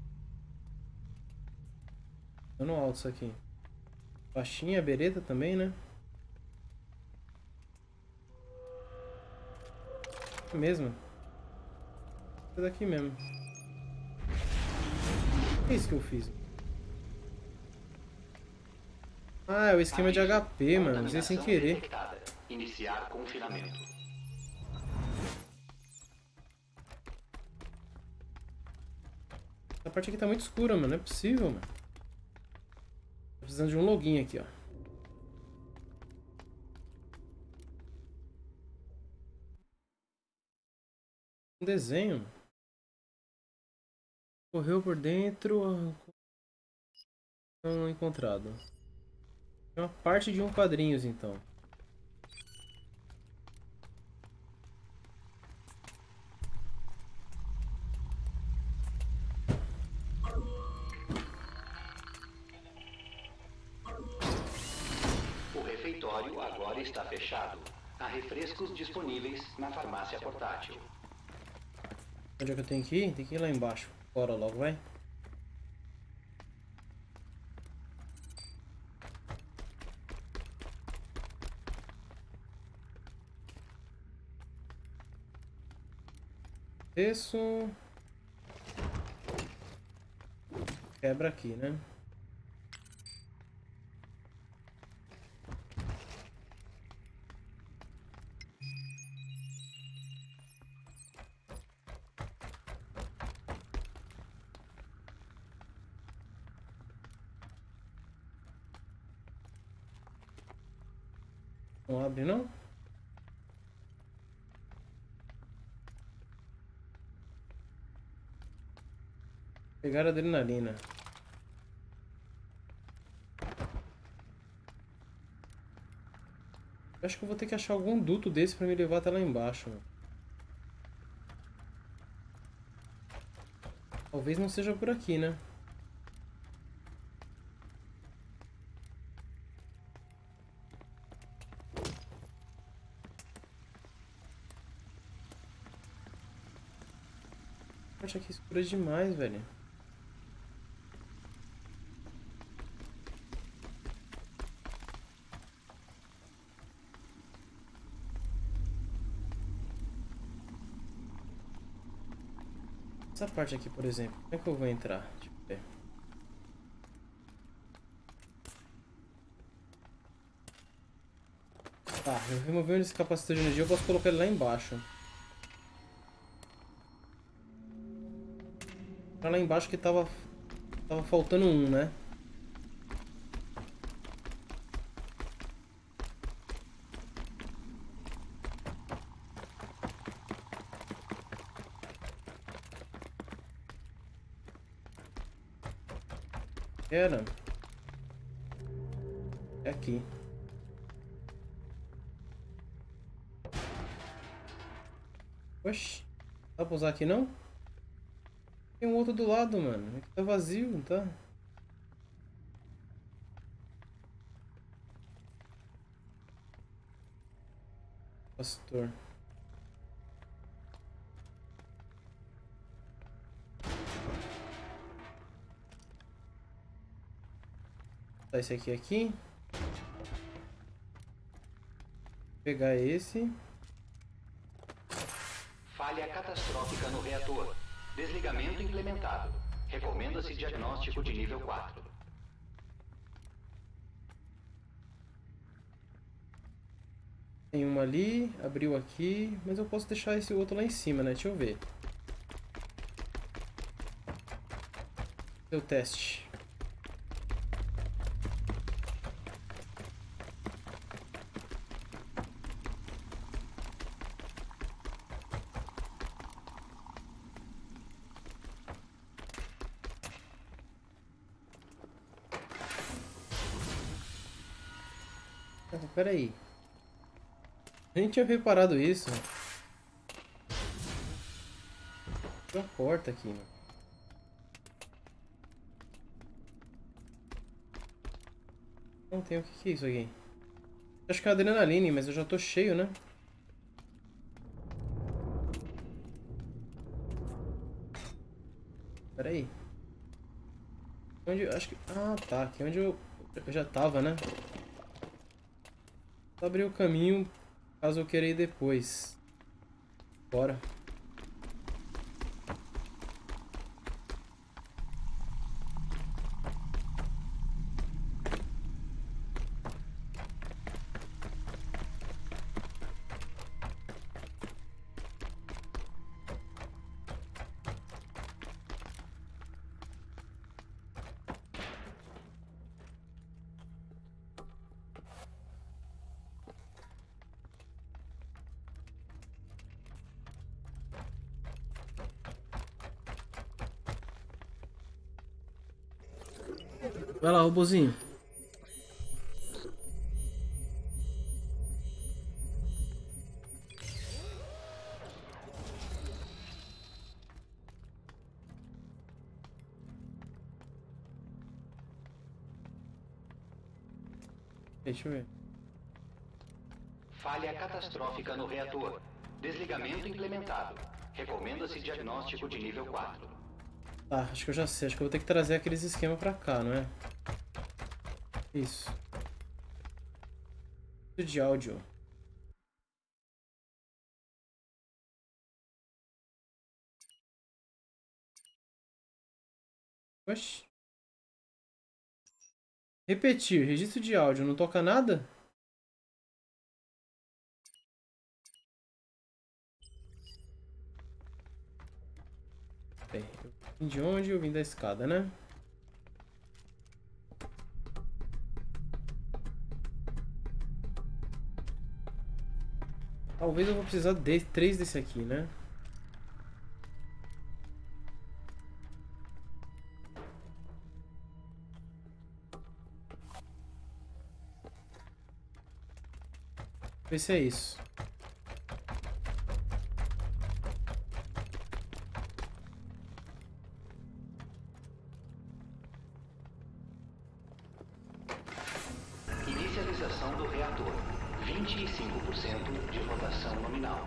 Dano alto isso aqui. Faixinha, bereta também, né? É mesmo. Esse daqui mesmo. O que é isso que eu fiz? Ah, é o esquema de H P, mano. Usei sem querer. Detectada. Iniciar confinamento. Essa parte aqui tá muito escura, mano. Não é possível, mano. Tô precisando de um login aqui, ó. Um desenho. Correu por dentro. Não encontrado. É uma parte de um quadrinhos, então. O refeitório agora está fechado. Há refrescos disponíveis na farmácia portátil. Onde é que eu tenho que ir? Tem que ir lá embaixo. Bora logo, vai. Isso. Quebra aqui, né? Não abre, não? Pegar adrenalina. Eu acho que eu vou ter que achar algum duto desse pra me levar até lá embaixo, mano. Talvez não seja por aqui, né? Acho que é escuro demais, velho. Essa parte aqui, por exemplo, como é que eu vou entrar? Deixa eu ver. Tá, eu removi esse capacitor de energia, eu posso colocar ele lá embaixo. Pra lá embaixo que tava, tava faltando um, né? Era. É aqui. Oxi. Dá pra usar aqui não? Tem um outro do lado, mano. Aqui tá vazio, não tá? Pastor. Tá, esse aqui aqui. Vou pegar esse. Falha catastrófica no reator. Desligamento implementado. Recomenda-se diagnóstico de nível quatro. Tem uma ali, abriu aqui, mas eu posso deixar esse outro lá em cima, né? Deixa eu ver. Seu teste. Ah, peraí. A gente tinha reparado isso. Tem uma porta aqui, mano. Não tem o que, que é isso aqui? Acho que é adrenaline, mas eu já tô cheio, né? Pera aí. Onde eu, acho que... Ah, tá. Aqui onde eu, eu já tava, né? Só abrir o caminho caso eu queira ir depois. Bora. Vai lá, robozinho. Deixa eu ver. Falha catastrófica no reator. Desligamento implementado. Recomenda-se diagnóstico de nível quatro. Tá, acho que eu já sei. Acho que eu vou ter que trazer aqueles esquemas pra cá, não é? Isso. De áudio. Oxi. Repetir. Registro de áudio. Não toca nada? Bem, eu vim de onde? Eu vim da escada, né? Talvez eu vou precisar de três desse aqui, né? Vê se é isso. Inicialização do reator. vinte e cinco por cento de rotação nominal.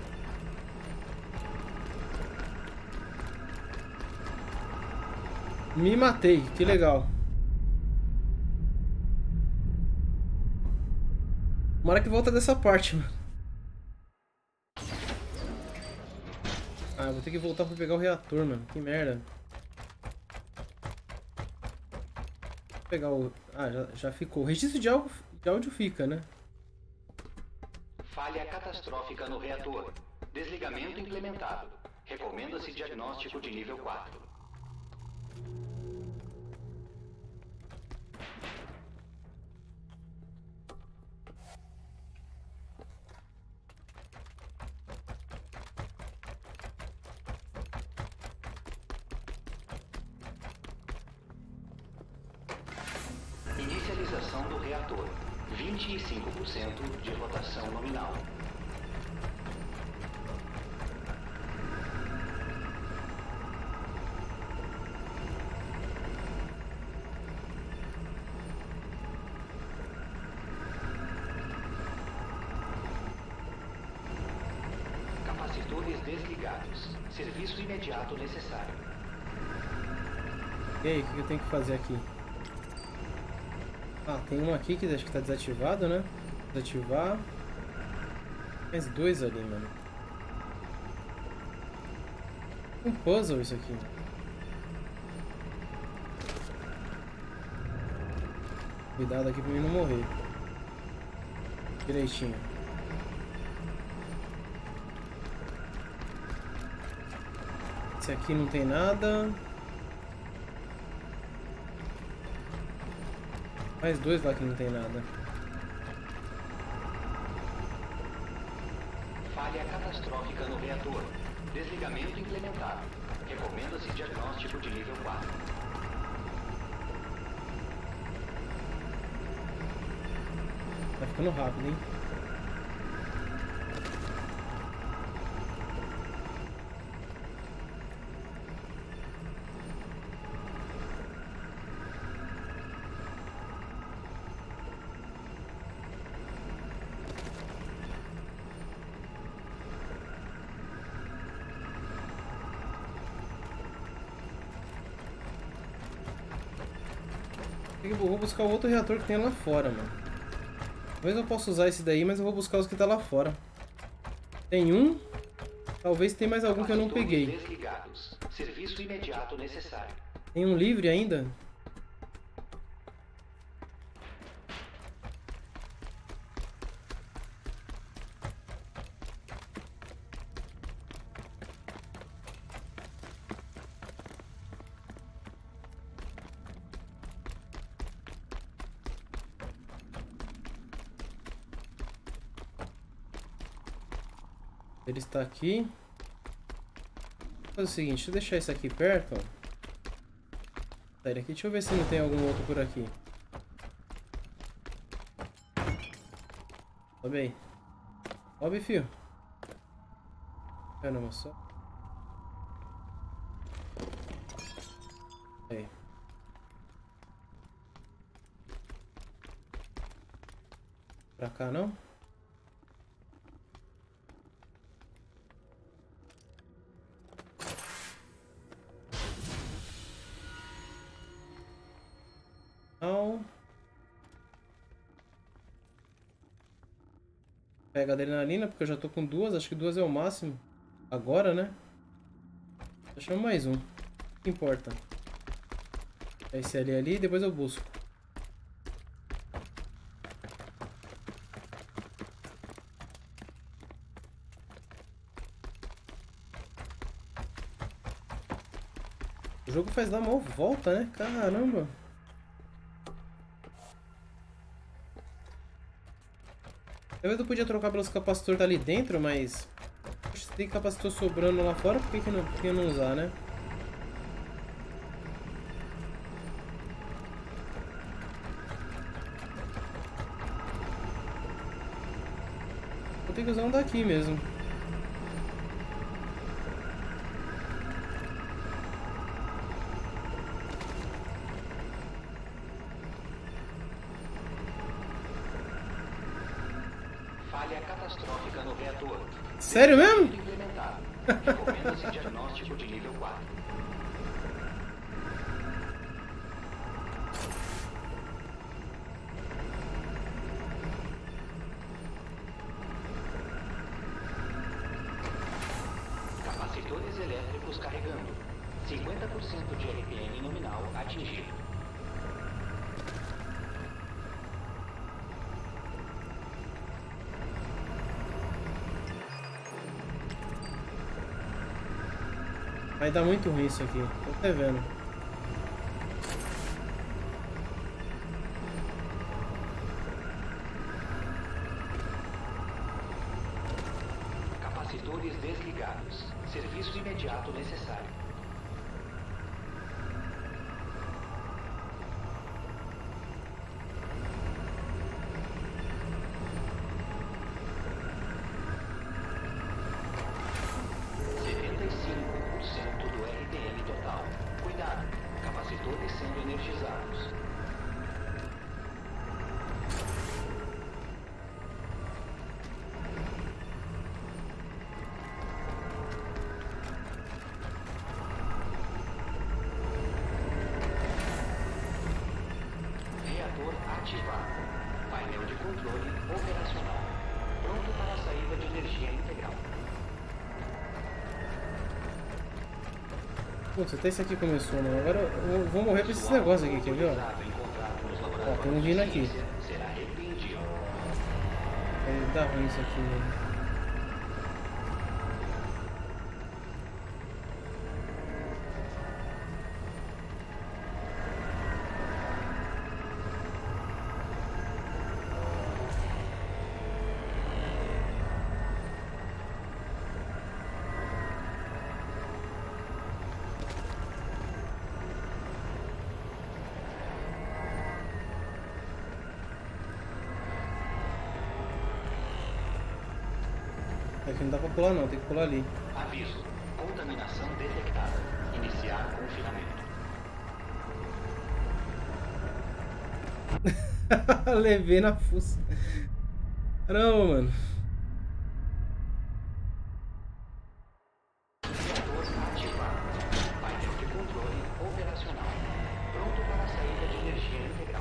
Me matei, que legal. Tomara que volta dessa parte, mano. Ah, vou ter que voltar pra pegar o reator, mano. Que merda. Vou pegar o... Ah, já, já ficou. O registro de áudio, de áudio fica, né? Falha catastrófica no reator. Desligamento implementado. Recomenda-se diagnóstico de nível quatro. Inicialização do reator. vinte e cinco por cento de rotação nominal. Capacitores desligados. Serviço imediato necessário. E aí, o que eu tenho que fazer aqui? Ah, tem um aqui que acho que tá desativado, né? Desativar. Mais dois ali, mano. Um puzzle isso aqui. Cuidado aqui pra mim não morrer. Direitinho. Esse aqui não tem nada. Mais dois lá que não tem nada. Falha catastrófica no reator. Desligamento implementado. Recomenda-se diagnóstico de nível quatro. Tá ficando rápido, hein? Eu vou buscar o outro reator que tem lá fora, mano. Talvez eu possa usar esse daí, mas eu vou buscar os que tá lá fora. Tem um. Talvez tem mais algum que eu não peguei. Desligados. Serviço imediato necessário. Tem um livre ainda? Ele está aqui. Vou fazer o seguinte, deixa eu deixar isso aqui perto, ó. Sair aqui, deixa eu ver se não tem algum outro por aqui. Sobe aí. Sobe, fio. Caramba, só. Aí. Pra cá não? Não. Pega a adrenalina, porque eu já tô com duas. Acho que duas é o máximo. Agora, né? Deixa mais um. O que importa? Esse ali ali, depois eu busco. O jogo faz dar uma volta, né? Caramba. Talvez eu podia trocar pelos capacitores ali dentro, mas... Se tem capacitor sobrando lá fora, por que, que, não, por que não usar, né? Vou ter que usar um daqui mesmo. Falha catastrófica no reator. Sério mesmo? Implementado. Recomenda-se diagnóstico de nível quatro. Capacitores elétricos carregando. cinquenta por cento de R P M nominal atingido. Vai dar muito ruim isso aqui, tô até vendo. Capacitores desligados. Serviço imediato necessário. setenta e cinco por cento do R P M total. Cuidado, capacitores sendo energizados. energia integral. Putz, até isso aqui começou, mano. Agora eu vou morrer pra esses negócios aqui, quer ver, ó? Ó, tem um vindo aqui. Vai dar ruim isso aqui, mano. Aqui não dá pra pular não, tem que pular ali. Aviso. Contaminação detectada. Iniciar confinamento. Levei na fuça. Caramba, mano. Reator ativado. Painel de controle operacional. Pronto para a saída de energia integral.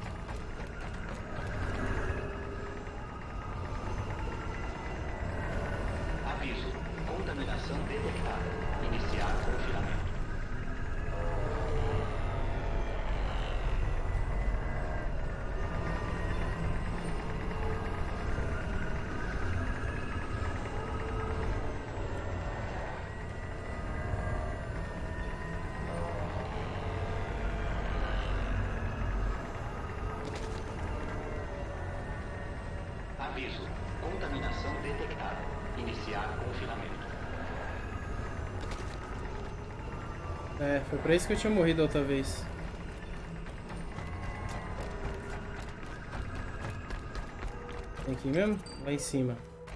Aviso. Contaminação detectada. Iniciar confinamento. Aviso. Contaminação detectada. Iniciar confinamento. É, foi pra isso que eu tinha morrido a outra vez. Tem aqui mesmo? Lá em cima.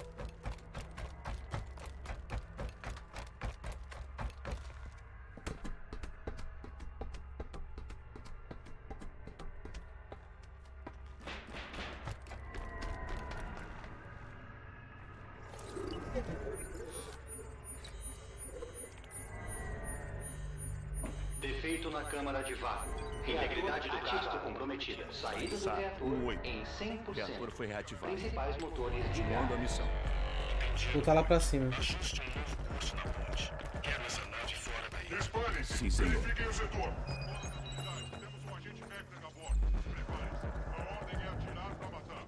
Defeito na câmara de vácuo. Integridade do gasto comprometida. Saída do reator em cem por O cento. reator foi reativado. Principais motores Continuando a ligados. missão. Voltar lá pra cima. Ajuste um novo curso na ponte. Quero essa nave fora daí. Disparem-se. Sim, senhor. Verifiquem o setor. Temos um agente Vectra a bordo. Preparem-se. A ordem é atirar pra matar.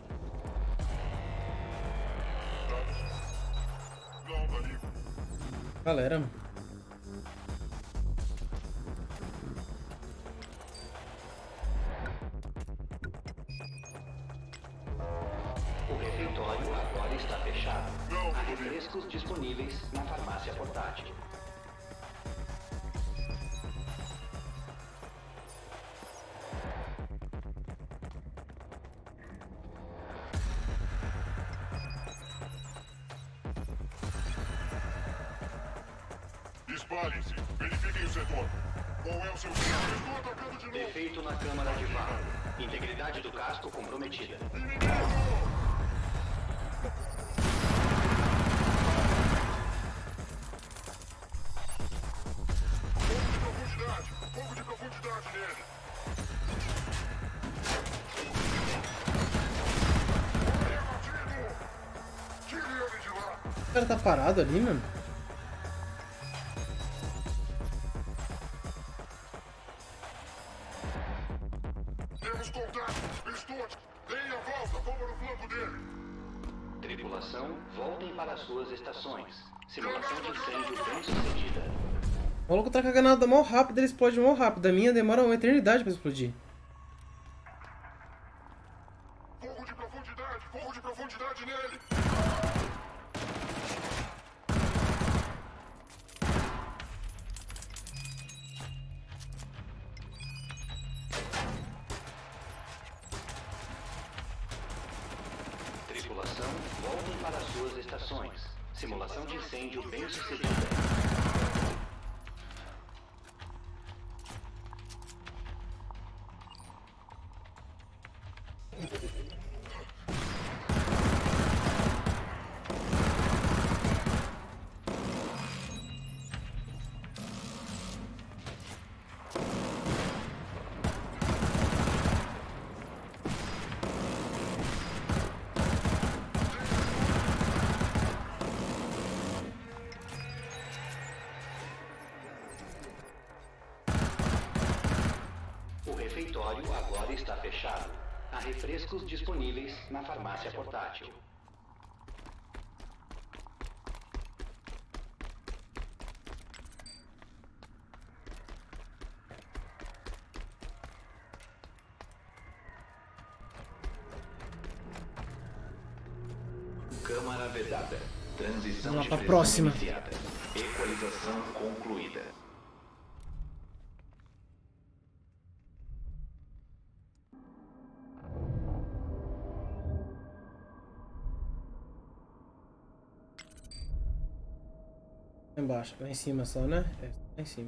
Dados. Não, tá livre. Galera, mano. O refeitório agora está fechado. Há refrescos disponíveis na farmácia portátil. Disparem-se. Verifiquem o setor. Qual é o seu fim? Estou atacando de novo. Defeito na câmara de vácuo. Integridade do casco comprometida. Fogo de profundidade nele. Tire ele de lá. O cara tá parado ali, mano. Temos contato. Stott, deem a volta. Vamos no flanco dele. Tripulação, voltem para suas estações. Simulação de incêndio bem sucedida. O maluco tá com a granada mó rápido, ele explode mó rápido. A minha demora uma eternidade pra explodir. Fogo de profundidade. Fogo de profundidade nele. Tripulação, voltem para suas estações. Simulação de incêndio bem sucedida. refeitório agora está fechado. Há refrescos disponíveis na farmácia portátil. Câmara vedada. Transição Vamos lá de pra pressão próxima. iniciada. Equalização concluída. Lá embaixo, lá em cima só, né? É, lá em cima.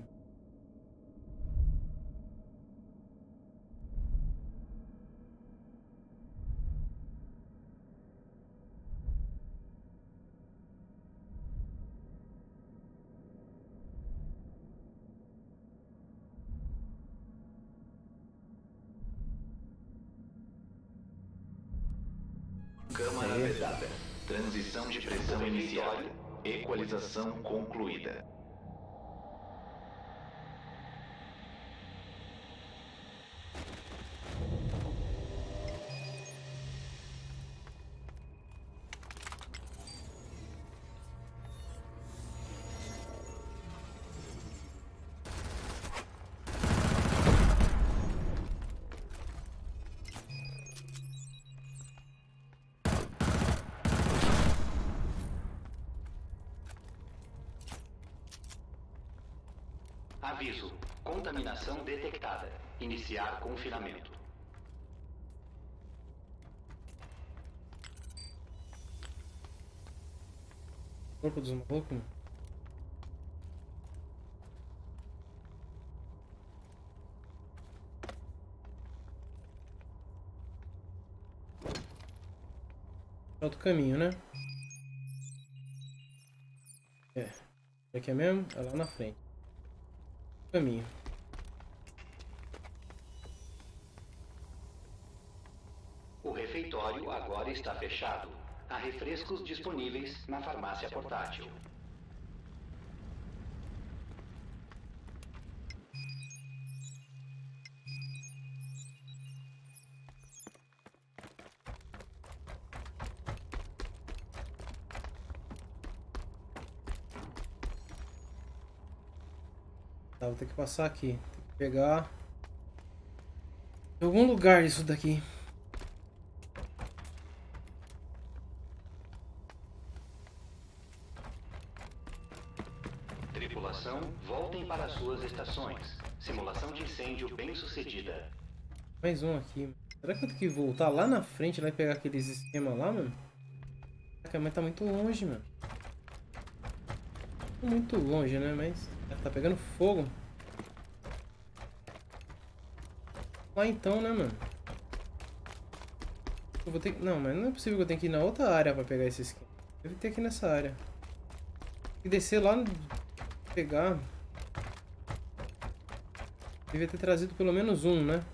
Câmara vedada. Transição de pressão iniciada. Equalização concluída. Aviso. Contaminação detectada. Iniciar confinamento. Corpo dos malucos. Outro caminho, né? É. Aqui é mesmo? É lá na frente. Caminho. O refeitório agora está fechado. Há refrescos disponíveis na farmácia portátil. Tá, vou ter que passar aqui. Tem que pegar em algum lugar isso daqui. Tripulação, voltem para suas estações. Simulação de incêndio bem sucedida. Mais um aqui. Será que eu tenho que voltar lá na frente lá e pegar aqueles esquemas lá, mano? Caraca, mas tá muito longe, mano. Muito longe, né? Mas tá pegando fogo. Lá então, né, mano? Eu vou ter que... Não, mas não é possível que eu tenha que ir na outra área pra pegar esse esquema. Deve ter aqui nessa área. Tem que descer lá, pegar. Devia ter trazido pelo menos um, né?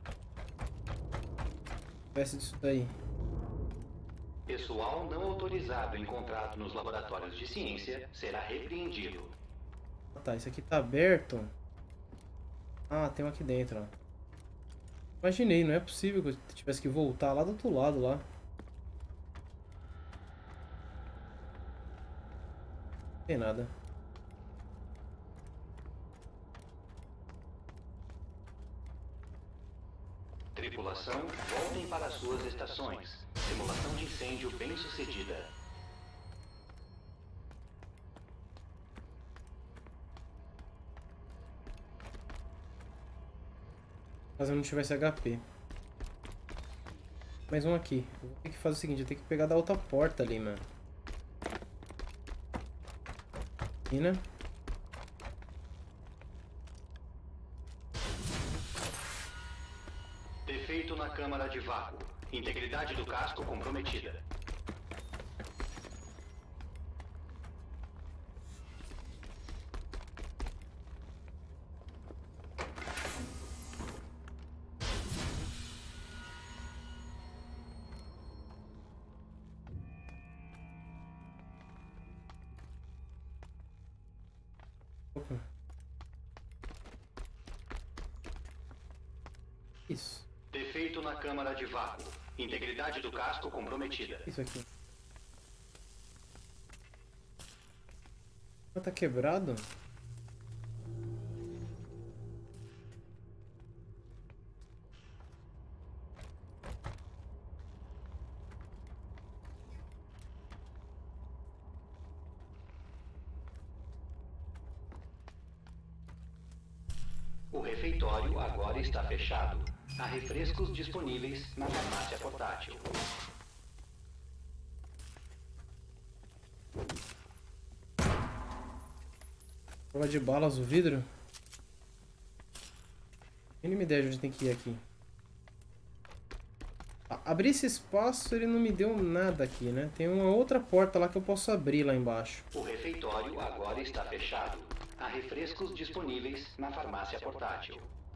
Peça disso daí. Pessoal não autorizado encontrado nos laboratórios de ciência será repreendido. Ah, tá, isso aqui tá aberto. Ah, tem um aqui dentro, ó. Imaginei, não é possível que eu tivesse que voltar lá do outro lado, lá. Não tem nada. Tripulação, voltem para suas estações. Simulação de incêndio bem sucedida. Caso eu não tivesse H P. Mais um aqui. Eu vou ter que fazer o seguinte, eu tenho que pegar da outra porta ali, mano. Aqui, né? Defeito na câmara de vácuo. Integridade do casco comprometida. Isso. Defeito na câmara de vácuo. Integridade do casco comprometida. Isso aqui. Ah, tá quebrado? O refeitório agora está fechado. Há refrescos disponíveis na farmácia portátil. Prova de balas o vidro? Mínima ideia de onde tem que ir aqui. Ah, abrir esse espaço ele não me deu nada aqui, né? Tem uma outra porta lá que eu posso abrir lá embaixo. O refeitório agora está fechado. Há refrescos disponíveis na farmácia portátil.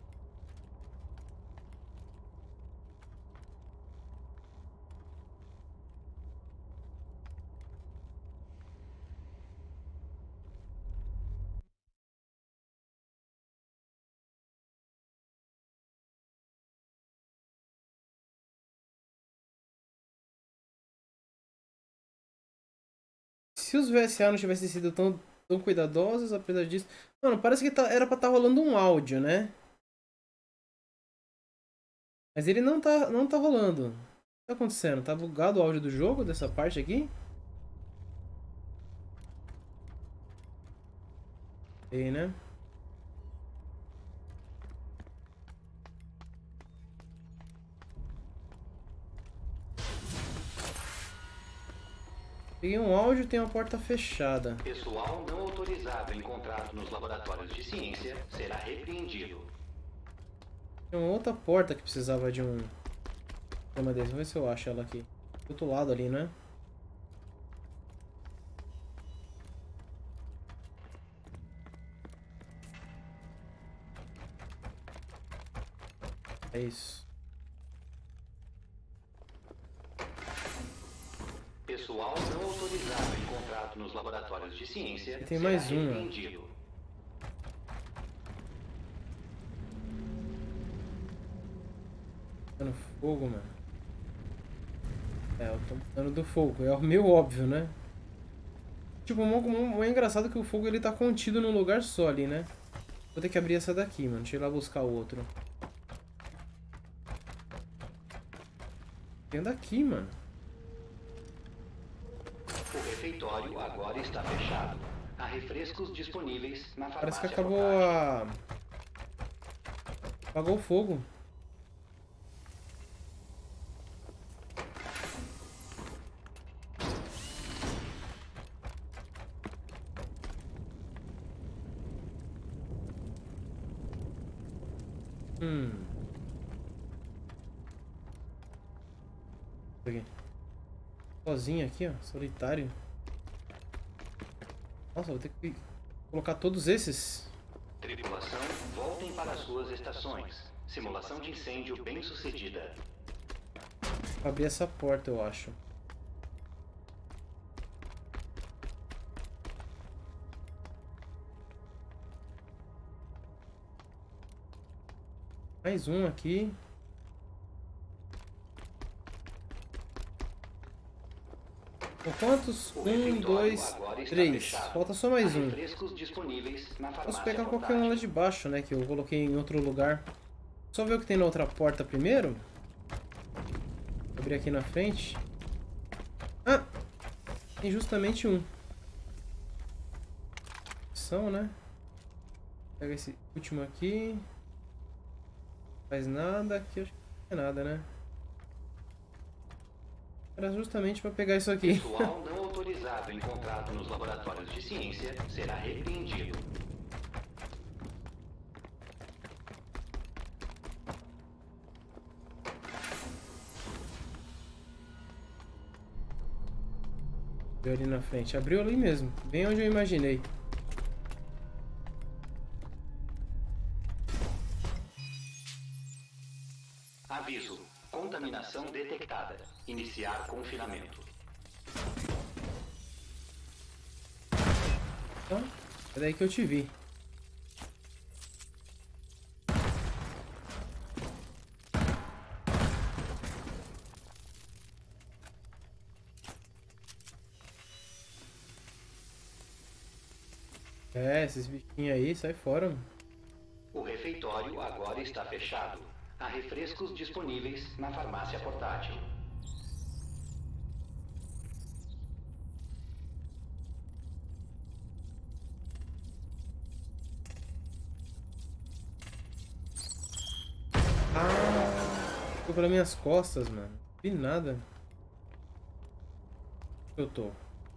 Se os V S A não tivessem sido tão, tão cuidadosos, apesar disso... Mano, parece que tá, era pra estar tá rolando um áudio, né? Mas ele não tá, não tá rolando. O que tá acontecendo? Tá bugado o áudio do jogo, dessa parte aqui? E, né? Peguei um áudio e tem uma porta fechada. Pessoal não autorizado em contrato nos laboratórios de ciência será repreendido. Tem uma outra porta que precisava de um... Uma desse. Vamos ver se eu acho ela aqui. Do outro lado ali, né? É isso. Pessoal não autorizado em contrato nos laboratórios de ciência e tem mais será uma. repreendido. Tá no fogo, mano. É, eu tô botando do fogo. É meio óbvio, né? Tipo, o é engraçado que o fogo ele tá contido num lugar só ali, né? Vou ter que abrir essa daqui, mano. Deixa eu ir lá buscar o outro. Tem daqui, mano. O refeitório agora está fechado. Há refrescos disponíveis na farmácia. Parece que acabou a... Apagou o fogo. Hum. Aqui. Sozinho aqui, ó. Solitário. Nossa, vou ter que colocar todos esses. Tripulação, voltem para suas estações. Simulação de incêndio bem sucedida. Vou abrir essa porta, eu acho. Mais um aqui. Quantos? Um, dois, três. Falta só mais um. Posso pegar qualquer um lá de baixo, né? Que eu coloquei em outro lugar. Só ver o que tem na outra porta primeiro. Vou abrir aqui na frente. Ah! Tem justamente um. São, né? Pega esse último aqui. Faz nada. Aqui acho que não é nada, né? Era justamente para pegar isso aqui. Pessoal não autorizado em contrato nos laboratórios de ciência será repreendido. Abriu ali na frente. Abriu ali mesmo. Bem onde eu imaginei. Aviso. Contaminação detectada. Iniciar confinamento. Então, é daí que eu te vi. É, esses bichinhos aí, sai fora, mano. O refeitório agora está fechado. Há refrescos disponíveis na farmácia portátil. Ah, ficou pelas minhas costas, mano. Não vi nada. Onde eu tô?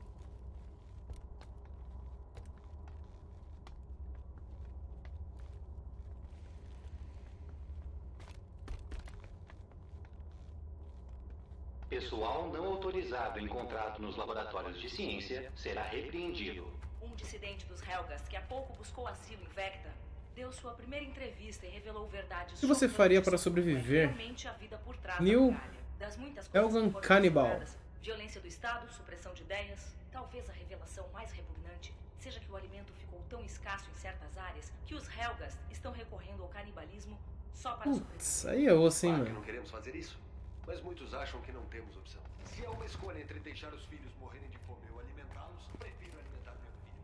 Pessoal não autorizado encontrado nos laboratórios de ciência será repreendido. Um dissidente dos Helghast que há pouco buscou asilo em Vecta deu sua primeira entrevista e revelou verdades. O que você faria para sobreviver? Neil Helgan Cannibal. Violência do Estado, supressão de ideias. Talvez a revelação mais repugnante seja que o alimento ficou tão escasso em certas áreas que os Helghast estão recorrendo ao canibalismo só para sobreviver. Putz, aí eu assim, Claro que mano. não queremos fazer isso, mas muitos acham que não temos opção. Se é uma escolha entre deixar os filhos morrerem de fome ou alimentá-los, prefiro alimentar meu filho.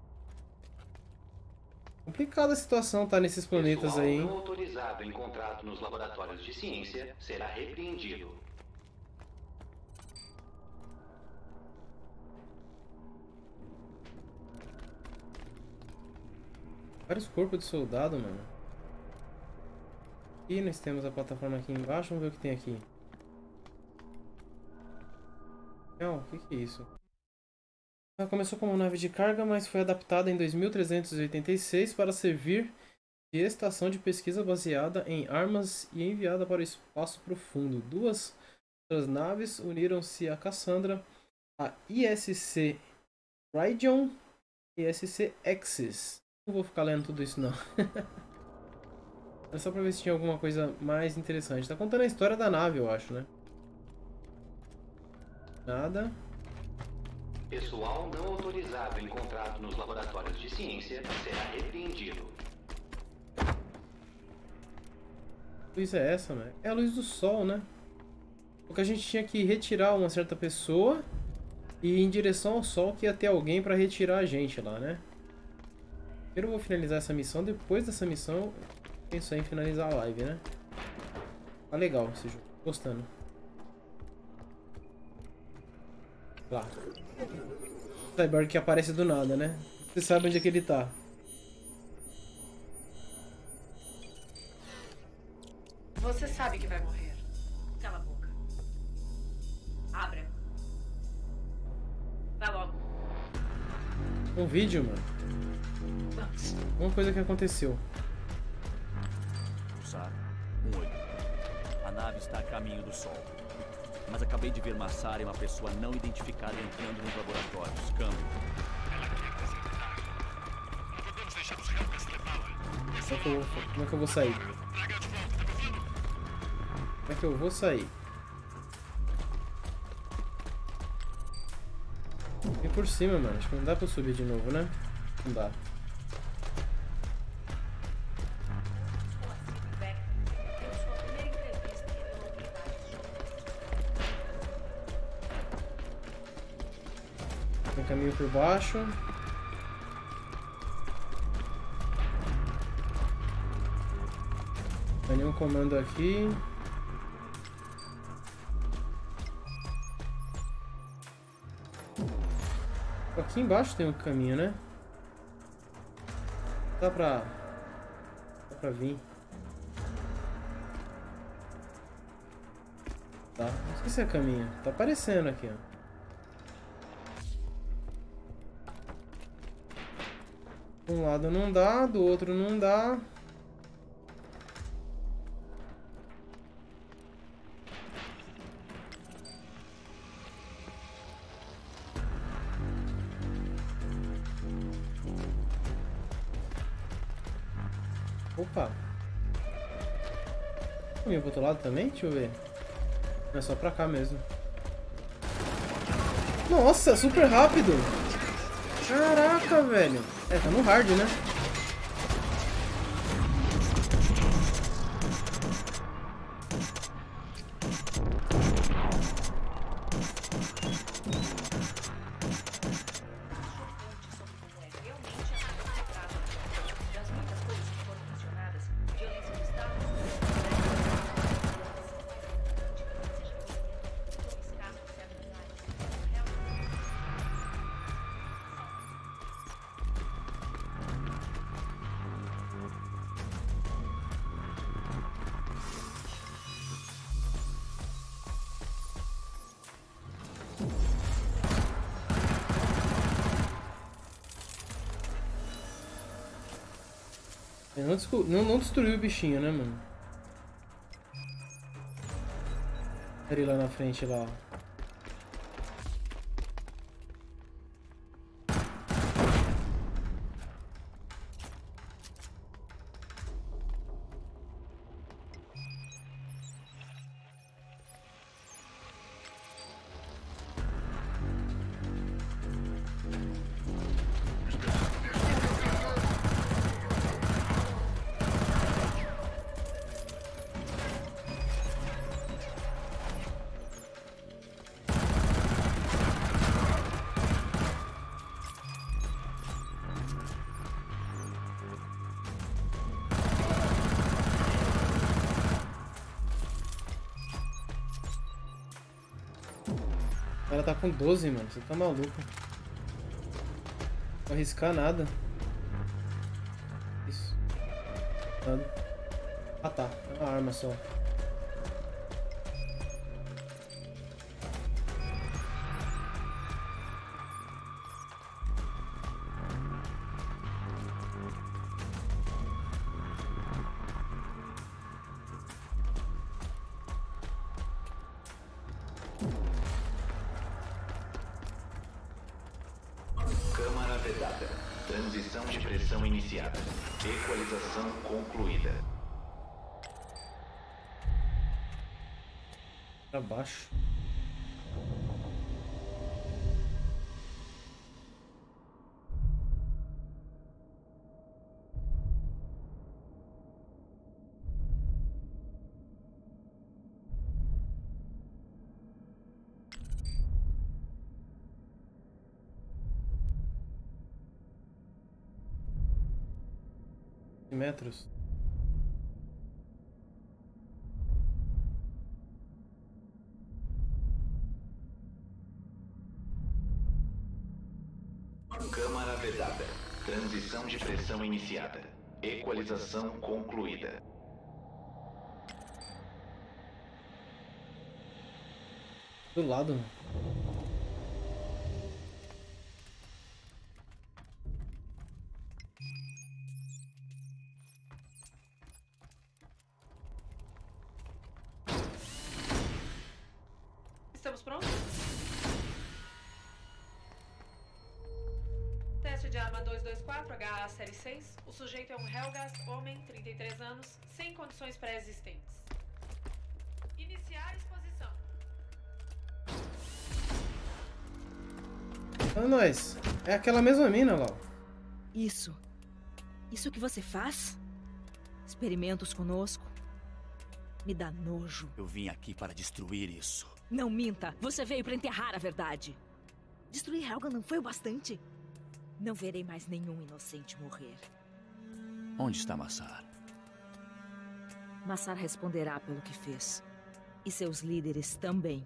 Complicada a situação tá nesses planetas Pessoal aí, não hein? autorizado encontrado nos laboratórios de ciência será repreendido. Vários corpos de soldado, mano. E nós temos a plataforma aqui embaixo, vamos ver o que tem aqui. Não, o que, que é isso? Ela começou como nave de carga, mas foi adaptada em dois mil trezentos e oitenta e seis para servir de estação de pesquisa baseada em armas e enviada para o espaço profundo. Duas outras naves uniram-se a Cassandra, a I S C Raidion e I S C Axis. Não vou ficar lendo tudo isso não. É só pra ver se tinha alguma coisa mais interessante. Tá contando a história da nave, eu acho, né? Nada. Pessoal não autorizado encontrado nos laboratórios de ciência será repreendido. Que luz é essa, né? É a luz do sol, né? Porque a gente tinha que retirar uma certa pessoa e ir em direção ao sol que ia ter alguém pra retirar a gente lá, né? Primeiro eu vou finalizar essa missão, depois dessa missão eu penso em finalizar a live, né? Tá legal esse jogo, tô gostando. Lá. Cyborg que aparece do nada, né? Você sabe onde é que ele tá. Você sabe que vai morrer. Cala a boca. Abra. Vai logo. Um vídeo, mano. Vamos. Uma coisa que aconteceu. Pulsar um oito. A nave está a caminho do Sol. Mas acabei de ver Massara e uma pessoa não identificada entrando nos laboratórios. Câmbio. Ela quer desertar. Não podemos deixar os Helghast levá-la. Como é que eu vou, como é que eu vou sair? Traga de volta, tá me ouvindo? Como é que eu vou sair? Vem por cima, mano. Acho que não dá pra subir de novo, né? Não dá. Tem caminho por baixo. Tem nenhum comando aqui. Aqui embaixo tem um caminho, né? Dá pra... Dá pra vir. Tá, não sei se é caminho. Tá aparecendo aqui, ó. De um lado não dá, do outro não dá. Opa! Caminho pro outro lado também? Deixa eu ver. Não, é só pra cá mesmo. Nossa, super rápido! Caraca, velho! É, tá no hard, né? Não, desco... não, não destruiu o bichinho, né, mano? Ele lá na frente, lá, ó. O cara tá com doze, mano. Você tá maluco. Não vou arriscar nada. Isso. Ah tá. É uma arma só. Câmara vedada. Transição de pressão iniciada. Equalização concluída. Pra baixo. Metros. Câmara vedada. Transição de pressão iniciada. Equalização concluída. Do lado. Estamos prontos? Teste de arma dois dois quatro, H A série seis. O sujeito é um Helgast, homem, trinta e três anos, sem condições pré-existentes. Iniciar exposição. Ah, nós. É aquela mesma mina lá. Isso. Isso que você faz? Experimentos conosco? Me dá nojo. Eu vim aqui para destruir isso. Não minta. Você veio para enterrar a verdade. Destruir Helga não foi o bastante. Não verei mais nenhum inocente morrer. Onde está Massar? Massar responderá pelo que fez. E seus líderes também.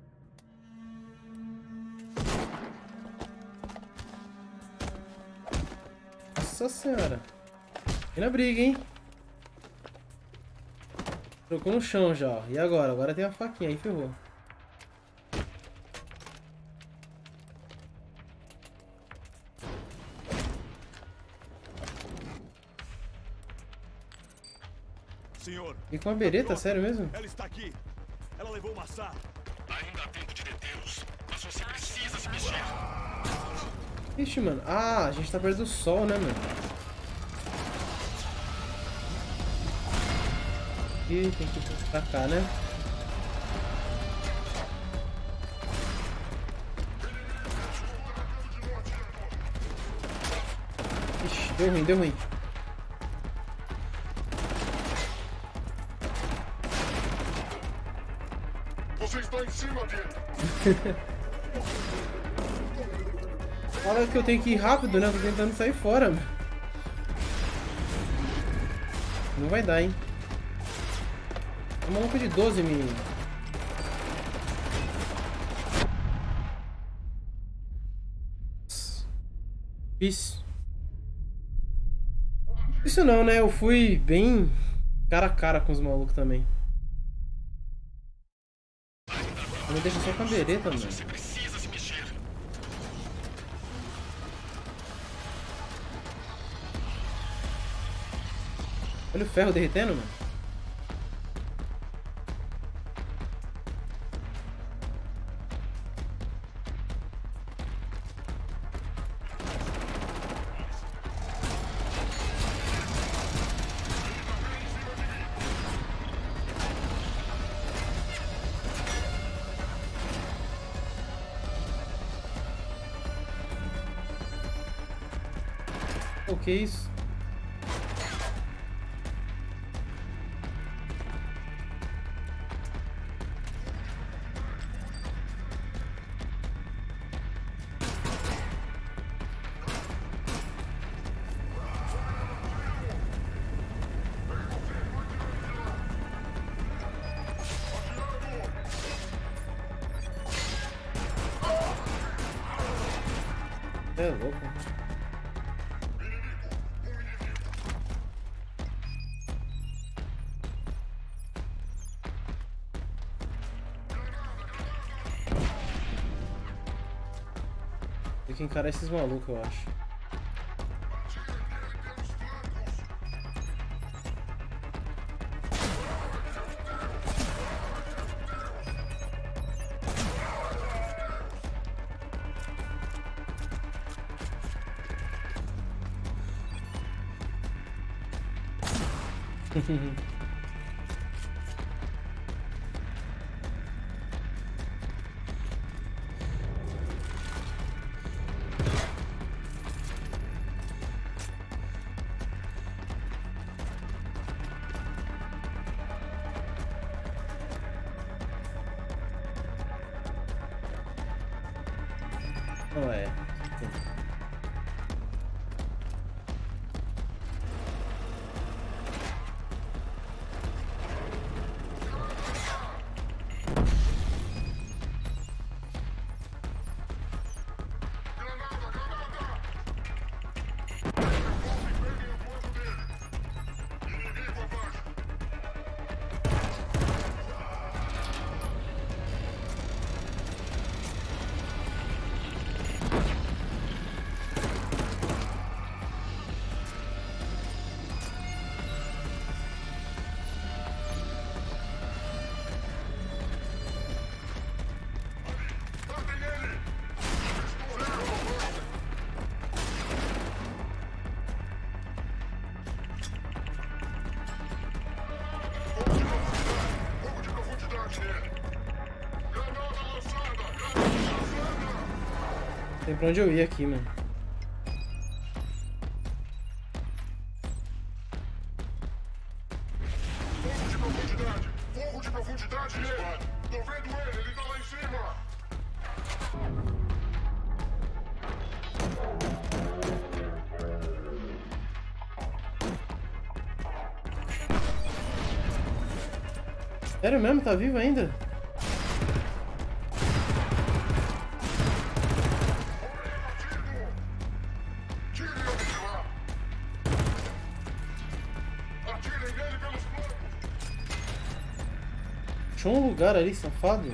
Nossa senhora. E na briga, hein? Trocou no chão já. E agora? Agora tem a faquinha aí, ferrou. Senhor. E com a bereta, sério mesmo? Ela está aqui. Ela levou o Massar. Ainda há tempo de detê-los. Mas você precisa se mexer. Ixi, mano. Ah, a gente tá perto do sol, né, mano? Ih, tem que ir pra cá, né? Ixi, deu ruim, deu ruim. Você está em cima dele. Fala que eu tenho que ir rápido, né? Eu tô tentando sair fora, mano. Não vai dar, hein? É um maluco de doze, menino. Isso. Isso não, né? Eu fui bem cara a cara com os malucos também. Não me deixa só com a bereta, mano. Você precisa se mexer. Olha o ferro derretendo, mano. O que é isso? É louco. Tem que encarar esses malucos, eu acho. Não é. Tem pra onde eu ir aqui, mano. Fogo de profundidade! Fogo de profundidade nele! Tô vendo ele, ele tá lá em cima! Sério mesmo? Tá vivo ainda? Achou um lugar ali, safado.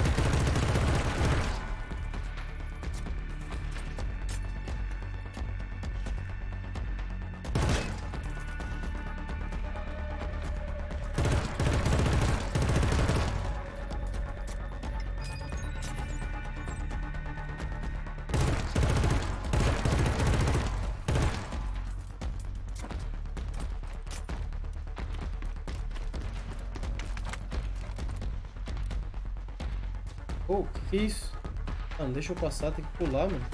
Oh, que que é isso? Ah, não deixa eu passar, tem que pular, mano.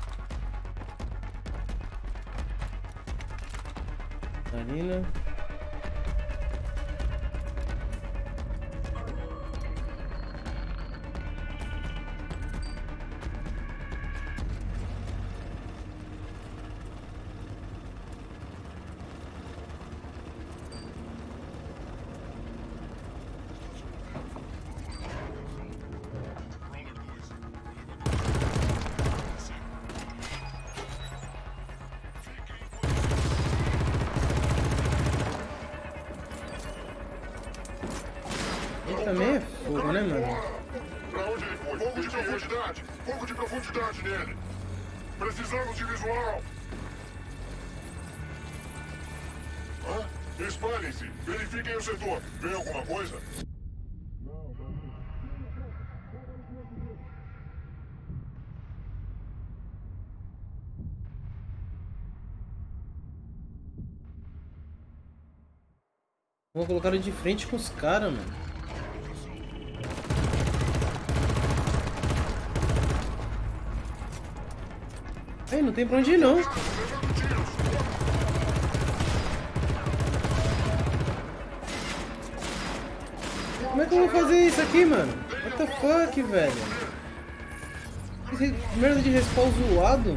Marina. Ele também é fogo, né, mano? Pra onde ele foi? Fogo de profundidade! Fogo de profundidade nele! Precisamos de visual! Hã? Espalhem-se! Verifiquem o setor! Vê alguma coisa? Vou colocar ele de frente com os caras, mano. Aí, não tem pra onde ir, não. Como é que eu vou fazer isso aqui, mano? What the fuck, velho? Esse merda de respawn zoado.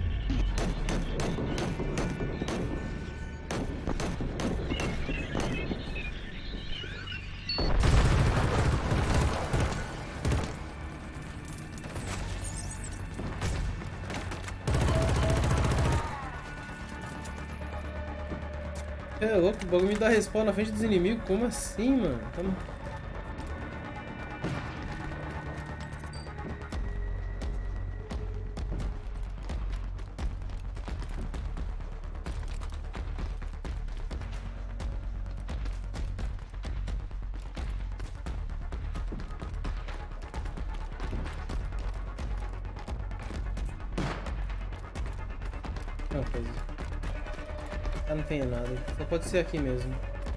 É louco, o bagulho me dá respawn na frente dos inimigos. Como assim, mano? Tá... Não, coisa. Ah, não tem nada. Só pode ser aqui mesmo.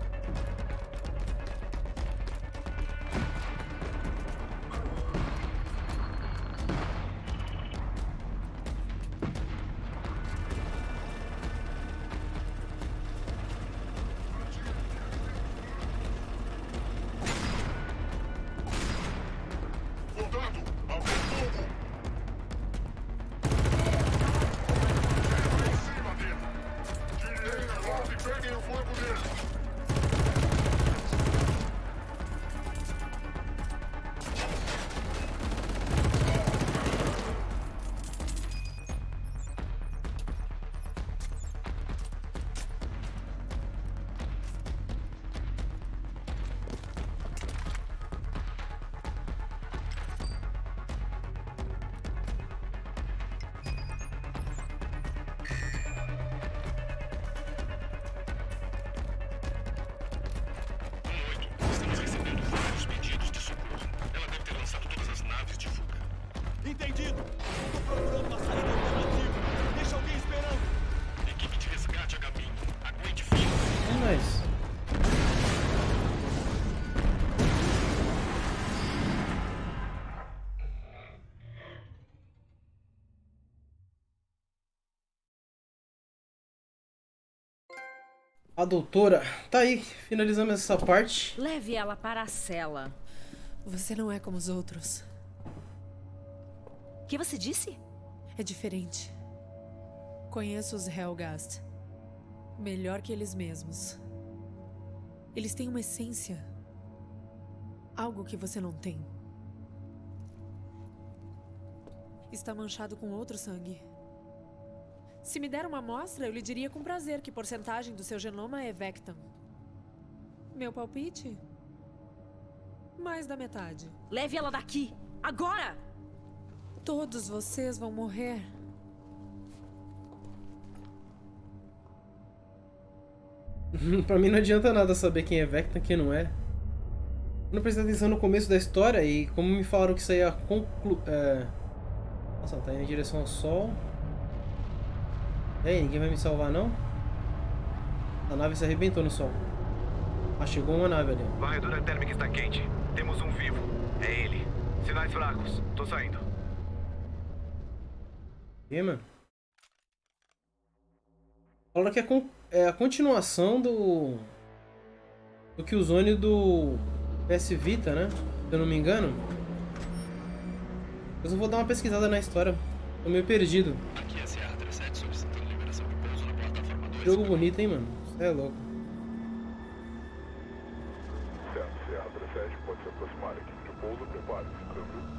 Entendido! Tô procurando uma saída alternativa. Deixa alguém esperando. Equipe de resgate a caminho. Aguente firme. É nóis. A doutora. Tá aí, finalizamos essa parte. Leve ela para a cela. Você não é como os outros. O que você disse? É diferente. Conheço os Helghast melhor que eles mesmos. Eles têm uma essência. Algo que você não tem. Está manchado com outro sangue. Se me der uma amostra, eu lhe diria com prazer que porcentagem do seu genoma é Vectan. Meu palpite? Mais da metade. Leve ela daqui! Agora! Todos vocês vão morrer. Pra mim não adianta nada saber quem é Vectan e quem não é. Eu não prestei atenção no começo da história e como me falaram que isso aí ia conclu... É... Nossa, tá indo em direção ao sol. E aí, ninguém vai me salvar não? A nave se arrebentou no sol. Ah, chegou uma nave ali. Varredura térmica está quente. Temos um vivo. É ele. Sinais fracos. Tô saindo. E mano? Falaram que é, con é a continuação do... do Killzone do P S Vita, né? Se eu não me engano. Mas eu vou dar uma pesquisada na história. Tô meio perdido. Aqui é C A trinta e sete solicitando liberação de pouso na plataforma dois. Jogo bonito, hein, mano? Isso é louco. Certo, C A trinta e sete pode se aproximar. Equipe de pouso, prepare-se. Câmbio.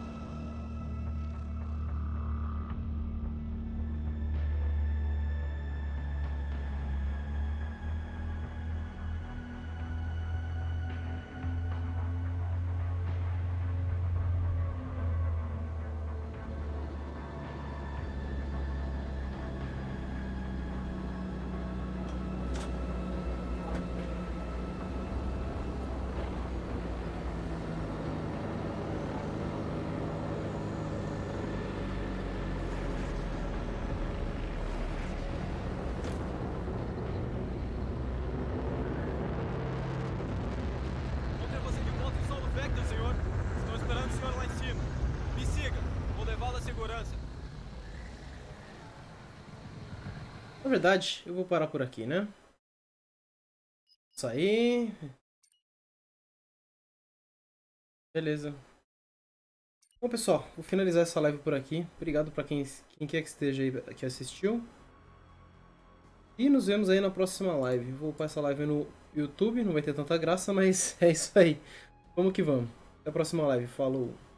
esperando o senhor lá em cima. Me siga, vou levá-lo à segurança. Na verdade, eu vou parar por aqui, né? Sair. Beleza. Bom, pessoal, vou finalizar essa live por aqui. Obrigado para quem, quem quer que esteja aí que assistiu. E nos vemos aí na próxima live. Vou upar essa live no YouTube, não vai ter tanta graça, mas é isso aí. Vamos que vamos. Até a próxima live. Falou!